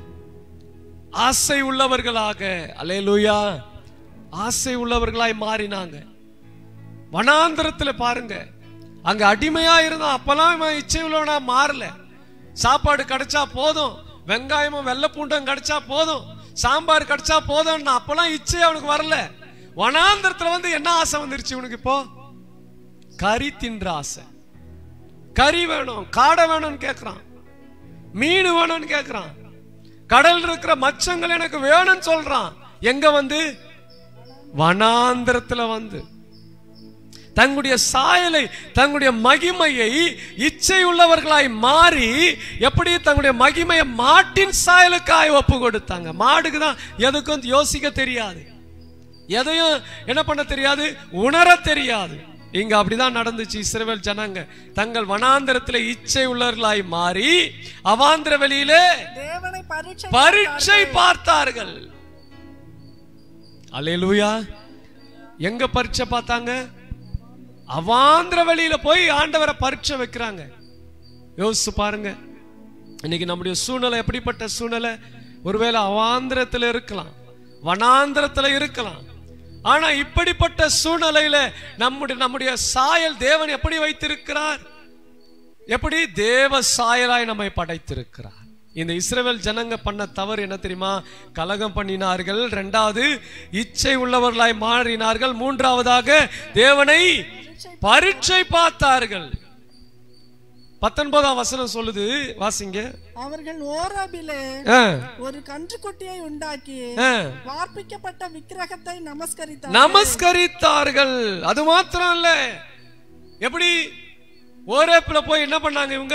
ஆசை உள்ளவர்களாக. அல்லேலூயா. ஆசை உள்ளவர்களாய் மாறினாங்க. வனாந்திரத்துல பாருங்க, அங்க அடிமையா இருந்தா அப்பெல்லாம் இச்சை உள்ளவனா மாறல. சாப்பாடு கிடைச்சா போதும், வெங்காயமும் வெள்ளை பூண்டும் கிடைச்சா போதும், சாம்பார் கிடைச்சா போதும், அப்பெல்லாம் இச்சை அவனுக்கு வரல. வனாந்திரத்துல வந்து என்ன ஆசை வந்துருச்சு இவனுக்கு? இப்போ கறி தின்ற ஆசை. கறி வேணும், காடை வேணும்னு கேட்கிறான், மீன் வேணும்னு கேட்கிறான், கடல் இருக்கிற மச்சங்கள் எனக்கு வேணும்னு சொல்றான். எங்க வந்து? வனாந்திரத்துல வந்து தங்களுடைய சாயலை, தங்களுடைய மகிமையை இச்சை உள்ளவர்களாய் மாறி, எப்படி தங்களுடைய மகிமையை மாட்டின் சாயலுக்காய் ஒப்பு கொடுத்தாங்க. மாடுக்கு தான் எதுக்கும் யோசிக்க தெரியாது, எதையும் என்ன பண்ண தெரியாது, உணர தெரியாது. இங்க அப்படிதான் நடந்துச்சு. இஸ்ரவேல் ஜனங்க தங்கள் வனாந்திரத்திலே இச்சை உள்ளவர்களாய் மாறி அவாந்திர வெளியிலே தேவனை பரீட்சை பார்த்தார்கள். அல்லேலூயா. எங்க பரீட்சை பார்த்தாங்க? அவாந்திர வெளியில போய் ஆண்டவரை பரீட்சை வைக்கிறாங்க. யோசிச்சு பாருங்க, இன்னைக்கு நம்முடைய சூழ்நிலை எப்படிப்பட்ட சூழ்நிலை? ஒருவேளை அவாந்திரத்துல இருக்கலாம், வனாந்திரத்துல இருக்கலாம். ஆனா இப்படிப்பட்ட சூழ்நிலையில நம்முடைய நம்முடைய சாயல் தேவன் எப்படி வைத்திருக்கிறார்? எப்படி தேவ சாயலாய் நம்மை படைத்திருக்கிறார். இந்த இஸ்ரவேல் ஜனங்க பண்ண தவறு என்ன தெரியுமா? கலகம் பண்ணினார்கள். இரண்டாவது இச்சை உள்ளவர்களாய் மாறினார்கள். மூன்றாவதாக தேவனை பரீட்சை பார்த்தார்கள். பத்தொன்பதாம் வசனம் சொல்லுது, வாசிங்க. அவர்கள் ஓராபிலே ஒரு கன்றுக்குட்டியை உண்டாக்கி வார்ப்பிக்கப்பட்ட விக்கிரகத்தை நமஸ்கரித்தார்கள் நமஸ்கரித்தார்கள் அது மாத்திரம் இல்ல, எப்படி ஓரேப்ல போய் என்ன பண்ணாங்க? இவங்க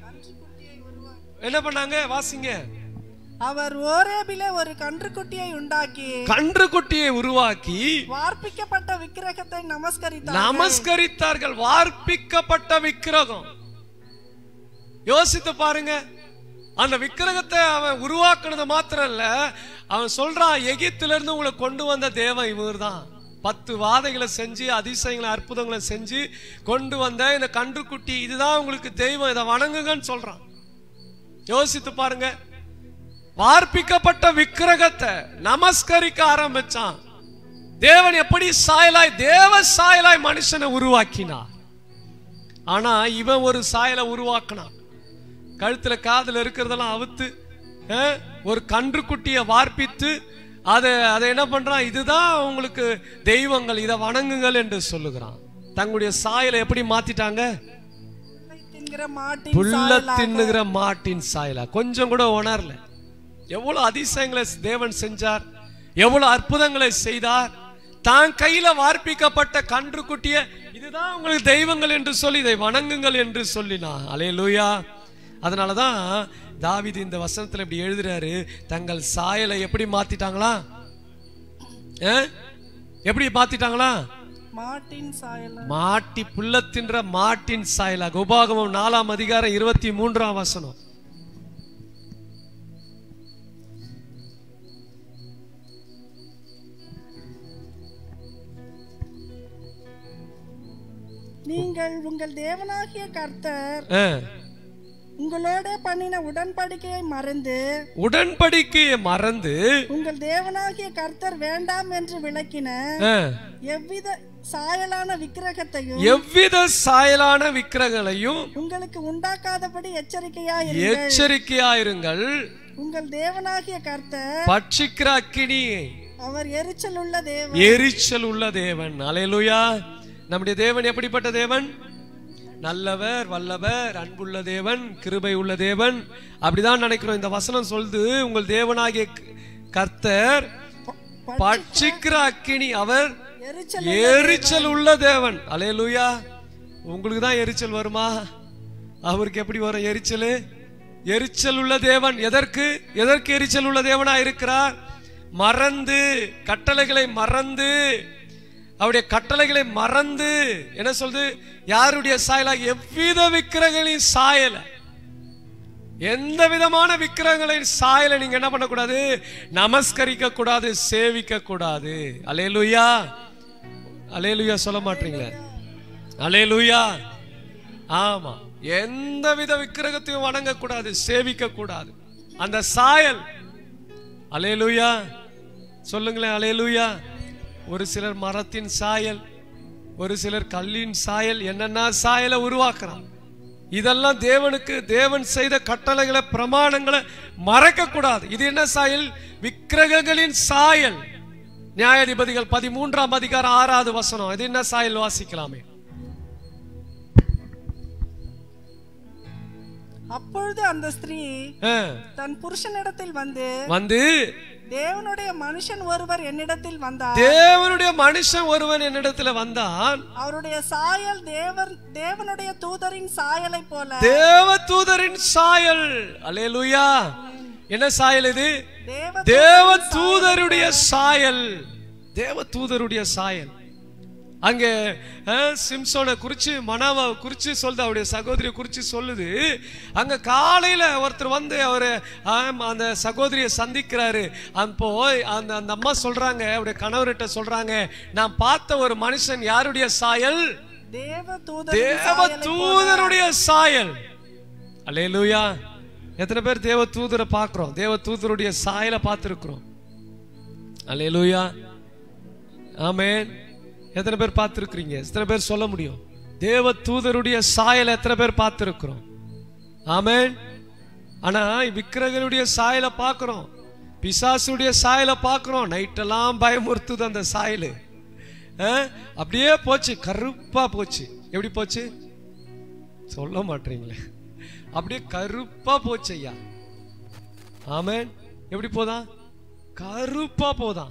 என்ன பண்ணாங்க? வாசிங்க. அவர் ஓரேபிலே ஒரு கன்றுக்குட்டியை உண்டாக்கி கன்றுக்குட்டியை உருவாக்கி வார்ப்பிக்கப்பட்ட விக்கிரகத்தை நமஸ்கரித்தார்கள் நமஸ்கரித்தார்கள் வார்ப்பிக்கப்பட்ட விக்கிரகம். யோசித்து பாருங்க, அந்த விக்கிரகத்தை அவன் உருவாக்குனது மாத்திரம் இல்ல, அவன் சொல்றான், எகிப்தில இருந்து உங்களை கொண்டு வந்த தேவன் இவர் தான். பத்து வாதைகளை செஞ்சு, அதிசயங்களை, அற்புதங்களை செஞ்சு கொண்டு வந்த இந்த கன்றுக்குட்டி இதுதான் உங்களுக்கு தெய்வம், இதை வணங்குங்கன்னு சொல்றான். யோசித்து பாருங்க, வார்ப்பிக்கப்பட்ட விக்கிரகத்தை நமஸ்கரிக்க ஆரம்பிச்சான். தேவன் எப்படி சாயலாய், தேவ சாயலாய் மனுஷனை உருவாக்கினார். ஆனா இவன் ஒரு சாயலை உருவாக்கினான். கழுத்துல காதுல இருக்கிறதெல்லாம் அவுத்து ஒரு கன்றுக்குட்டியை வார்ப்பித்து அதை அதை என்ன பண்றான்? இதுதான் உங்களுக்கு தெய்வங்கள், இதை வணங்குங்கள் என்று சொல்லுகிறான். தங்களுடைய சாயலை எப்படி மாத்திட்டாங்க? புல்ல தின்னுகிற மாட்டின் சாயலா. கொஞ்சம் கூட உணரல. எவ்வளவு அதிசயங்களை தேவன் செஞ்சார், எவ்வளவு அற்புதங்களை செய்தார். தான் கையில வார்ப்பிக்கப்பட்ட கன்றுக்குட்டிய இதுதான் உங்களுக்கு தெய்வங்கள் என்று சொல்லி இதை வணங்குங்கள் என்று சொல்லினா. அல்லேலூயா. அதனாலதான் தாவீது இந்த வசனத்துல இப்படி எழுதுறாரு, தங்கள் சாயலை எப்படி மாத்திட்டாங்களா? எப்படி மாத்திட்டாங்களா? மாட்டின் சாயலா. மாட்டி புல்ல தின்ற மாட்டின் சாயலா. உபாகமம் நாலாம் அதிகாரம் இருபத்தி மூன்றாம் வசனம். நீங்கள் உங்கள் தேவனாகிய கர்த்தர் உங்களோட பண்ணின உடன்படிக்கையை மறந்து உடன்படிக்கையை மறந்து உங்கள் தேவனாகிய கர்த்தர் வேண்டாம் என்று விளக்கின எவ்வித சாயலான விக்கிரகத்தையும் எவ்வித சாயலான விக்கிரகங்களையும் உங்களுக்கு உண்டாக்காதபடி எச்சரிக்கையாய் எச்சரிக்கையாயிருங்கள். உங்கள் தேவனாகிய கர்த்தர் பட்சிக்கிற அக்கினி, அவர் எரிச்சல் உள்ள தேவன், எரிச்சல் உள்ள தேவன். அல்லேலூயா. நம்முடைய தேவன் எப்படிப்பட்ட தேவன்? நல்லவர், வல்லவர், அன்புள்ள தேவன், கிருபை உள்ள தேவன். அப்படிதான் நினைக்கிறோம். இந்த வசனம் சொல்லுது, உங்கள் தேவனாகிய கர்த்தர் பட்சிக்கிற அக்கினி, அவர் எரிச்சல் உள்ள தேவன். அல்லேலூயா. உங்களுக்கு தான் எரிச்சல் வருமா? அவருக்கு எப்படி வரும் எரிச்சல்? எரிச்சல் உள்ள தேவன். எதற்கு எதற்கு எரிச்சல் உள்ள தேவனா இருக்கிறார்? மறந்து, கட்டளைகளை மறந்து, அவருடைய கட்டளைகளை மறந்து என்ன சொல்றது? யாருடைய சாயலா? எவ்வித விக்கிரகங்களின் சாயல, எந்த விதமான விக்கிரகங்களின் சாயலை நீங்க என்ன பண்ணக்கூடாது? நமஸ்கரிக்க கூடாது, சேவிக்க கூடாது. அல்லேலூயா. அல்லேலூயா சொல்ல மாட்டீங்களே? அல்லேலூயா. ஆமா, எந்த வித விக்கிரகத்தையும் வணங்க கூடாது, சேவிக்க கூடாது. அந்த சாயல். அல்லேலூயா சொல்லுங்களேன். அல்லேலூயா. ஒரு சிலர் மரத்தின் சாயல், ஒரு சிலர் கல்லின் சாயல், என்னென்ன சாயலை உருவாக்குறான். இதெல்லாம் தேவனுக்கு, தேவன் செய்த கட்டளைகளை, பிரமாணங்களை மறக்க கூடாது. இது என்ன சாயல்? விக்கிரகங்களின் சாயல். நியாயாதிபதிகள் பதிமூன்றாம் அதிகாரம் ஆறாவது வசனம். இது என்ன சாயல்? வாசிக்கலாமே. அப்பொழுது அந்த ஸ்திரீ தன் புருஷனிடத்தில் வந்து வந்து தேவனுடைய மனுஷன் ஒருவர் என்னிடத்தில் வந்தார், தேவனுடைய மனுஷன் ஒருவன் என்னிடத்தில் வந்தான், அவருடைய சாயல் தேவன் தேவனுடைய தூதரின் சாயலை போல, தேவ தூதரின் சாயல். அல்லேலூயா. என்ன சாயல் இது? தேவ தூதருடைய சாயல். தேவ தூதருடைய சாயல். அங்கே சிம்சோனை குறிச்சு, மனாவை குறிச்சு சொல்லுது, அவருடைய சகோதரியை குறிச்சு சொல்லுது. அங்க காலையில ஒருத்தர் வந்து அவரு அந்த சகோதரியை சந்திக்கிறாரு. அப்போ அந்த அந்த அம்மா சொல்றாங்க, அவருடைய கணவர்கிட்ட சொல்றாங்க, நான் பார்த்த ஒரு மனுஷன் யாருடைய சாயல்? தேவ தூதருடைய சாயல். அல்லேலூயா. எத்தனை பேர் தேவ தூதரை பார்க்கிறோம்? தேவ தூதருடைய சாயலை பார்த்திருக்கிறோம். அல்லேலூயா. ஆமென். எத்தனை பேர் பார்த்திருக்கிறீங்க? எத்தனை பேர் சொல்ல முடியும்? தேவ தூதருடைய சாயலை எத்தனை பேர் பார்த்திருக்கிறோம்? ஆமென். ஆனா விக்கிரகங்களுடைய சாயலை பார்க்கிறோம், பிசாசுடைய சாயலை பார்க்கிறோம். நைட்டெல்லாம் பயமுறுத்துது அந்த சாயல். அப்படியே போச்சு, கருப்பா போச்சு. எப்படி போச்சு? சொல்ல மாட்டீங்களே. அப்படியே கருப்பா போச்சு ஐயா. ஆமென். எப்படி போதான்? கருப்பா போதான்.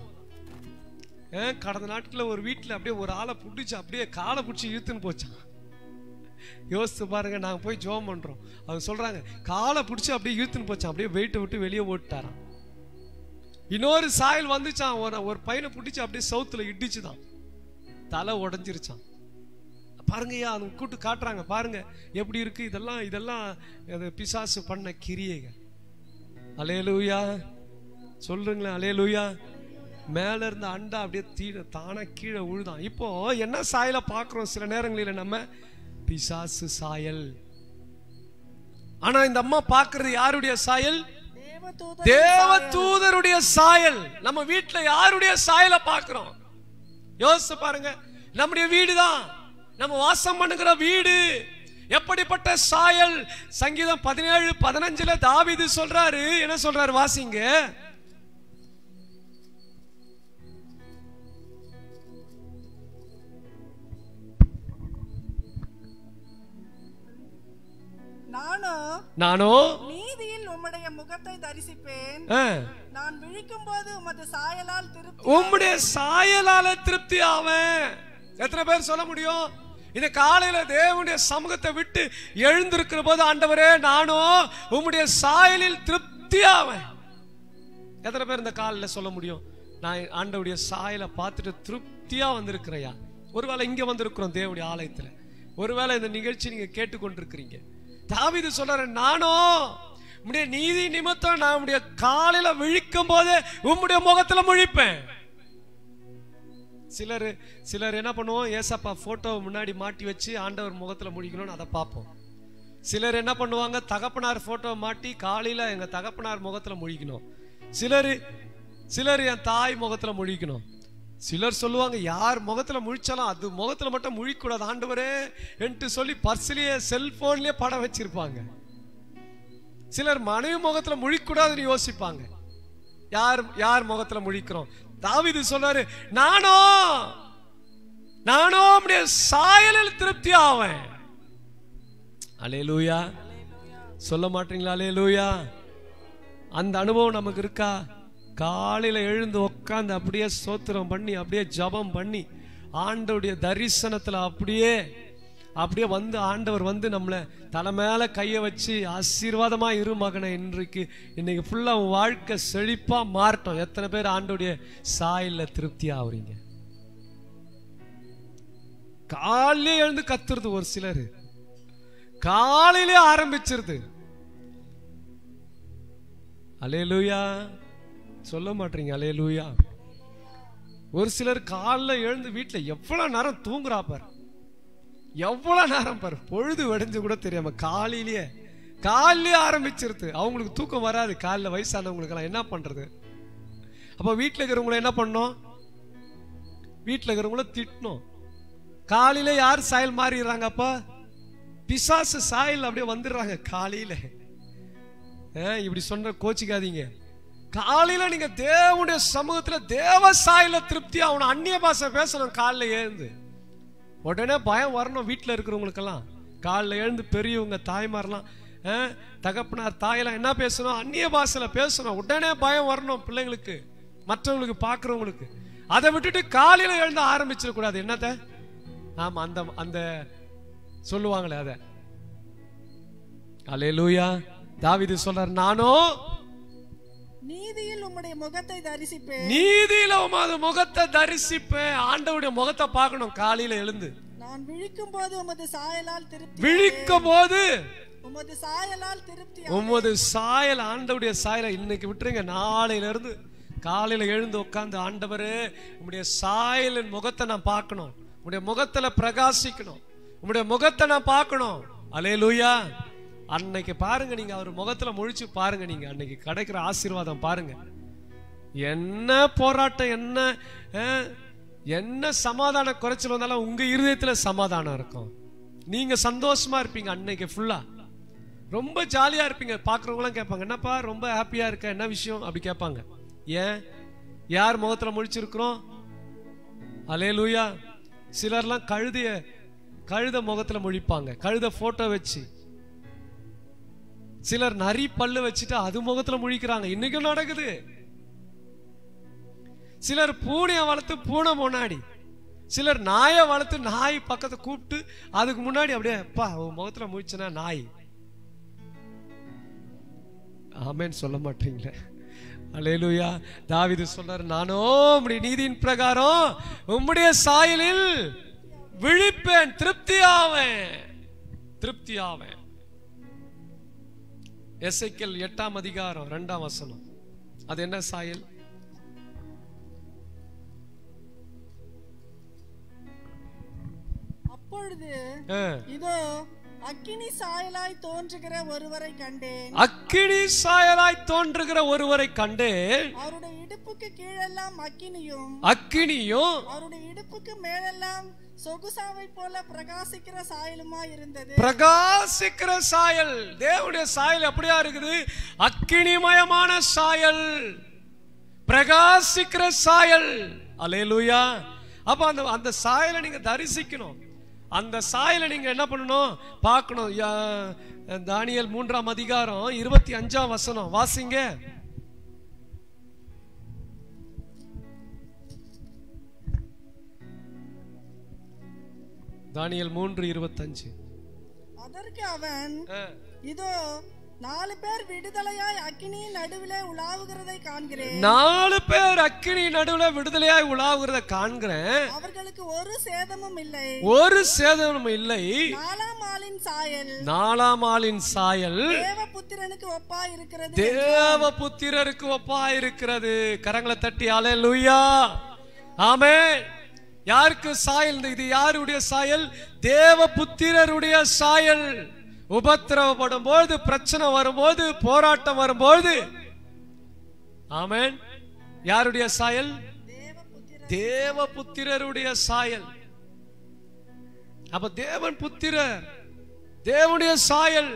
கடந்த நாட்களில் ஒரு வீட்டில் அப்படியே ஒரு ஆளை பிடிச்சி அப்படியே காலை பிடிச்சி இழுத்துன்னு போச்சான். யோசித்து பாருங்க. நாங்கள் போய் ஜோம் பண்றோம், அவங்க சொல்றாங்க காலை பிடிச்சி அப்படியே இழுத்துன்னு போச்சான், அப்படியே வெயிட்டை விட்டு வெளியே ஓட்டாரான். இன்னொரு சாயல் வந்துச்சான், ஒரு ஒரு பையனை பிடிச்சி அப்படியே சவுத்துல இடிச்சுதான், தலை உடஞ்சிருச்சான். பாருங்கய்யா, அவங்க கூட்டு காட்டுறாங்க, பாருங்க எப்படி இருக்கு. இதெல்லாம் இதெல்லாம் பிசாசு பண்ண கிரியைகள். அல்லேலூயா சொல்றீங்களா? அல்லேலூயா. மேல இருந்த அண்டா அப்படியே தீர தானா கீழே உழுதான். இப்போ என்ன சாயலை பார்க்கிறோம்? சில நேரங்களில் நம்ம பிசாசு சாயல். ஆனா இந்த அம்மா பார்க்கிறது யாருடைய சாயல்? தேவ தூதருடைய சாயல். நம்ம வீட்டுல யாருடைய சாயலை பார்க்கிறோம்? யோசிச்சு பாருங்க. நம்முடைய வீடுதான், நம்ம வாசம் பண்ணுகிற வீடு. எப்படிப்பட்ட சாயல்? சங்கீதம் பதினேழு பதினஞ்சுல தாவீது சொல்றாரு. என்ன சொல்றாரு? வாசிங்க. நானோ நீதியில் உம்முடைய முகத்தை தரிசிப்பேன், நான் விழிக்கும் போது உமது சாயலால் திருப்தி, உம்முடைய சாயலால திருப்தி ஆவேன். எத்தனை பேர் சொல்ல முடியும்? இந்த காலையில தேவனுடைய சமூகத்தை விட்டு எழுந்திருக்கிற போது, ஆண்டவரே நானும் உம்முடைய சாயலில் திருப்தி ஆவேன். எத்தனை பேர் இந்த காலையில சொல்ல முடியும்? நான் ஆண்டவருடைய சாயலை பார்த்துட்டு திருப்தியா வந்திருக்கிறையா? ஒருவேளை இங்க வந்திருக்கிறோம் தேவனுடைய ஆலயத்துல, ஒருவேளை இந்த நிகழ்ச்சி நீங்க கேட்டுக்கொண்டிருக்கிறீங்க. தாவீது சொல்றாரு, நானும் உம்முடைய நீதி நிமித்தம் நான் உம்முடைய காலையில விழிக்கும் போது உம்முடைய முகத்துல முழிப்பேன். சிலர் சிலர் என்ன பண்ணுவோம்? ஏசப்பா போட்டோவை முன்னாடி மாட்டி வச்சு ஆண்டவர் முகத்துல முழிக்கணும்னு அதை பார்ப்போம். சிலர் என்ன பண்ணுவாங்க? தகப்பனார் போட்டோவை மாட்டி காலையில எங்க தகப்பனார் முகத்துல முழிக்கணும். சிலர் சிலர் என் தாய் முகத்துல முழிக்கணும். சிலர் சொல்லுவாங்க யார் முகத்துல முழிச்சாலும் அது முகத்துல மட்டும் முழிக்கூடாது ஆண்டவரே என்று சொல்லி பர்ஸ்லயே செல்போன்லயே படம் வச்சிருப்பாங்க. சிலர் மனைவி முகத்துல முழிக்கூடாதுன்னு யோசிப்பாங்க. யார் யார் முகத்துல முழிக்கிறோம்? தாவீது சொல்றாரு, நானோ நானோ அப்படியே சாயலில் திருப்தி ஆவேன். அல்லேலூயா. சொல்ல மாட்டீங்களா அல்லேலூயா? அந்த அனுபவம் நமக்கு இருக்கா? காலையில எழுந்து உட்காந்து அப்படியே ஸ்தோத்திரம் பண்ணி அப்படியே ஜபம் பண்ணி ஆண்டவருடைய தரிசனத்துல அப்படியே அப்படியே வந்து ஆண்டவர் வந்து நம்மளை தலை மேல கைய வச்சு ஆசீர்வாதமா இரு மகனை, இன்றைக்கு இன்னைக்கு ஃபுல்லா வாழ்க்கை செழிப்பா மாறட்டும். எத்தனை பேர் ஆண்டவருடைய சாயல்ல திருப்தி ஆகுறீங்க? காலையிலே எழுந்து கத்துறது ஒரு சிலர், காலையிலே ஆரம்பிச்சிருது. அல்லேலூயா. சொல்ல மாட்டீங்க அல்லேலூயா? ஒரு சிலர் காலைல எழுந்து வீட்டுல எவ்வளவு நேரம் தூங்குறா பாரு, எவ்வளவு நேரம் பாரு, பொழுது வெடிஞ்சு கூட தெரியாம காலையிலேயே காலையிலே ஆரம்பிச்சிருது. அவங்களுக்கு தூக்கம் வராது. காலைல வயசானவங்களுக்கு எல்லாம் என்ன பண்றது? அப்ப வீட்டுல இருக்கிறவங்களை என்ன பண்ணோம்? வீட்டுல இருக்கிறவங்கள திட்டணும். காலையில யார் சாயல் மாறிடுறாங்க? அப்ப பிசாசு சாயல் அப்படியே வந்துடுறாங்க காலையில. இப்படி சொன்ன கோச்சிக்காதீங்க. காலையில நீங்க தேவனுடைய சமூகத்துல தேவ சாயல திருப்தி ஆகணும். அந்நிய பாஷை பேசணும். காலைல எழுந்து உடனே பயம் வரணும். வீட்டுல இருக்கிறவங்களுக்கெல்லாம் காலைல எழுந்து பெரியவங்க தாய்மாரெல்லாம் தகப்பனார் தாயெல்லாம் என்ன பேசணும்? அந்நிய பாஷையில பேசணும். உடனே பயம் வரணும் பிள்ளைங்களுக்கு, மற்றவங்களுக்கு, பாக்குறவங்களுக்கு. அதை விட்டுட்டு காலையில எழுந்து ஆரம்பிச்சிட கூடாது. என்னத்த ஆமா அந்த அந்த சொல்லுவாங்களே அத. அல்லேலூயா. தாவீது சொல்றார், நானோ நீதியில் உம்முடைய முகத்தை தரிசிப்பேன். நீதியில உமது முகத்தை தரிசிப்பேன். ஆண்டவருடைய முகத்தை பார்க்கணும் காலையில எழுந்து. நான் விழிக்கும் போது உமது சாயலால் திருப்தி விழிக்கும் போது உமது சாயலால் திருப்தி உமது சாயல் ஆண்டவருடைய சாயலை இன்னைக்கு விட்டுருங்க. நாளையில இருந்து காலையில எழுந்து உட்கார்ந்து ஆண்டவரே உம்முடைய சாயலின் முகத்தை நான் பார்க்கணும், உம்முடைய முகத்துல பிரகாசிக்கணும், உம்முடைய முகத்தை நான் பார்க்கணும். அல்லேலூயா. அன்னைக்கு பாருங்க, நீங்க அவர் முகத்துல முழிச்சு பாருங்க, நீங்க அன்னைக்கு கிடைக்கிற ஆசீர்வாதம் பாருங்க. என்ன போராட்டம், என்ன என்ன சமாதான குறைச்சல் வந்தாலும் உங்க இருதயத்துல சமாதானம் இருக்கும். நீங்க சந்தோஷமா இருப்பீங்க. அன்னைக்கு ஃபுல்லா ரொம்ப ஜாலியா இருப்பீங்க. பாக்குறவங்களாம் கேட்பாங்க, என்னப்பா ரொம்ப ஹாப்பியா இருக்க, என்ன விஷயம் அப்படி கேட்பாங்க. ஏன்? யார் முகத்துல முழிச்சிருக்கிறோம்? அல்லேலூயா. சிலர்லாம் கழுதைய கழுத முகத்துல முழிப்பாங்க, கழுத போட்டோ வச்சு. சிலர் நரி பல்லு வச்சுட்டு அது முகத்துல முழிக்கிறாங்க. இன்னைக்கும் நடக்குது. சிலர் பூனைய வளர்த்து பூனை முன்னாடி, சிலர் நாயை வளர்த்து நாய் பக்கத்தை கூப்பிட்டு அதுக்கு முன்னாடி அப்படியே அப்பா முகத்துல முழிச்சனா நாய். ஆமேன்னு சொல்ல மாட்டீங்களே. அல்லேலூயா. தாவீது சொல்றாரு, நானோ உம்முடைய நீதியின் பிரகாரம் உம்முடைய சாயலில் விழிப்பேன், திருப்தி ஆவேன், திருப்தி ஆவேன். எசேக்கியேல் எட்டாம் அதிகாரம் இரண்டாம் வசனம். அது என்ன சாயல்? அப்பொழுது இதோ அக்கினி சாயலாய் தோன்றுகிற ஒருவரை கண்டேன். அக்கினி சாயலாய் தோன்றுகிற ஒருவரை கண்டேன். அவருடைய இடுப்புக்கு கீழெல்லாம் அக்கினியும் அக்கினியும் அவருடைய இடுப்புக்கு மேலெல்லாம் சொகுசாவை போல பிரகாசிக்கிற சாயலுமா இருந்தது. பிரகாசிக்கிற சாயல். தேவனுடைய சாயல் அப்படியா இருக்குது? அக்கினிமயமான சாயல், பிரகாசிக்கிற சாயல். அல்லேலூயா. அப்ப அந்த அந்த சாயலை நீங்க தரிசிக்கணும். அந்த சாயலை நீங்க என்ன பண்ணணும்? பார்க்கணும். தானியேல் மூன்றாம் அதிகாரம் இருபத்தி அஞ்சாம் வசனம் வாசிங்க. தானியேல் மூன்று இருபத்தஞ்சு. அதற்கு அவன், இதோ நாலு பேர் விடுதலையாய் அக்கினியின் நடுவிலே உலாவுகிறதை காண்கிறேன். நாலு பேர் அக்கினி நடுவுல விடுதலையாய் உலாவுகிறதை காண்கிறேன். அவர்களுக்கு ஒரு சேதமும் இல்லை, ஒரு சேதமும் இல்லை. நாலாம் ஆளின் சாயல் நாலாம் ஆளின் சாயல் தேவபுத்திரனுக்கு ஒப்பாய் இருக்கிறது. தேவபுத்திரருக்கு ஒப்பாய் இருக்கிறது. கரங்களை தட்டி அல்லேலூயா. ஆமென். யாருக்கு சாயல்? இது யாருடைய சாயல்? தேவபுத்திரருடைய சாயல். உபத்திரவப்படும் போது, பிரச்சனை வரும்போது, போராட்டம் வரும்போது, ஆமென், யாருடைய சாயல்? தேவ புத்திரருடைய சாயல். அப்ப தேவன் புத்திரர், தேவனுடைய சாயல்.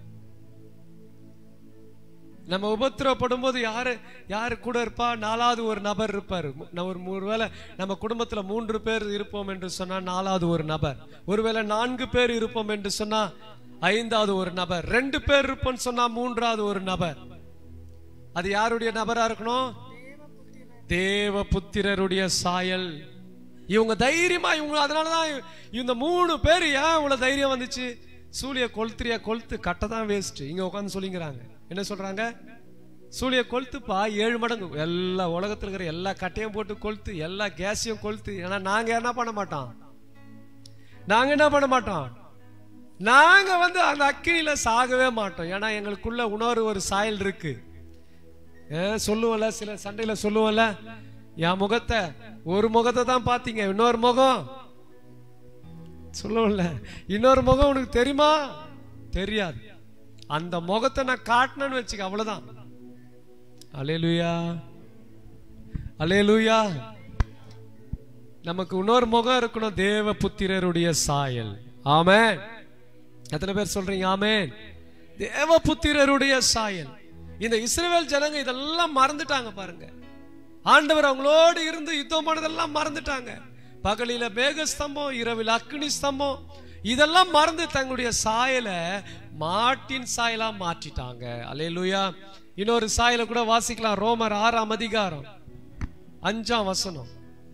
நம்ம உபத்திரப்படும் போது யாரு யாரு கூட இருப்பா? நாலாவது ஒரு நபர் இருப்பாரு. ஒரு ஒருவேளை நம்ம குடும்பத்துல மூன்று பேர் இருப்போம் என்று சொன்னா நாலாவது ஒரு நபர், ஒருவேளை நான்கு பேர் இருப்போம் என்று சொன்னா ஐந்தாவது ஒரு நபர், ரெண்டு பேர் இருப்போம்னு சொன்னா மூன்றாவது ஒரு நபர். அது யாருடைய நபரா இருக்கணும்? தேவ புத்திரருடைய சாயல். இவங்க தைரியமா இவங்க, அதனாலதான் இந்த மூணு பேர் ஏன் இவ்வளவு தைரியம் வந்துச்சு? சூழிய கொளுத்துறியா கொளுத்து, கட்டதான் வேஸ்ட். இங்க உட்காந்து சொல்லிங்கிறாங்க. என்ன சொல்றாங்க? சூழிய கொளுத்துப்பா, ஏழு மடங்கு எல்லா உலகத்துல இருக்கிற எல்லா கட்டையும் போட்டு கொளுத்து, எல்லா கேஸையும் கொளுத்து. ஏன்னா நாங்க என்ன பண்ண மாட்டோம், நாங்க என்ன பண்ண மாட்டோம், நாங்க வந்து அந்த அக்கினியில சாகவே மாட்டோம். ஏன்னா எங்களுக்குள்ள உணர்வு ஒரு சாயல் இருக்கு. சொல்லுவோம்ல, சில சண்டையில சொல்லுவோம்ல, என் முகத்தை ஒரு முகத்தை தான் பாத்தீங்க, இன்னொரு முகம் சொல்லுவோம்ல, இன்னொரு முகம் உனக்கு தெரியுமா? தெரியாது. அந்த முகத்தை நான் காட்டினேன்னு வச்சுக்க, அவ்வளவுதான். அல்லேலூயா, அல்லேலூயா. நமக்கு இன்னொரு முகம் இருக்கணும், தேவ புத்திரருடைய சாயல். ஆமென். எத்தனை பேர் சொல்றீங்க ஆமென்? தேவ புத்திரருடைய சாயல். இந்த இஸ்ரவேல் ஜனங்க இதெல்லாம் மறந்துட்டாங்க பாருங்க. ஆண்டவர் அவங்களோடு இருந்து யுத்தம் பண்ணதெல்லாம் மறந்துட்டாங்க. பகலில மேகஸ்தம்பம், இரவில் அக்னி ஸ்தம்பம், இதெல்லாம் மறந்து தங்களுடைய சாயலை மாட்டின் சாயலா மாற்றிட்டாங்க. அல்லேலூயா. இன்னொரு சாயலை கூட வாசிக்கலாம். ரோமர் ஆறாம் அதிகாரம் அஞ்சாம் வசனம்.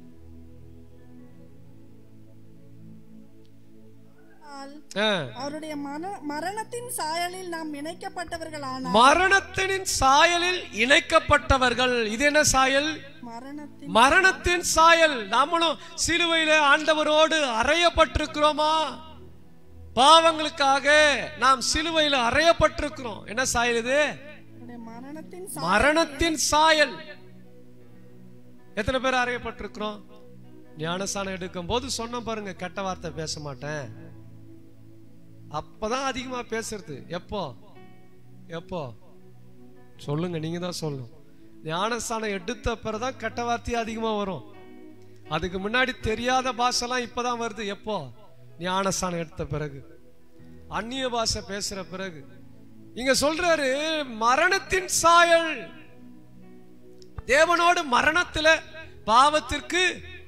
அவருடைய மரணத்தின் சாயலில் நாம் இணைக்கப்பட்டவர்களான மரணத்தின் சாயலில் இணைக்கப்பட்டவர்கள். இது என்ன சாயல்? மரணத்தின் மரணத்தின் சாயல். நாமளும் சிலுவையில ஆண்டவரோடு அறையப்பட்டிருக்கிறோமா? பாவங்களுக்காக நாம் சிலுவையில அறையப்பட்டிருக்கிறோம். என்ன சாயல் இது? மரணத்தின் மரணத்தின் சாயல். எத்தனை பேர் அறையப்பட்டிருக்கிறோம்? ஞானஸ்நானம் எடுக்கும் போது சொன்ன பாருங்க, கெட்ட வார்த்தை பேச மாட்டேன். அப்பதான் அதிகமா பேசுறது. எப்போ எப்போ சொல்லுங்க, நீங்க தான் சொல்லணும். ஞானஸ்நானம் எடுத்த பிறகுதான் கெட்ட வார்த்தை அதிகமா வரும். அதுக்கு முன்னாடி தெரியாத பாஷெல்லாம் இப்பதான் வருது. எப்போ? ஞானஸ்நானம் எடுத்த பிறகு, அந்நிய பாஷை பேசுற பிறகு. இங்க சொல்றாரு மரணத்தின் சாயல். தேவனோடு மரணத்துல பாவத்திற்கு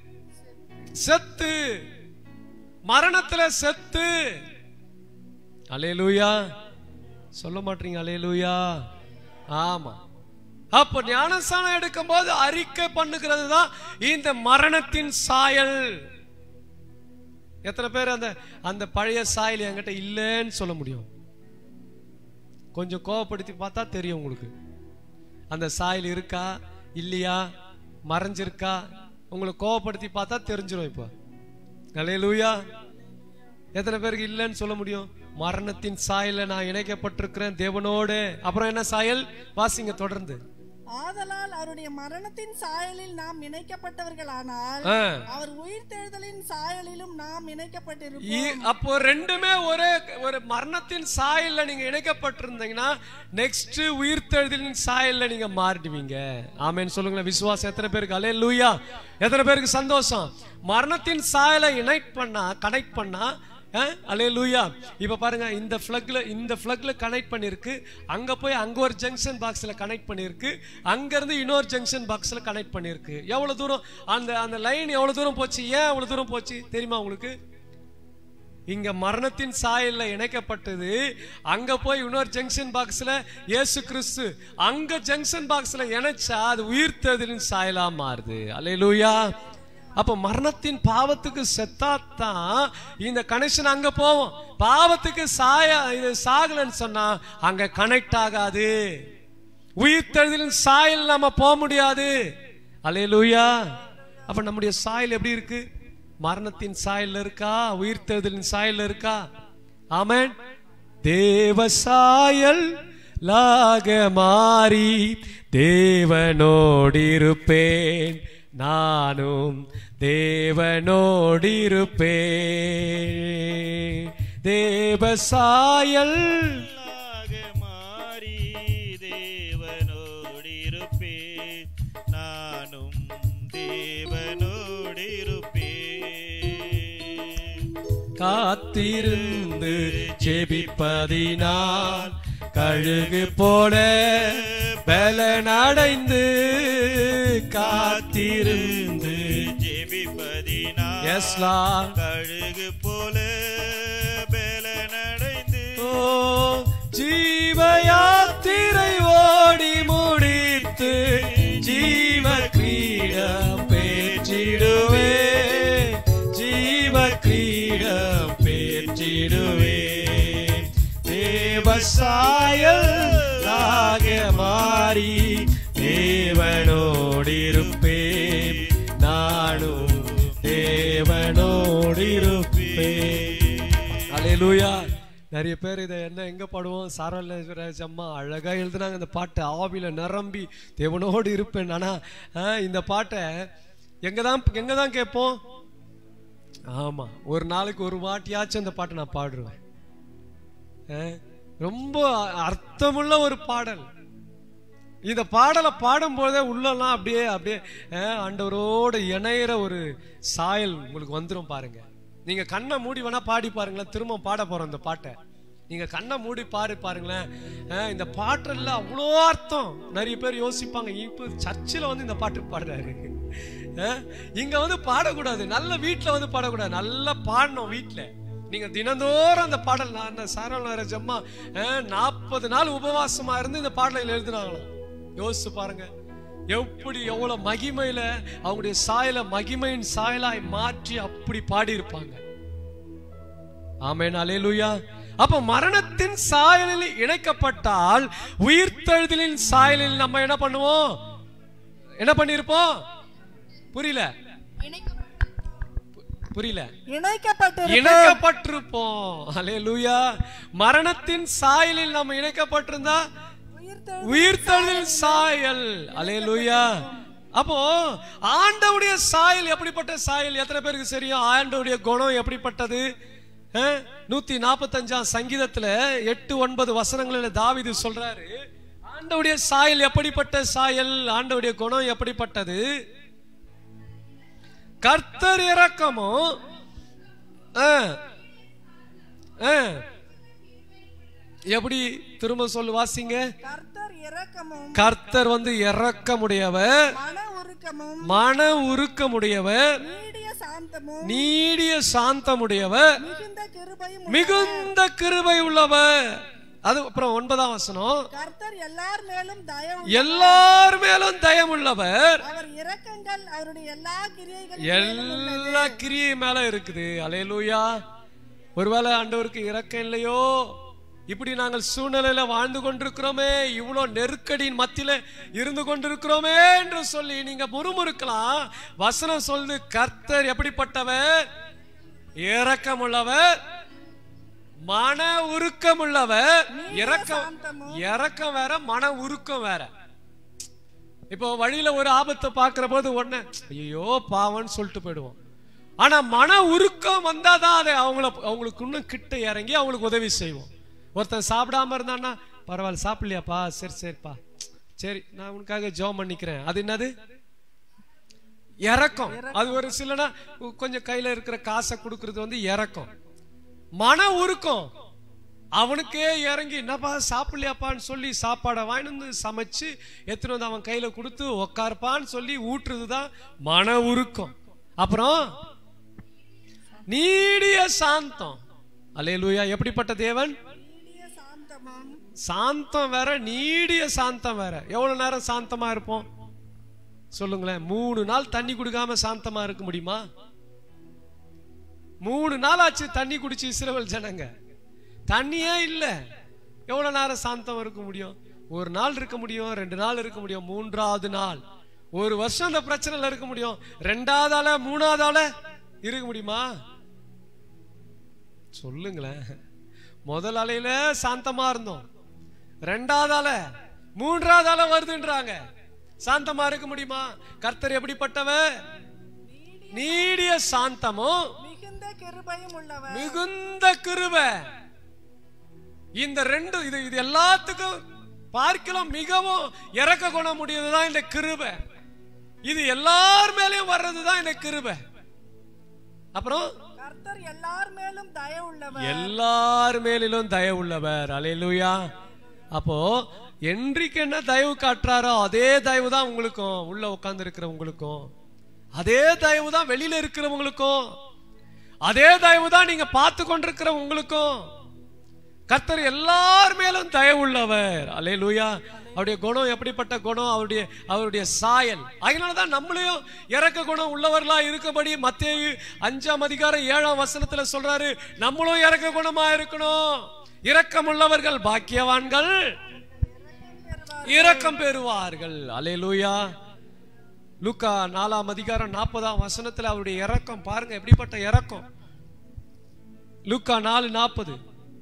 செத்து, மரணத்துல செத்து. அல்லேலூயா. சொல்ல மாட்டீங்க அல்லேலூயா? ஆமா. அப்ப ஞானஸ்நானம் எடுக்கும் போது அறிக்கை பண்ணுகிறது தான் இந்த மரணத்தின் சாயல். எத்தனை பேர் அந்த அந்த பழைய சாயல் என்கிட்ட இல்லைன்னு சொல்ல முடியும்? கொஞ்சம் கோவப்படுத்தி பார்த்தா தெரியும் உங்களுக்கு. அந்த சாயல் இருக்கா இல்லையா, மறைஞ்சிருக்கா, உங்களை கோவப்படுத்தி பார்த்தா தெரிஞ்சிடும். இப்ப அல்லேலூயா. எத்தனை பேருக்கு இல்லைன்னு சொல்ல முடியும்? மரணத்தின் சாயல நான் இணைக்கப்பட்டிருக்கிறேன் தேவனோடு. அப்புறம் என்ன சாயல்? வாசிங்க தொடர்ந்து. ஆதலால் அவருடைய மரணத்தின் சாயலில் நாம் இணைக்கப்பட்டவர்களானால் அவர் உயிர்த்தெழுதலின் சாயலிலும் நாம் இணைக்கப்பட்டிருப்போம். அப்போ ரெண்டுமே ஒரே ஒரு மரணத்தின் சாயல்ல நீங்க இணைக்கப்பட்டிருந்தீங்கன்னா நெக்ஸ்ட் உயிர்த்தெழுதலின் சாயல்ல நீங்க மாறிடுவீங்க. ஆமென் சொல்லுங்களேன். விசுவாசம் எத்தனை பேருக்கு? அல்லேலூயா. எத்தனை பேருக்கு சந்தோஷம்? மரணத்தின் சாயலை இணைட் பண்ணா, கனெக்ட் பண்ணா, அல்லேலூயா. இப்ப பாருங்க, இந்த ஃபிளக்ல இந்த ஃபிளக்ல கனெக்ட் பண்ணிருக்கு, அங்க போய் அங்க ஒரு ஜங்ஷன் பாக்ஸ்ல கனெக்ட் பண்ணிருக்கு, அங்க இருந்து இன்னொரு ஜங்ஷன் பாக்ஸ்ல கனெக்ட் பண்ணிருக்கு. எவ்வளவு தூரம் அந்த அந்த லைன் எவ்வளவு தூரம் போச்சு? ஏன் எவ்வளவு தூரம் போச்சு தெரியுமா உங்களுக்கு? இங்க மரணத்தின் சாயல்ல இணைக்கப்பட்டது, அங்க போய் இன்னொரு ஜங்ஷன் பாக்ஸ்ல இயேசு கிறிஸ்து, அங்க ஜங்ஷன் பாக்ஸ்ல இணைச்சா அது உயிர்த்தெழுதலின் சாயலா மாறுது. அல்லேலூயா. அப்ப மரணத்தின் பாவத்துக்கு செத்தாத்தான் இந்த கனெக்ஷன் அங்க போவோம். பாவத்துக்கு சாய இது சாகலன்னு சொன்னா அங்க கனெக்ட் ஆகாது. உயிர்த்தெழுதலின் சாயல் நாம போக முடியாது. அல்லேலூயா. அப்ப நம்முடைய சாயல் எப்படி இருக்கு? மரணத்தின் சாயல் இருக்கா, உயிர்த்தெழுதலின் சாயல் இருக்கா? ஆமென். தேவ சாயல் லாக மாறி தேவனோடு இருப்பேன், நானும் தேவனோடிருப்பேன். தேவ சாயல் மாறி தேவனோடிருப்பேன், நானும் தேவனோ காத்திருந்து ஜெபிப்பதினால் கழுகு போல பலனடைந்து காத்திருந்து ஜெபிப்பதினால் எஸ் லார்ட் கழுகு போல பலனடைந்து ஓ ஜீவ யாத்திரை ஓடி முடித்து ஜீவ கிரீடம் பெற்றிடுவே ஜீவ கிரீடம் பெற்றிடுவே தேவசாயலாக மாறி தேவனோடிருப்பேன் நானும் தேவனோடிருப்பேன். அல்லேலூயா. நிறைய பேர் இதை என்ன எங்க பாடுவோம், சாரல்ராஜ் அம்மா அழகா எழுதுனாங்க இந்த பாட்டை, ஆவில நிரம்பி தேவனோடு இருப்பேன். ஆனா இந்த பாட்டை எங்கதான் எங்கதான் கேட்போம்? ஆமா, ஒரு நாளைக்கு ஒரு வாட்டியாச்சும் அந்த பாட்டை நான் பாடுவேன். ரொம்ப அர்த்தமுள்ள ஒரு பாடல். இந்த பாடலை பாடும் போதே உள்ளலாம் அப்படியே அப்படியே ஆண்டவரோட இணையிற ஒரு சாயல் உங்களுக்கு வந்துடும் பாருங்க. நீங்க கண்ணை மூடி வேணா பாடி பாருங்களேன். திரும்ப பாட போறோம் இந்த பாட்டை. நீங்க கண்ணை மூடி பாடி பாருங்களேன். இந்த பாட்டுல அவ்வளோ அர்த்தம். நிறைய பேர் யோசிப்பாங்க, இப்ப சர்ச்சில் வந்து இந்த பாட்டு பாடுறாரு, இங்க வந்து பாடக்கூடாது, நல்ல வீட்டுல வந்து பாடக்கூடாது, நல்லா பாடணும் வீட்டுல. நீங்க தினந்தோறும் அந்த பாடல், சாரல்ராஜ் அம்மா நாற்பது நாள் உபவாசமா இருந்து இந்த பாடலை எழுதுனாங்களாம். யோசிச்சு பாருங்க, எப்படி எவ்வளவு மகிமையில அவங்களுடைய சாயல மகிமையின் சாயலாய் மாற்றி அப்படி பாடி இருப்பாங்க. ஆமென், அல்லேலூயா. அப்ப மரணத்தின் சாயலில் இணைக்கப்பட்டால் உயிர்த்தெழுதலின் சாயலில் நம்ம என்ன பண்ணுவோம்? என்ன பண்ணிருப்போம்? புரியல புரியல இணைக்கப்பட்டிருப்போம். அல்லேலூயா. மரணத்தின் சாயலில் நம்ம இணைக்கப்பட்டிருந்தா உயிர்த்தெழுதலின் சாயல். அல்லேலூயா. அப்போ ஆண்டவருடைய சாயல் எப்படிப்பட்ட சாயல்? எத்தனை பேருக்கு தெரியும்? ஆண்டவருடைய குணம் எப்படிப்பட்டது? நூத்தி நாற்பத்தி அஞ்சாம் சங்கீதத்துல எட்டு ஒன்பது வசனங்களில் தாவீது சொல்றாரு, ஆண்டவருடைய சாயல் எப்படிப்பட்ட சாயல், ஆண்டவருடைய குணம் எப்படிப்பட்டது? கர்த்தர் இரக்கமும் எப்படி? திரும்ப சொல்லு, வாசிங்க. கர்த்தர் வந்து இரக்கமுடையவர், மன உருக்கமுடையவர், நீடிய சாந்தமுடையவர், மிகுந்த கிருபை உள்ளவர். அது அப்புறம் ஒன்பதாம் வசனம், கர்த்தர் எல்லார் மேலும் தயவு எல்லார் மேலும் தயவுள்ளவர், அவர் இரக்கங்கள் அவருடைய எல்லா கிரியைகள் எல்லா கிரியை மேல இருக்குது. அல்லேலூயா. ஒருவேளை ஆண்டவருக்கு இரக்கம் இல்லையோ, இப்படி நாங்கள் சூழ்நிலையில வாழ்ந்து கொண்டிருக்கிறோமே, இவ்வளவு நெருக்கடியின் மத்தியில இருந்து கொண்டிருக்கிறோமே என்று சொல்லி நீங்க முறுமுறுக்கலாம். வசனம் சொல்லு, கர்த்தர் எப்படிப்பட்டவர்? இரக்கம் உள்ளவர், மன உருக்கம் உள்ளவர். இரக்கம் இரக்கம் வேற, மன உருக்கம் வேற. இப்போ வழியில ஒரு ஆபத்தை பாக்குற போது உடனே ஐயோ பாவம்னு சொல்லிட்டு போயிடுவோம். ஆனா மன உருக்கம் வந்தாதான் அதை அவங்கள அவங்களுக்கு இன்னும் கிட்ட இறங்கி அவங்களுக்கு உதவி செய்வோம். ஒருத்தன் சாப்பிடாம இருந்தான்னா, பரவாயில்ல சாப்பிடலையாப்பா, சரி சரிப்பா, சரி நான் உனக்காக ஜெபம் பண்ணிக்கிறேன். அது என்னது? இரக்கம். அது ஒரு சிலனா கொஞ்சம் கையில இருக்கிற காசை கொடுக்கறது வந்து இரக்கம். மன உருக்கம் அவனுக்கே இறங்கி, என்னப்பா சாப்பிடலையாப்பான்னு சொல்லி சாப்பாடை வாங்கிட்டு வந்து சமைச்சு எத்தனை வந்து அவன் கையில கொடுத்து உக்கார்ப்பான்னு சொல்லி ஊட்டுறதுதான் மன உருக்கம். அப்புறம் நீடிய சாந்தம். அல்லேலூயா. எப்படிப்பட்ட தேவன்? சாந்தம் வேற, நீடிய சாந்தம் வேற. எவ்வளவு நேரம் சாந்தமா இருப்போம் சொல்லுங்களேன்? மூணு நாள் தண்ணி குடிக்காம சாந்தமா இருக்க முடியுமா? மூணு நாள் ஆச்சு தண்ணி குடிச்சு இஸ்ரவேல் ஜனங்க, தண்ணியே இல்ல. எவ்வளவு நேரம் சாந்தம் இருக்க முடியும்? ஒரு நாள் இருக்க முடியும், ரெண்டு நாள் இருக்க முடியும், மூன்றாவது நாள் ஒரு வருஷம் அந்த பிரச்சனைல இருக்க முடியும். ரெண்டாவது ஆள மூணாவது ஆள இருக்க முடியுமா? சொல்லுங்களேன். முதல் அலையில சாந்தமா இருந்தோம், ரெண்டாவது ஆள மூன்றாவது ஆள வருதுன்றாங்க. சாந்தமா இருக்க முடியுமா? கர்த்தர் எப்படிப்பட்டவர்? நீடிய சாந்தமும் மிகுந்த கிருபை. இந்த ரெண்டு இது இது எல்லாத்துக்கும் பார்க்கலாம் மிகவும் இறக்க குணம் முடியதுதான் இந்த கிருபை. இது எல்லார் மேலயும் வர்றதுதான் இந்த கிருபை. அப்புறம் கர்த்தர் எல்லார் மேலும் தயவுள்ளவர். எல்லார் மேலும் தயவுள்ளவர். அல்லேலூயா. அப்போ என்றைக்கு என்ன தயவு காட்டுறாரோ அதே தயவு தான் உங்களுக்கும், உள்ள உட்கார்ந்து இருக்கிறவங்களுக்கும் அதே தயவு தான், வெளியில இருக்கிறவங்களுக்கும் அதே தயவு தான், நீங்க பார்த்து கொண்டிருக்கிற உங்களுக்கும். கர்த்தர் எல்லார் மேலும் தயவுள்ளவர். அல்லேலூயா. அவருடைய குணம் எப்படிப்பட்ட குணம், அவருடைய அவருடைய சாயல். அதனாலதான் நம்மளையும் இறக்க குணம் உள்ளவர்களா இருக்கபடி மத்தேயு அஞ்சாம் அதிகாரம் ஏழாம் வசனத்துல சொல்றாரு, நம்மளும் இறக்க குணமா இருக்கணும். இரக்கம் உள்ளவர்கள் பாக்கியவான்கள், இரக்கம் பெறுவார்கள். அல்லேலூயா. லூக்கா நாலாம் அதிகாரம் நாற்பதாம் வசனத்துல அவருடைய இரக்கம் பாருங்க, எப்படிப்பட்ட இரக்கம். லூக்கா நாலு நாற்பது.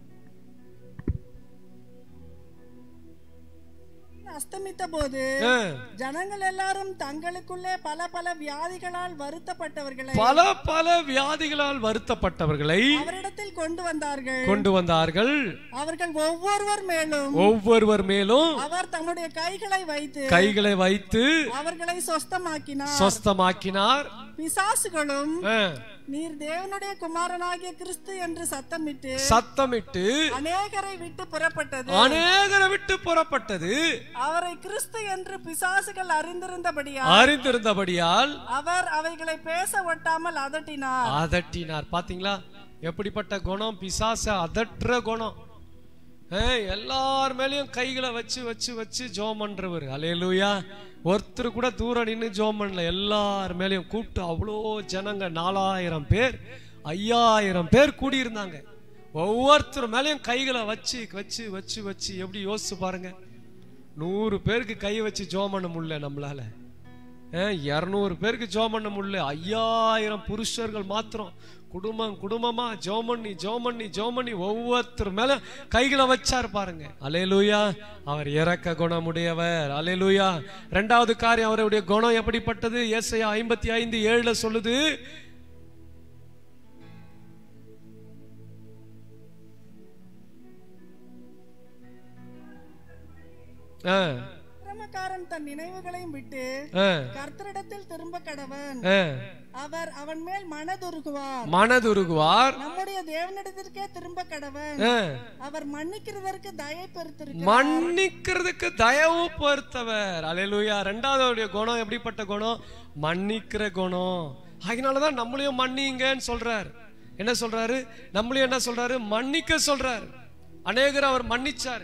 அஸ்தமித்த போது ஜனங்கள் எல்லாரும் தங்களுக்குள்ளே பல பல வியாதிகளால் வருத்தப்பட்டவர்களை பல பல வியாதிகளால் வருத்தப்பட்டவர்களை அவரிடத்தில் கொண்டு வந்தார்கள் கொண்டு வந்தார்கள் அவர்கள் ஒவ்வொருவர் மேலும் ஒவ்வொருவர் மேலும் அவர் தம்முடைய கைகளை வைத்து கைகளை வைத்து அவர்களை சொஸ்தமாக்கினார் சொஸ்தமாக்கினார். பிசாசுகளும் நீர் தேவனுடைய குமாரனாகிய கிறிஸ்து என்று சத்தமிட்டு சத்தமிட்டு அநேகரை விட்டு புறப்பட்டது அநேகரை விட்டு புறப்பட்டது. அவரை கிறிஸ்து என்று பிசாசுகள் அறிந்திருந்தபடியால் அறிந்திருந்தபடியால் அவர் அவைகளை பேச ஒட்டாமல் அதட்டினார் அதட்டினார். பாத்தீங்களா எப்படிப்பட்ட குணம், பிசாச அதற்ற குணம். எல்லார் மேலயும் கைகளை வச்சு வச்சு வச்சு ஜோம் பண்றவர். அல்லேலூயா. ஒருத்தர் கூட தூரம் நின்று ஜோம் பண்ணல, எல்லார் மேலயும் கூப்பிட்டு அவ்வளோ ஜனங்க, நாலாயிரம் பேர் ஐயாயிரம் பேர் கூடியிருந்தாங்க. ஒவ்வொருத்தர் மேலயும் கைகளை வச்சு வச்சு வச்சு வச்சு எப்படி யோசிச்சு பாருங்க. நூறு பேருக்கு கை வச்சு ஜோம் பண்ண முடியல நம்மளால, இருநூறு பேருக்கு ஜோம் பண்ண முடியல. ஐயாயிரம் புருஷர்கள் மாத்திரம் குடும்பம் குடும்பமா ஜோம் பண்ணி ஜோம் பண்ணி ஜோம் பண்ணி ஒவ்வொருத்தர் மேல கைகளை வச்சாரு பாருங்க. அல்லேலூயா. அவர் இரக்க குணமுடையவர். அல்லேலூயா. இரண்டாவது காரியம், அவருடைய குணம் எப்படிப்பட்டது? ஏசாயா ஐம்பத்தி ஐந்து ஏழுல சொல்லுது, தன் நினைவுகளையும் விட்டு கர்த்தரிடத்தில் திரும்ப கடவன், அவர் அவன் மேல் மனதுருகுவார் மனதுருகுவார் நம்முடைய தேவனிடத்திற்கே திரும்ப கடவன், அவர் மன்னிக்கிறதற்கு தயை பெருத்திருக்கிறார் மன்னிக்கிறதுக்கு தயவு பொறுத்தவர். அல்லேலூயா. இரண்டாவது குணம் எப்படிப்பட்ட குணம்? மன்னிக்கிற குணம். அதனாலதான் நம்மளையும் மன்னிங்கன்னு சொல்றாரு. என்ன சொல்றாரு? நம்மளையும் என்ன சொல்றாரு? மன்னிக்க சொல்றாரு. அநேகர் அவர் மன்னிச்சாரு.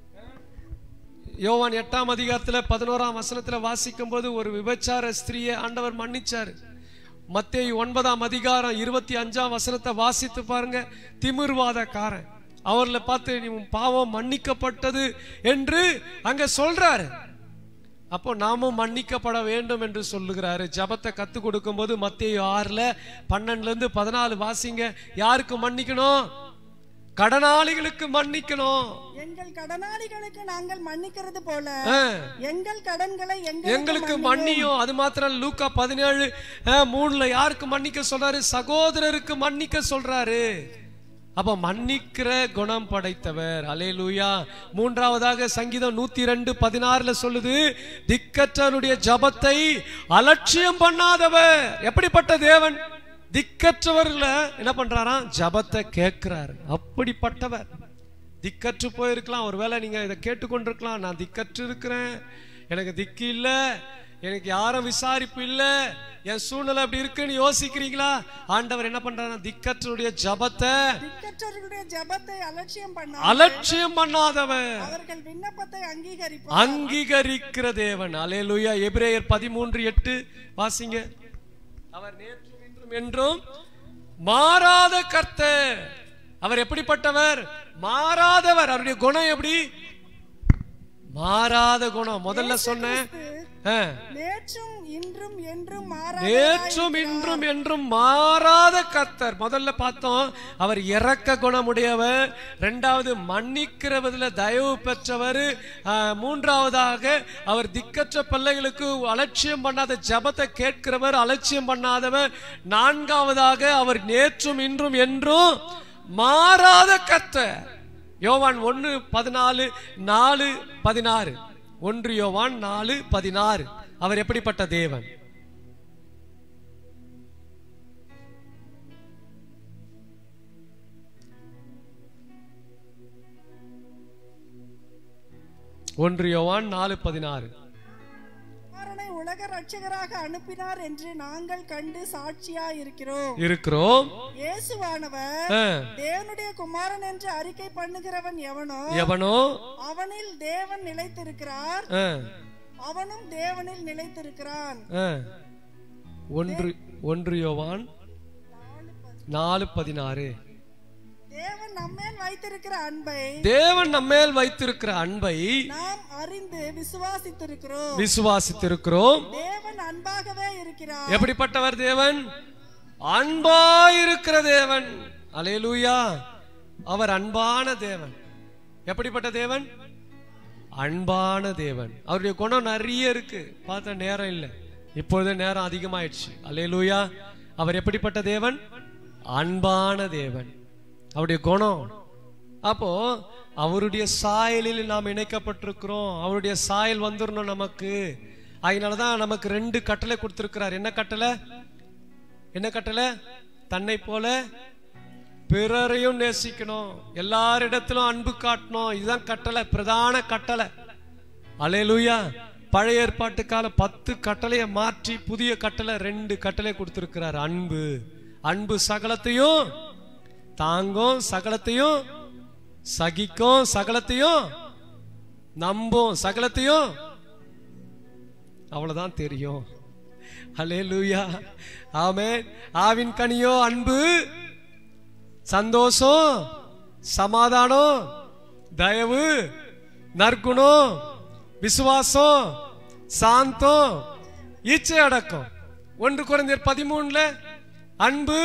யோவான் எட்டாம் அதிகாரத்துல பதினோராம் வசனத்துல வாசிக்கும் போது ஒரு விபச்சார ஸ்திரியை ஆண்டவர் மன்னிச்சாரு. மத்தேயு ஒன்பதாம் அதிகாரம் இருபத்தி அஞ்சாம் வசனத்தை வாசித்து பாருங்க. திமிர்வாதக்காரன், அவர்களை பார்த்து நீ பாவம் மன்னிக்கப்பட்டது என்று அங்க சொல்றாரு. அப்போ நாமும் மன்னிக்கப்பட வேண்டும் என்று சொல்லுகிறாரு. ஜபத்தை கத்து கொடுக்கும் போது மத்தேயு ஆறுல பன்னெண்டுல இருந்து பதினாலு வாசிங்க. யாருக்கு மன்னிக்கணும்? கடனாளிகளுக்கு மன்னிக்கணும். எங்கள் கடனாளிகளுக்கு நாங்கள் மன்னிக்கிறது போல எங்கள் கடன்களை எங்களுக்கு மன்னியும். அது மாத்திரம் லூக்கா பதினேழு மூணுல யாருக்கு மன்னிக்க சொல்றாரு? சகோதரருக்கு மன்னிக்க சொல்றாரு. அப்ப மன்னிக்கிற குணம் படைத்தவர். அல்லேலூயா. மூன்றாவதாக சங்கீதம் நூத்தி ரெண்டு பதினாறுல சொல்லுது, திக்கற்றவருடைய ஜபத்தை அலட்சியம் பண்ணாதவர். எப்படிப்பட்ட தேவன்? திக்கற்றவர்களை என்ன பண்றாராம்? ஜபத்தை கேட்கிறார். அப்படிப்பட்டவர். திக்கற்று போயிருக்கலாம், ஒருவேளை நீங்க இதை கேட்டுக்கொண்டிருக்கலாம், நான் திக்கற்று இருக்கிறேன், எனக்கு திக்கு இல்ல, எனக்கு யாரும் விசாரிப்பு இல்ல, என் சூழ்நிலை அப்படி இருக்குன்னு யோசிக்கிறீங்களா? ஆண்டவர் என்ன பண்றாரு? திக்கற்றவருடைய ஜபத்தை திக்கற்றவருடைய ஜபத்தை அலட்சியம் பண்ணாதவர், அலட்சியம் பண்ணாதவர், அவர்கள் விண்ணப்பத்தை அங்கீகரிப்பார், அங்கீகரிக்கிற தேவன். அல்லேலூயா. எபிரேயர் பதிமூன்று எட்டு வாசிங்க. அவர் நேற்றும் இன்றும் என்றும் மாறாத கர்த்தர். அவர் எப்படிப்பட்டவர்? மாறாதவர். அவருடைய குணம் எப்படி? மாறாத குணம். முதல்ல சொன்னேன், நேற்றும் இன்றும் என்றும் நேற்றும் இன்றும் என்றும் மாறாத கர்த்தர். முதல்ல பார்த்தோம் அவர் இரக்க குணமுடையவர், இரண்டாவது மன்னிக்கிறவதில் தயவு பெற்றவர், மூன்றாவதாக அவர் திக்கற்ற பிள்ளைகளுக்கு அலட்சியம் பண்ணாத ஜபத்தை கேட்கிறவர், அலட்சியம் பண்ணாதவர், நான்காவதாக அவர் நேற்றும் இன்றும் என்றும் மாறாத கர்த்தர். யோவான் ஒன்னு பதினாலு நாலு பதினாறு ஒன்று யோவான் நாலு பதினாறு. அவர் எப்படிப்பட்ட தேவன்? ஒன்று யோவான் நாலு பதினாறு. குமாரனை உலக ரட்சகராக அனுப்பினார் என்று நாங்கள் கண்டு சாட்சியா இருக்கிறோம் இருக்கிறோம் இயேசுவானவர் தேவனுடைய குமாரன் என்று அறிக்கை பண்ணுகிறவன் எவனோ எவனோ அவனில் தேவன் நிலைத்திருக்கிறார், அவனும் தேவனில் நிலைத்திருக்கிறான். ஒன்று ஒன்று யோவான் நாலு பதினாறு. தேவன் நம்மேல் வைத்திருக்கிற அன்பை தேவன் நம்மேல் வைத்திருக்கிற அன்பை நாம் அறிந்து விசுவாசித்திருக்கிறோம் விசுவாசித்திருக்கிறோம் தேவன் அன்பாகவே இருக்கிறார். எப்படிப்பட்டவர் தேவன்? அன்பாயிருக்கிற தேவன். அல்லேலூயா. அவர் அன்பான தேவன். எப்படிப்பட்ட தேவன்? அன்பான தேவன். அவருடைய குணம் நிறைய இருக்கு, பார்த்த நேரம் இல்லை, இப்பொழுது நேரம் அதிகமாயிடுச்சு. அல்லேலூயா. அவர் எப்படிப்பட்ட தேவன்? அன்பான தேவன். அவருடைய குணம். அப்போ அவருடைய சாயலில் நாம் இணைக்கப்பட்டிருக்கிறோம். அவருடைய சாயல் வந்துடணும் நமக்கு. அதனாலதான் நமக்கு ரெண்டு கட்டளை கொடுத்திருக்கிறார். என்ன கட்டளை? என்ன கட்டளை? தன்னை போல பிறரையும் நேசிக்கணும், எல்லாரிடத்திலும் அன்பு காட்டணும். இதுதான் கட்டளை, பிரதான கட்டளை. அல்லேலூயா. பழைய ஏற்பாட்டு கால பத்து கட்டளையை மாற்றி புதிய கட்டளை ரெண்டு கட்டளை கொடுத்திருக்கிறார். அன்பு. அன்பு சகலத்தையும் தாங்கும், சகலத்தையும் சகிக்கும், சகலத்தையும் நம்பும், சகலத்தையும். அவ்வளவுதான் தெரியும். அல்லேலூயா. ஆமென். ஆவின் கனியோ அன்பு, சந்தோஷம், சமாதானம், தயவு, நற்குணம், விசுவாசம், சாந்தம், இச்சை அடக்கம். ஒன்று கொரிந்தியர் பதிமூணுல அன்பு,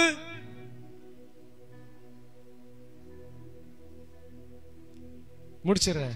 முடிச்சிடுறேன்.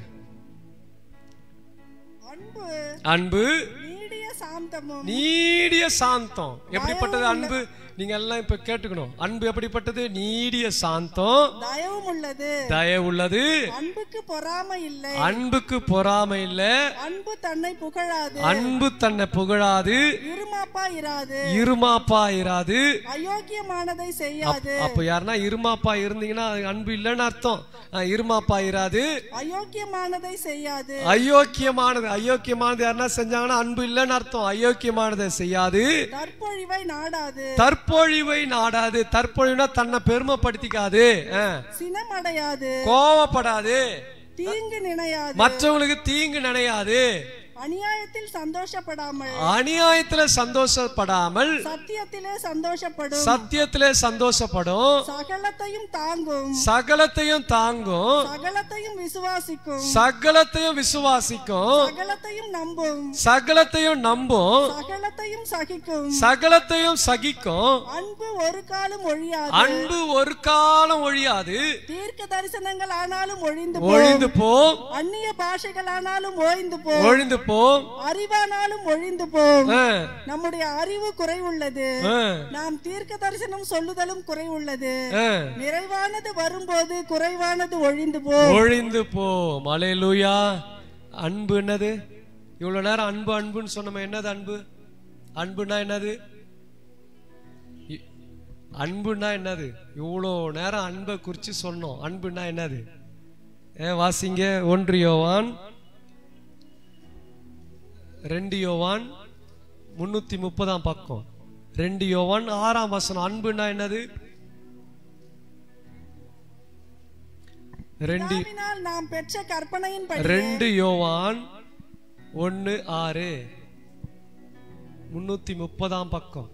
அன்பு அன்பு நீடிய சாந்தமும். நீடிய சாந்தம். எப்படிப்பட்டது அன்பு? நீங்க எல்லாம் இப்ப கேட்டுக்கணும். அன்பு எப்படிப்பட்டது? நீடிய சாந்தம், தயவும் உள்ளது. தயவு உள்ளது. அன்புக்கு பொறாமை இல்லை. அன்புக்கு பொறாமை இல்லை. அன்பு தன்னை புகழாது. அன்பு தன்னை புகழாது. இருமாப்பா இராது. இருமாப்பா இராது. அயோக்கியமானதை செய்யாது. அப்ப யாருன்னா இருமாப்பா இருந்தீங்கன்னா அன்பு இல்லைன்னு அர்த்தம். இருமாப்பா இராது. அயோக்கியமானதை செய்யாது. அயோக்கியமானது. அயோக்கியமானது யாருன்னா செஞ்சாங்கன்னா அன்பு இல்லைன்னு அர்த்தம். அயோக்கியமானதை செய்யாது. தற்பொழிவை நாடாது. தற்பொழிவை நாடாது. தற்பொழிவுனா தன்னை பெருமைப்படுத்திக்காது, சினமடையாது, கோவப்படாது, தீங்கு நினையாது, மற்றவங்களுக்கு தீங்கு நினையாது, அநியாயத்தில் சந்தோஷப்படாமல், அநியாயத்துல சந்தோஷப்படாமல், சத்தியத்திலே சந்தோஷப்படும், சத்தியத்திலே சந்தோஷப்படும், சகலத்தையும் தாங்கும், சகலத்தையும் தாங்கும், சகலத்தையும் விசுவாசிக்கும், சகலத்தையும் விசுவாசிக்கும், சகலத்தையும் நம்பும், சகலத்தையும் நம்பும், சகலத்தையும் சகிக்கும், சகலத்தையும் சகிக்கும். அன்பு ஒரு காலம் ஒழியாது. அன்பு ஒரு காலம் ஒழியாது. தீர்க்க தரிசனங்கள் ஆனாலும் ஒழிந்து ஒழிந்து போம். அந்நிய பாஷைகள் ஆனாலும் ஒழிந்து போம். ஒழிந்து போம். அறிவானாலும் ஒழிந்து போம். நம்முடைய அறிவு குறைவுள்ளது. நாம் தீர்க்க தரிசனம் சொல்லுதலும் குறைவுள்ளது. நிறைவானது வரும்போது குறைவானது ஒழிந்து போம். ஒழிந்து போம். அல்லேலூயா. அன்பு என்னது? இவ்வளவு நேரம் அன்பு அன்புன்னு சொன்னோம். என்னது அன்பு? அன்புனா என்னது? அன்புனா என்னது? இவ்வளோ நேரம் அன்பை குறிச்சு சொன்னோம். அன்புனா என்னது? ஏ வாசிங்க. ஒன்று யோவான் ரெண்டு யோவான் முன்னூத்தி முப்பதாம் பக்கம். ரெண்டு யோவான் ஆறாம் வசனம். அன்புனா என்னது? ரெண்டு நாம் பெற்ற கற்பனையின் ரெண்டு யோவான் ஒன்னு ஆறு முன்னூத்தி முப்பதாம் பக்கம்.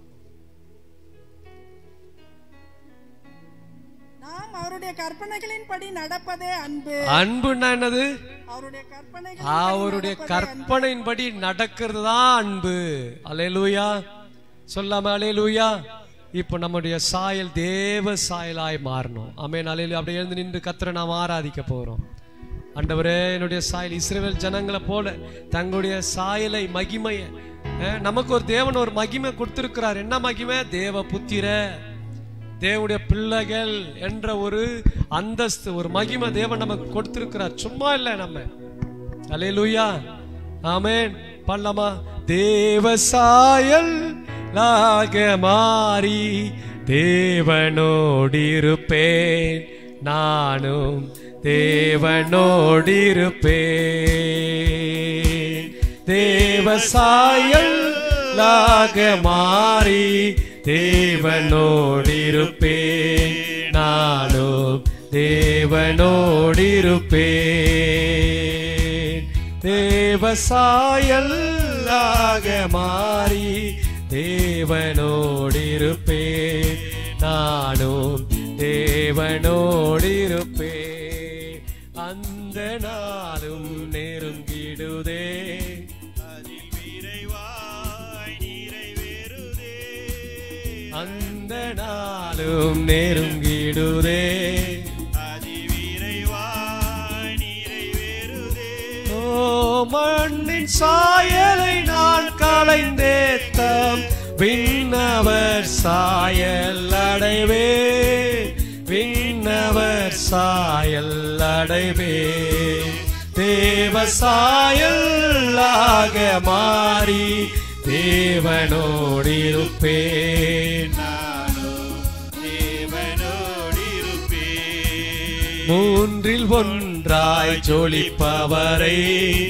நாம் அவருடைய கற்பனைகளின்படி நடப்பதே அன்பு. அன்புன்னா என்னது? அவருடைய கற்பனைகள் அவருடைய கற்பனையின்படி நடக்கிறது தான் அன்பு. அல்லேலூயா. சொல்லாம அல்லேலூயா. இப்ப நம்முடைய சாயல் தேவ சாயலாய் மாறணும். ஆமென். அல்லேலூயா. அப்படியே எழுந்து நின்று கர்த்தரை நாம் ஆராதிக்க போறோம். ஆண்டவரே, என்னுடைய சாயல் இஸ்ரவேல் ஜனங்களை போல தங்களுடைய சாயலை, மகிமைய, நமக்கு ஒரு தேவன் ஒரு மகிமை கொடுத்திருக்கிறார். என்ன மகிமை? தேவ புத்திர, தேவனுடைய பிள்ளைகள் என்ற ஒரு அந்தஸ்து, ஒரு மகிமை தேவன் நமக்கு கொடுத்திருக்கிறார். சும்மா இல்லை நம்ம. அல்லேலூயா. ஆமென். பண்ணலாமா? தேவ சாயல் லாக மாறி தேவனோடு இருப்பேன், நானும் தேவனோடு இருப்பேன். தேவ சாயலாக மாறி தேவனோடிருப்பேன். நானும் தேவனோடிருப்பேன். தேவ சாயலாக மாறி தேவனோடிருப்பேன். நானும் தேவனோடிருப்பேன். அந்த நாளும் நெருங்கிடுதே, அதில் விரைவாய் நிறைவேறுதே. அந்த நாளும் நெருங்கிடுதே, அதில் விரைவாய் நிறைவேறுதே. ஓ மண்ணின் சாயலை நான் களைந்தேத்தம் விண்ணவர் சாயல் அடைவே. விண்ணவர் சாயல் அடைவே. தேவ சாயலாக மாறி தேவனோடிருப்பேன். நானும் தேவனோடிருப்பேன். மூன்றில் ஒன்றாய் ஜொலிப்பவரை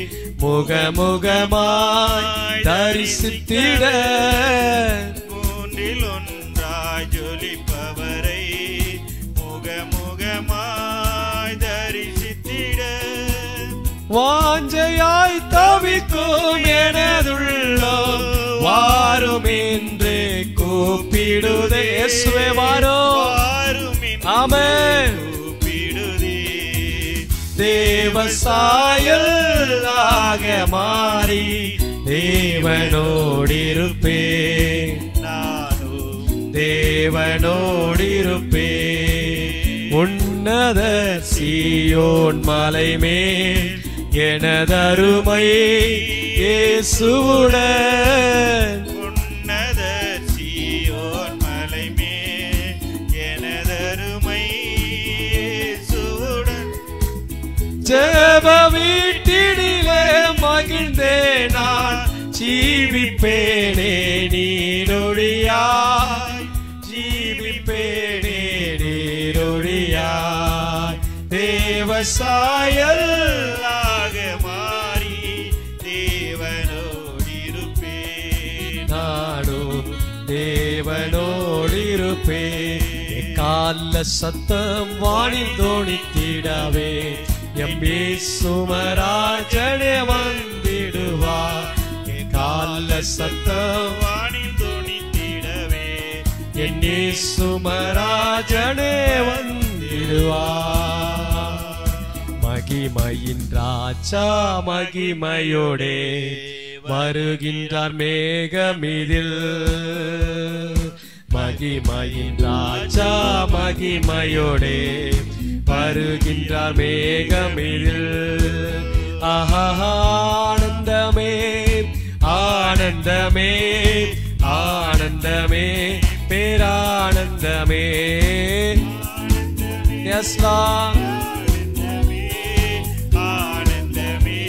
முகமுகமாய் தரிசித்திட. மூன்றில் ஒன்றாய் ஜொலிப்பவரை முகமுகமாய் தரிசித்திட. வாஞ்சையாய் தவிக்கும் எனதுள்ளம் வாரும் என்று கூப்பிடுதே. இயேசுவே வாரும். வாரும் என்று ஆமென். கூப்பிடுதே. தேவ சாயலாக மாறி தேவனோடிருப்பேன். நானும் தேவனோடிருப்பேன். உன்னத சீயோன் மலைமேல் எனதருமை இயேசுவுடன். உன்னத சீயோன் மலைமேல் எனதருமை இயேசுவுடன். ஜெப வீட்டினிலே மகிழ்ந்தே நான் ஜீவிப்பேனே நீரொழியாய். ஜீவிப்பேனே நீரொழியாய். தேவ சாயலாக மாறி தேவனோடிருப்பேன். நானும் தேவனோடிருப்பேன். கால சத்தம் வானில் தோணித்திடவே எம் இயேசுமராஜனே வந்திடுவார். கால சத்தம் வானில் துணித்திடவே என் இயேசுமராஜனே வந்திடுவார். மகிமையின் ராஜா மகிமையோடே வருகின்றார் மேகமிதில். மகிமையின் ராஜா மகிமையோடே வருகின்றார் மேகமிதில். ஆஹா ஆனந்தமே ஆனந்தமே ஆனந்தமே பேரானந்தமே. Yes, Lord. ஆனந்தமே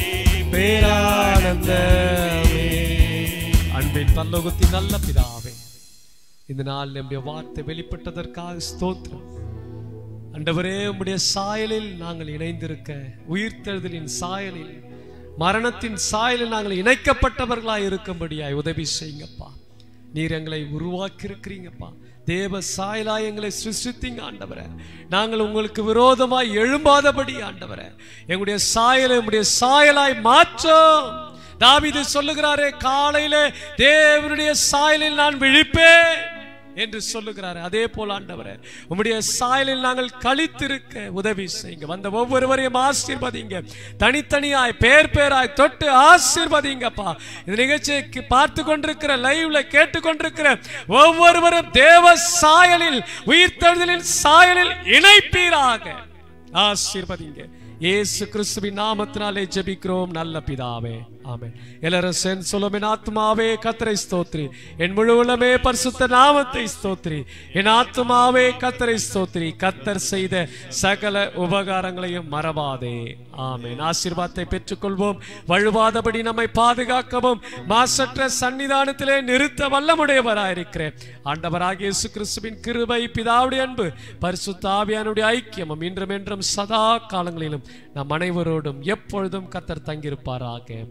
பேரானந்தமே. அன்பின் பரலோகத்தின் நல்ல பிதாவே, இந்த நாள் நம்முடைய வார்த்தை வெளிப்பட்டதற்காக ஸ்தோத்திரம். ஆண்டவரே, உம்முடைய சாயலில் நாங்கள் இணைந்திருக்க, உயிர்த்தெழுதலின் சாயலில், மரணத்தின் சாயலில் நாங்கள் இணைக்கப்பட்டவர்களாய் இருக்கும்படியாய் உதவி செய்யுங்கப்பா. நீர் எங்களை உருவாக்கி இருக்கிறீங்கப்பா. தேவ சாயலாய் எங்களை சிருஷ்டித்தீங்க ஆண்டவரே. நாங்கள் உங்களுக்கு விரோதமாய் எழும்பாதபடி ஆண்டவரே எங்களுடைய சாயலை உம்முடைய சாயலாய் மாற்றோம். தாவீது சொல்லுகிறாரே, காலையிலே தேவனுடைய சாயலில் நான் விழிப்பேன் என்று சொல்லுகிறார். அதே போல ஆண்டவரே, உம்முடைய சாயலில் நாங்கள் கழித்திருக்க உதவி செய்யுங்க. வந்த ஒவ்வொருவரையும் ஆசீர்வதிங்க. தனித்தனியாய் பேர் பேராய் தொட்டு ஆசீர்வதிங்கப்பா. இந்த நிகழ்ச்சியை பார்த்து கொண்டிருக்கிற, லைவ்ல கேட்டு கொண்டிருக்கிற ஒவ்வொருவரும் தேவ சாயலில், உயிர்த்தெழுதலின் சாயலில் இணைப்பீராக. ஆசீர்வதிங்க. இயேசு கிறிஸ்துவின் நாமத்தினாலே ஜெபிக்கிறோம் நல்ல பிதாவே, ஆமென். எல்லாரும் சேர்ந்து சொல்லுவோம். என் ஆத்துமாவே கர்த்தரை ஸ்தோத்திரி, என் முழு உள்ளமே பரிசுத்த நாமத்தை ஸ்தோத்திரி. என் ஆத்துமாவே கர்த்தரை ஸ்தோத்திரி, கர்த்தர் செய்த சகல உபகாரங்களையும் மறவாதே. ஆமென். ஆசீர்வாதத்தை பெற்றுக்கொள்வோம். வழுவாதபடி நம்மை பாதுகாக்கவும் மாசற்ற சன்னிதானத்திலே நிறுத்த வல்லமுடையவராயிருக்கிறேன் ஆண்டவராகிய இயேசு கிறிஸ்துவின் கிருபை, பிதாவுடைய அன்பு, பரிசுத்த ஆவியானுடைய ஐக்கியமும் இன்றும் என்றும் சதா காலங்களிலும் நம் அனைவரோடும் எப்பொழுதும் கர்த்தர் தங்கியிருப்பாராக.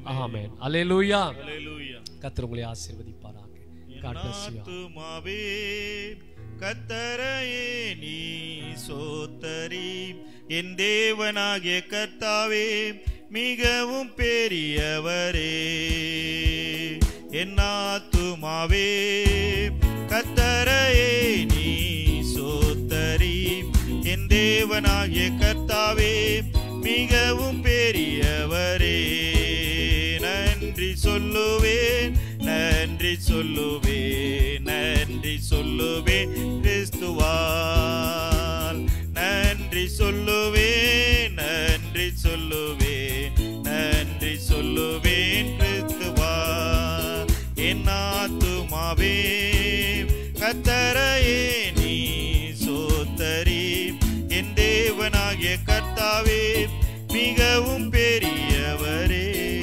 ஆமென். அல்லேலூயா. அல்லேலூயா. கர்த்தர் உங்களை ஆசீர்வதிப்பாராக. God bless you. ஆத்துமாவே கர்த்தரையே நீ சோத்தரி, என் தேவனாகிய கர்த்தாவே மிகவும் பெரியவரே. என் ஆத்துமாவே கர்த்தரையே நீ சோத்தரி, என் தேவனாகிய கர்த்தாவே மிகவும் பெரியவரே. நன்றி சொல்லுவேன், நன்றி சொல்லுவேன், நன்றி சொல்லுவேன் கிறிஸ்துவால். நன்றி சொல்லுவேன், நன்றி சொல்லுவேன், நன்றி சொல்லுவேன் கிறிஸ்துவால். என் ஆத்துமாவே கர்த்தரையே நீ சோத்தரி, என் தேவனாகிய கர்த்தாவே மிகவும் பெரியவரே.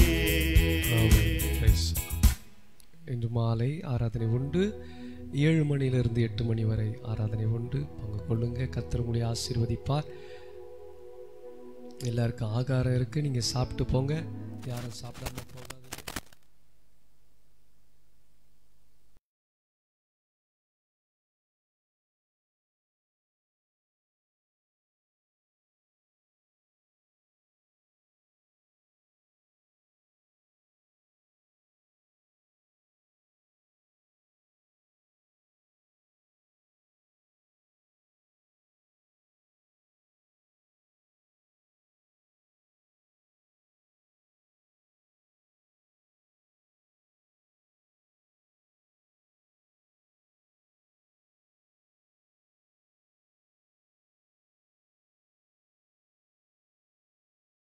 இன்று மாலை ஆராதனை உண்டு. ஏழு மணியிலிருந்து எட்டு மணி வரை ஆராதனை உண்டு. பங்கு கொள்ளுங்க. கர்த்தர் உங்களை ஆசீர்வதிப்பார். எல்லாருக்கும் ஆகாரம் இருக்கு, நீங்க சாப்பிட்டு போங்க. யாரும் சாப்பிடாம போங்க.